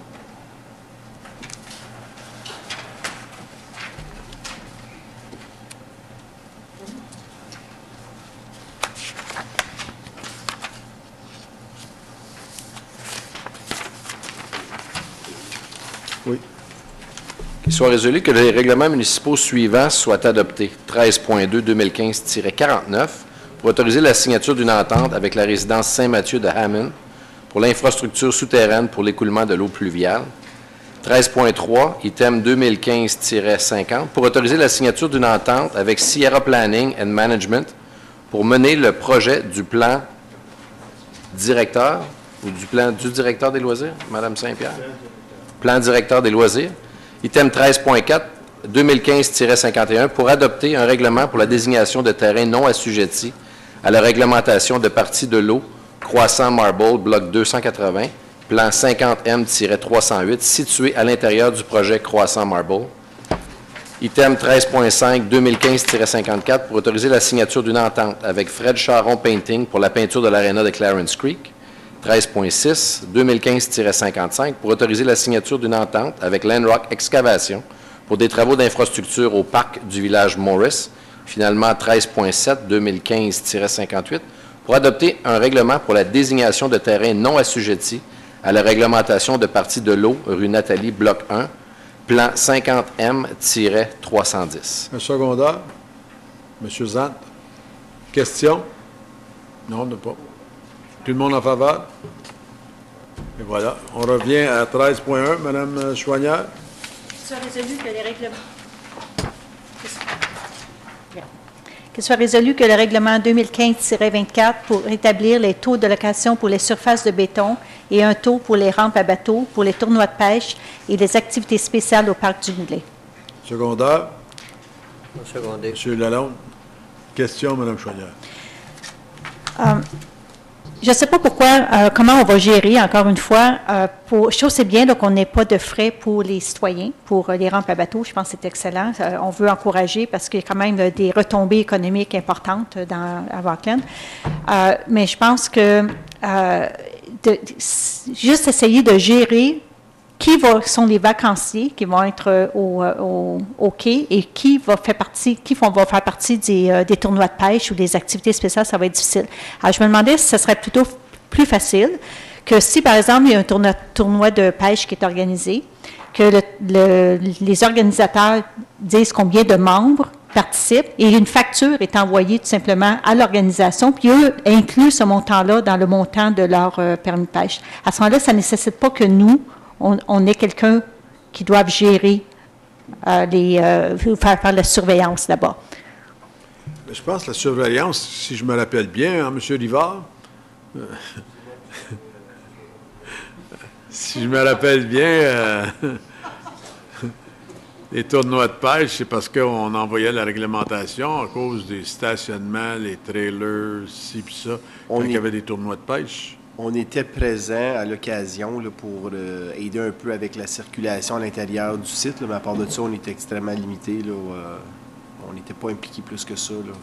Oui. Qu'il soit résolu que les règlements municipaux suivants soient adoptés. 13.2 2015-49 pour autoriser la signature d'une entente avec la résidence Saint-Mathieu de Hammond pour l'infrastructure souterraine pour l'écoulement de l'eau pluviale. 13.3, item 2015-50, pour autoriser la signature d'une entente avec Sierra Planning and Management pour mener le projet du plan directeur ou du plan du directeur des loisirs, Mme Saint-Pierre. Plan directeur des loisirs. Item 13.4, 2015-51, pour adopter un règlement pour la désignation de terrains non assujettis à la réglementation de partie de l'eau Croissant Marble, bloc 280, plan 50M-308, situé à l'intérieur du projet Croissant Marble. Item 13.5, 2015-54, pour autoriser la signature d'une entente avec Fred Charon Painting pour la peinture de l'aréna de Clarence Creek. 13.6, 2015-55, pour autoriser la signature d'une entente avec Landrock Excavation pour des travaux d'infrastructure au parc du village Morris. Finalement, 13.7, 2015-58, pour adopter un règlement pour la désignation de terrains non assujettis à la réglementation de partie de l'eau, rue Nathalie, bloc 1, plan 50M-310. Un secondaire. Monsieur Zant. Question? Non, ne pas. Tout le monde en faveur? Et voilà. On revient à 13.1, Mme Chouanière. Qu'il soit résolu que le règlement 2015-24 pour établir les taux de location pour les surfaces de béton et un taux pour les rampes à bateaux, pour les tournois de pêche et les activités spéciales au parc du Mulet. Secondaire. Secondé. Monsieur Lalonde. Question, Mme Chouanière. Je ne sais pas pourquoi, comment on va gérer, encore une fois. Je trouve que c'est bien qu'on n'ait pas de frais pour les citoyens, pour les rampes à bateaux. Je pense que c'est excellent. On veut encourager parce qu'il y a quand même des retombées économiques importantes à Rockland. Mais je pense que juste essayer de gérer qui sont les vacanciers qui vont être au quai et qui vont faire partie des tournois de pêche ou des activités spéciales, ça va être difficile. Alors, je me demandais si ce serait plutôt plus facile que si, par exemple, il y a un tournoi de pêche qui est organisé, que les organisateurs disent combien de membres participent et une facture est envoyée tout simplement à l'organisation, puis eux incluent ce montant-là dans le montant de leur permis de pêche. À ce moment-là, ça ne nécessite pas que nous, on est quelqu'un qui doit gérer faire la surveillance là-bas. Je pense que la surveillance, si je me rappelle bien, hein, M. Rivard, si je me rappelle bien, les tournois de pêche, c'est parce qu'on envoyait la réglementation à cause des stationnements, les trailers, ci puis ça, quand il y avait des tournois de pêche. On était présent à l'occasion pour aider un peu avec la circulation à l'intérieur du site, là, mais à part de ça, on était extrêmement limité. On n'était pas impliqué plus que ça. Là.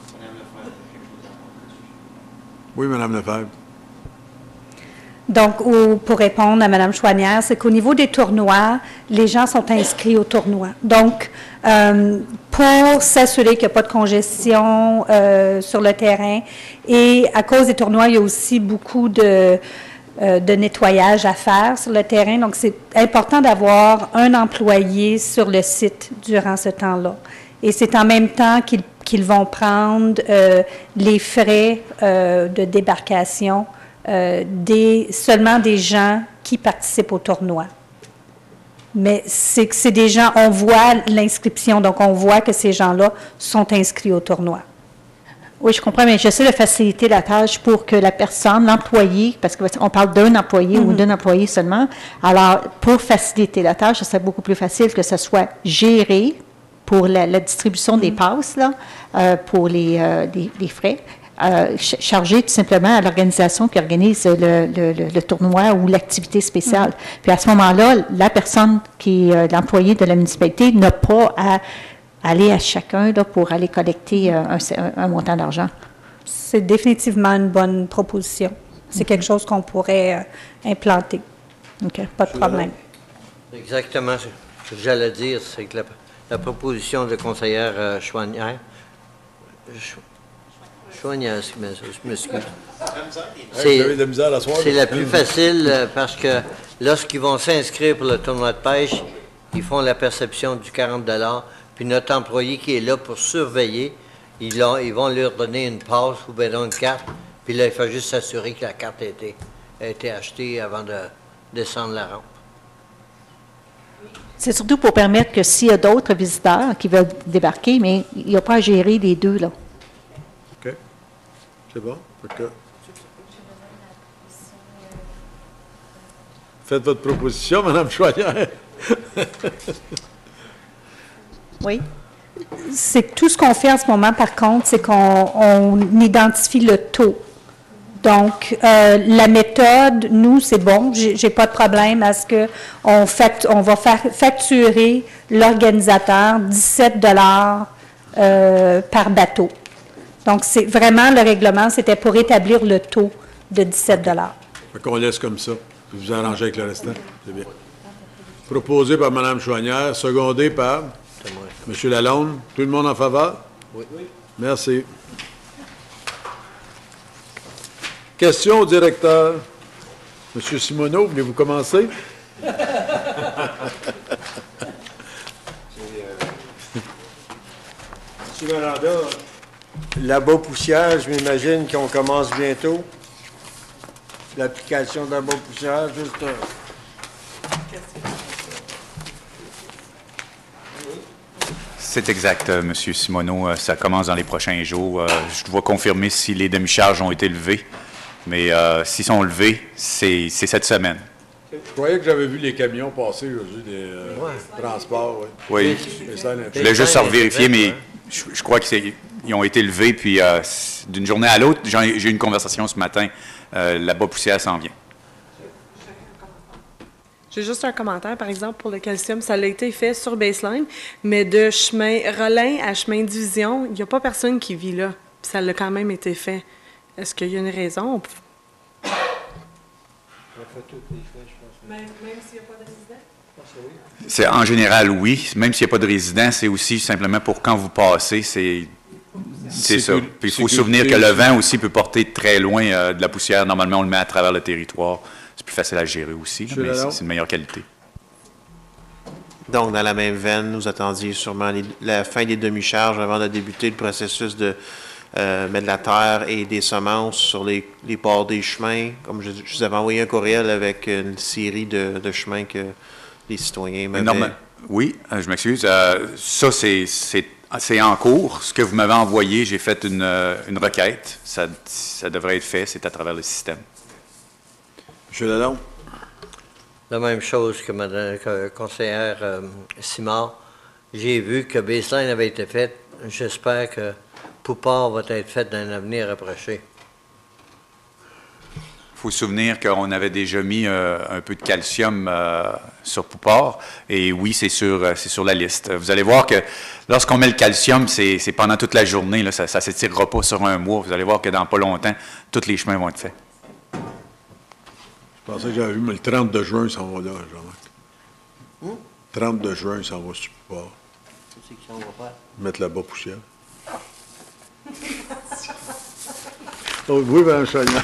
Oui, Mme Lefebvre. Donc, pour répondre à Mme Chouanière, c'est qu'au niveau des tournois, les gens sont inscrits au tournoi. Donc, pour s'assurer qu'il n'y a pas de congestion sur le terrain, et à cause des tournois, il y a aussi beaucoup de nettoyage à faire sur le terrain. Donc, c'est important d'avoir un employé sur le site durant ce temps-là. Et c'est en même temps qu'ils vont prendre les frais de débarcation seulement des gens qui participent au tournoi. Mais c'est des gens, on voit l'inscription, donc on voit que ces gens-là sont inscrits au tournoi. Oui, je comprends, mais j'essaie de faciliter la tâche pour que la personne, l'employé, parce qu'on parle d'un employé ou d'un employé seulement, alors pour faciliter la tâche, ce serait beaucoup plus facile que ce soit géré pour la distribution des passes, là, pour les frais. Chargé tout simplement à l'organisation qui organise le tournoi ou l'activité spéciale. Puis à ce moment-là, la personne qui est l'employé de la municipalité n'a pas à aller à chacun là, pour aller collecter un montant d'argent. C'est définitivement une bonne proposition. C'est quelque chose qu'on pourrait implanter. OK, pas de problème. Exactement ce que j'allais dire, c'est que la proposition de conseillère Chouanière, je m'excuse. C'est la plus facile parce que lorsqu'ils vont s'inscrire pour le tournoi de pêche, ils font la perception du 40 $, puis notre employé qui est là pour surveiller, ils vont leur donner une passe ou bien une carte, puis là, il faut juste s'assurer que la carte a été achetée avant de descendre la rampe. C'est surtout pour permettre que s'il y a d'autres visiteurs qui veulent débarquer, mais il n'y a pas à gérer les deux, là. OK. C'est bon. Faites votre proposition, Mme Chouanière. Oui. C'est tout ce qu'on fait en ce moment, par contre, c'est qu'on identifie le taux. Donc, la méthode méthode, nous, c'est bon. J'ai pas de problème à ce que on va facturer l'organisateur 17 par bateau. Donc, c'est vraiment le règlement, c'était pour établir le taux de 17 Fait qu'on laisse comme ça. Vous vous arrangez avec le restant. C'est bien. Proposé par Mme Chouanière, secondé par M. Lalonde. Tout le monde en faveur? Oui. Merci. Question au directeur. M. Simoneau, voulez-vous commencer? M. Miranda, là-bas poussière, je m'imagine qu'on commence bientôt. L'application de la bas poussière, juste... C'est exact, M. Simoneau. Ça commence dans les prochains jours. Je dois confirmer si les demi-charges ont été levées. Mais s'ils sont levés, c'est cette semaine. Je croyais que j'avais vu les camions passer aujourd'hui, des transports. Oui. Je voulais juste vérifier, mais je crois qu'ils ont été levés. Puis d'une journée à l'autre, j'ai eu une conversation ce matin. La bas poussière s'en vient. J'ai juste un commentaire, par exemple, pour le calcium. Ça a été fait sur Baseline, mais de chemin Rollin à chemin Division, il n'y a pas personne qui vit là. Puis ça l'a quand même été fait. Est-ce qu'il y a une raison? Même s'il n'y a pas de résident? En général, oui. Même s'il n'y a pas de résident, c'est aussi simplement pour quand vous passez, c'est ça. Puis il faut se souvenir que le vent aussi peut porter très loin de la poussière. Normalement, on le met à travers le territoire. C'est plus facile à gérer aussi, mais c'est une meilleure qualité. Donc, dans la même veine, nous attendiez sûrement la fin des demi-charges avant de débuter le processus de mettre de la terre et des semences sur les bords des chemins. Comme je vous avais envoyé un courriel avec une série de chemins que les citoyens m'avaient... Oui, je m'excuse. Ça, c'est en cours. Ce que vous m'avez envoyé, j'ai fait une requête. Ça devrait être fait. C'est à travers le système. M. Lalonde. La même chose que Mme conseillère Simard. J'ai vu que Baseline avait été faite. J'espère que Poupart va être faite dans un avenir approché. Il faut se souvenir qu'on avait déjà mis un peu de calcium sur Poupart. Et oui, c'est sur la liste. Vous allez voir que lorsqu'on met le calcium, c'est pendant toute la journée. Là, ça ne s'étirera pas sur un mois. Vous allez voir que dans pas longtemps, tous les chemins vont être faits. Je pensais que j'avais vu, mais le 30 juin, ça va là, Jean-Marc. 30 juin, ça va sur Poupart. C'est qu'on va faire. Mettre la bas poussière. Oh, oui, Mme Chagnon.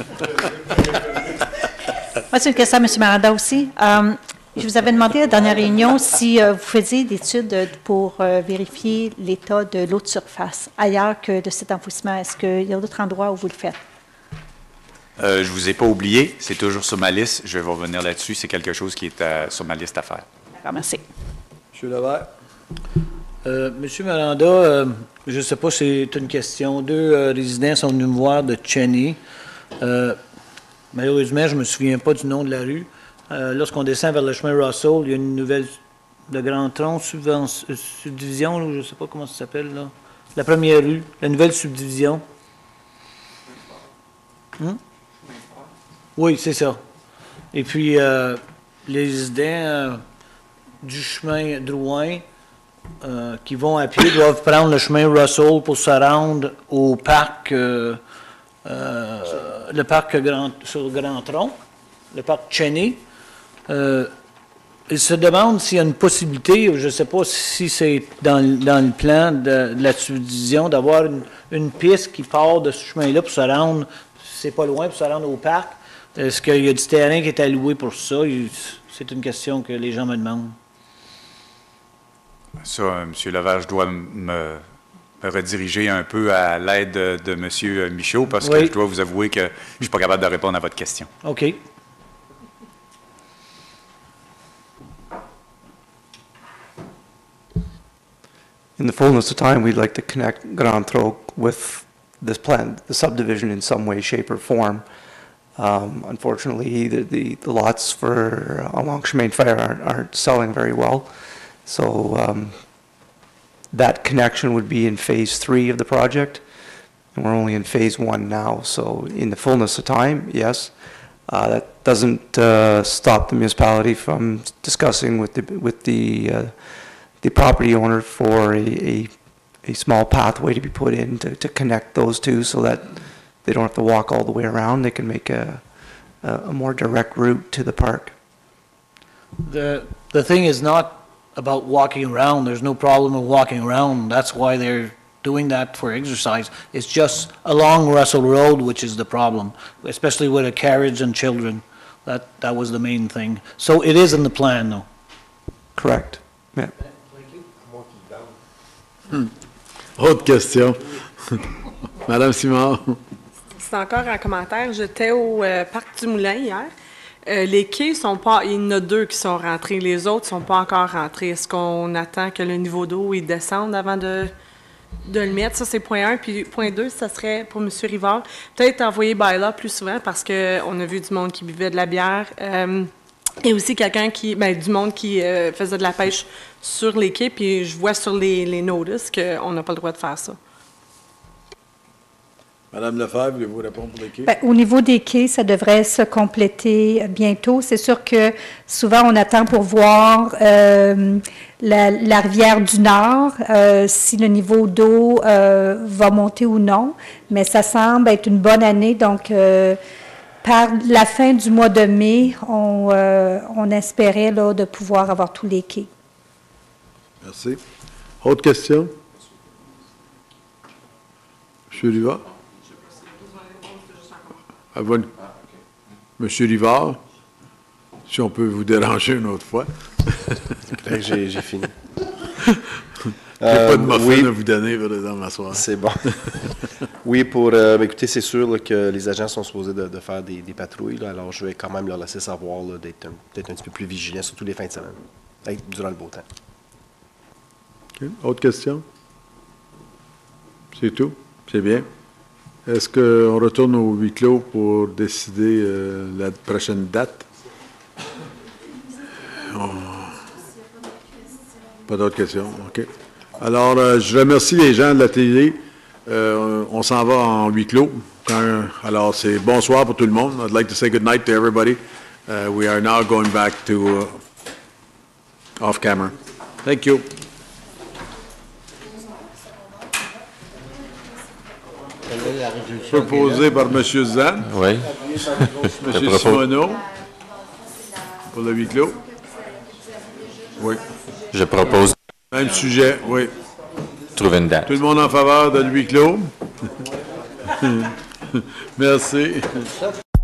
Moi, c'est une question à M. Miranda aussi. Je vous avais demandé à la dernière réunion si vous faisiez des études pour vérifier l'état de l'eau de surface ailleurs que de cet enfouissement. Est-ce qu'il y a d'autres endroits où vous le faites? Je ne vous ai pas oublié. C'est toujours sur ma liste. Je vais revenir là-dessus. C'est quelque chose qui est sur ma liste à faire. D'accord, merci. M. Levert. Monsieur Miranda, je ne sais pas si c'est une question. 2 résidents sont venus me voir de Cheney. Malheureusement, je ne me souviens pas du nom de la rue. Lorsqu'on descend vers le chemin Russell, il y a une nouvelle de Grand Tronc, subdivision, là, je ne sais pas comment ça s'appelle, là. La première rue, la nouvelle subdivision. Oui, c'est ça. Et puis, les résidents du chemin Drouin qui vont à pied doivent prendre le chemin Russell pour se rendre au parc, le parc sur Grand Tronc, le parc Cheney. Ils se demandent s'il y a une possibilité, je ne sais pas si c'est dans le plan de la subdivision, d'avoir une piste qui part de ce chemin-là pour se rendre, c'est pas loin, pour se rendre au parc. Est-ce qu'il y a du terrain qui est alloué pour ça? C'est une question que les gens me demandent. Ça, M. Levert, je dois me rediriger un peu à l'aide de M. Michaud parce que je dois vous avouer que je ne suis pas capable de répondre à votre question. OK. In the fullness of time, we'd like to connect Grand Tronc with this plan, the subdivision in some way, shape, or form. Unfortunately, the lots for along Chemin Fire aren't selling very well. So that connection would be in phase 3 of the project, and we're only in phase 1 now. So in the fullness of time, yes, That doesn't stop the municipality from discussing with the property owner for a small pathway to be put in to connect those two so that they don't have to walk all the way around. They can make a more direct route to the park. The thing is not about walking around. There's no problem with walking around. That's why they're doing that for exercise. It's just along Russell Road, which is the problem, especially with a carriage and children. That was the main thing. So it is in the plan, though. Correct. Yeah. Autre question. Madame Simard. C'est encore un commentaire. J'étais au Parc du Moulin hier. Les quais sont pas... Il y en a 2 qui sont rentrés. Les autres sont pas encore rentrés. Est-ce qu'on attend que le niveau d'eau il descende avant de le mettre? Ça, c'est point 1. Puis point 2, ça serait pour M. Rivard. Peut-être envoyer Baila plus souvent parce qu'on a vu du monde qui buvait de la bière. Et aussi quelqu'un du monde qui faisait de la pêche sur les quais. Puis je vois sur les notices qu'on n'a pas le droit de faire ça. Madame Lefebvre, voulez-vous répondre pour les quais? Bien, au niveau des quais, ça devrait se compléter bientôt. C'est sûr que souvent, on attend pour voir la rivière du Nord, si le niveau d'eau va monter ou non. Mais ça semble être une bonne année. Donc, par la fin du mois de mai, on espérait là, de pouvoir avoir tous les quais. Merci. Autre question? M. Rivard? Monsieur Rivard, si on peut vous déranger une autre fois. J'ai fini. J'ai pas de muffin à vous donner dans ma soirée. C'est bon. Oui, écoutez, c'est sûr là, que les agents sont supposés de faire des patrouilles. Là, alors, je vais quand même leur laisser savoir d'être peut-être un petit peu plus vigilants, surtout les fins de semaine, durant le beau temps. Okay. Autre question? C'est tout? C'est bien. Est-ce qu'on retourne au huis clos pour décider la prochaine date? Pas d'autres questions? OK. Alors, je remercie les gens de la télé. On s'en va en huis clos. Alors, c'est bonsoir pour tout le monde. I'd like to say good night to everybody. We are now going back to off camera. Thank you. Proposé par M. Zan. Oui. M. Simoneau. Pour le huis clos. Oui. Je propose. Même sujet, oui. Trouver une date. Tout le monde en faveur de huis clos? Merci.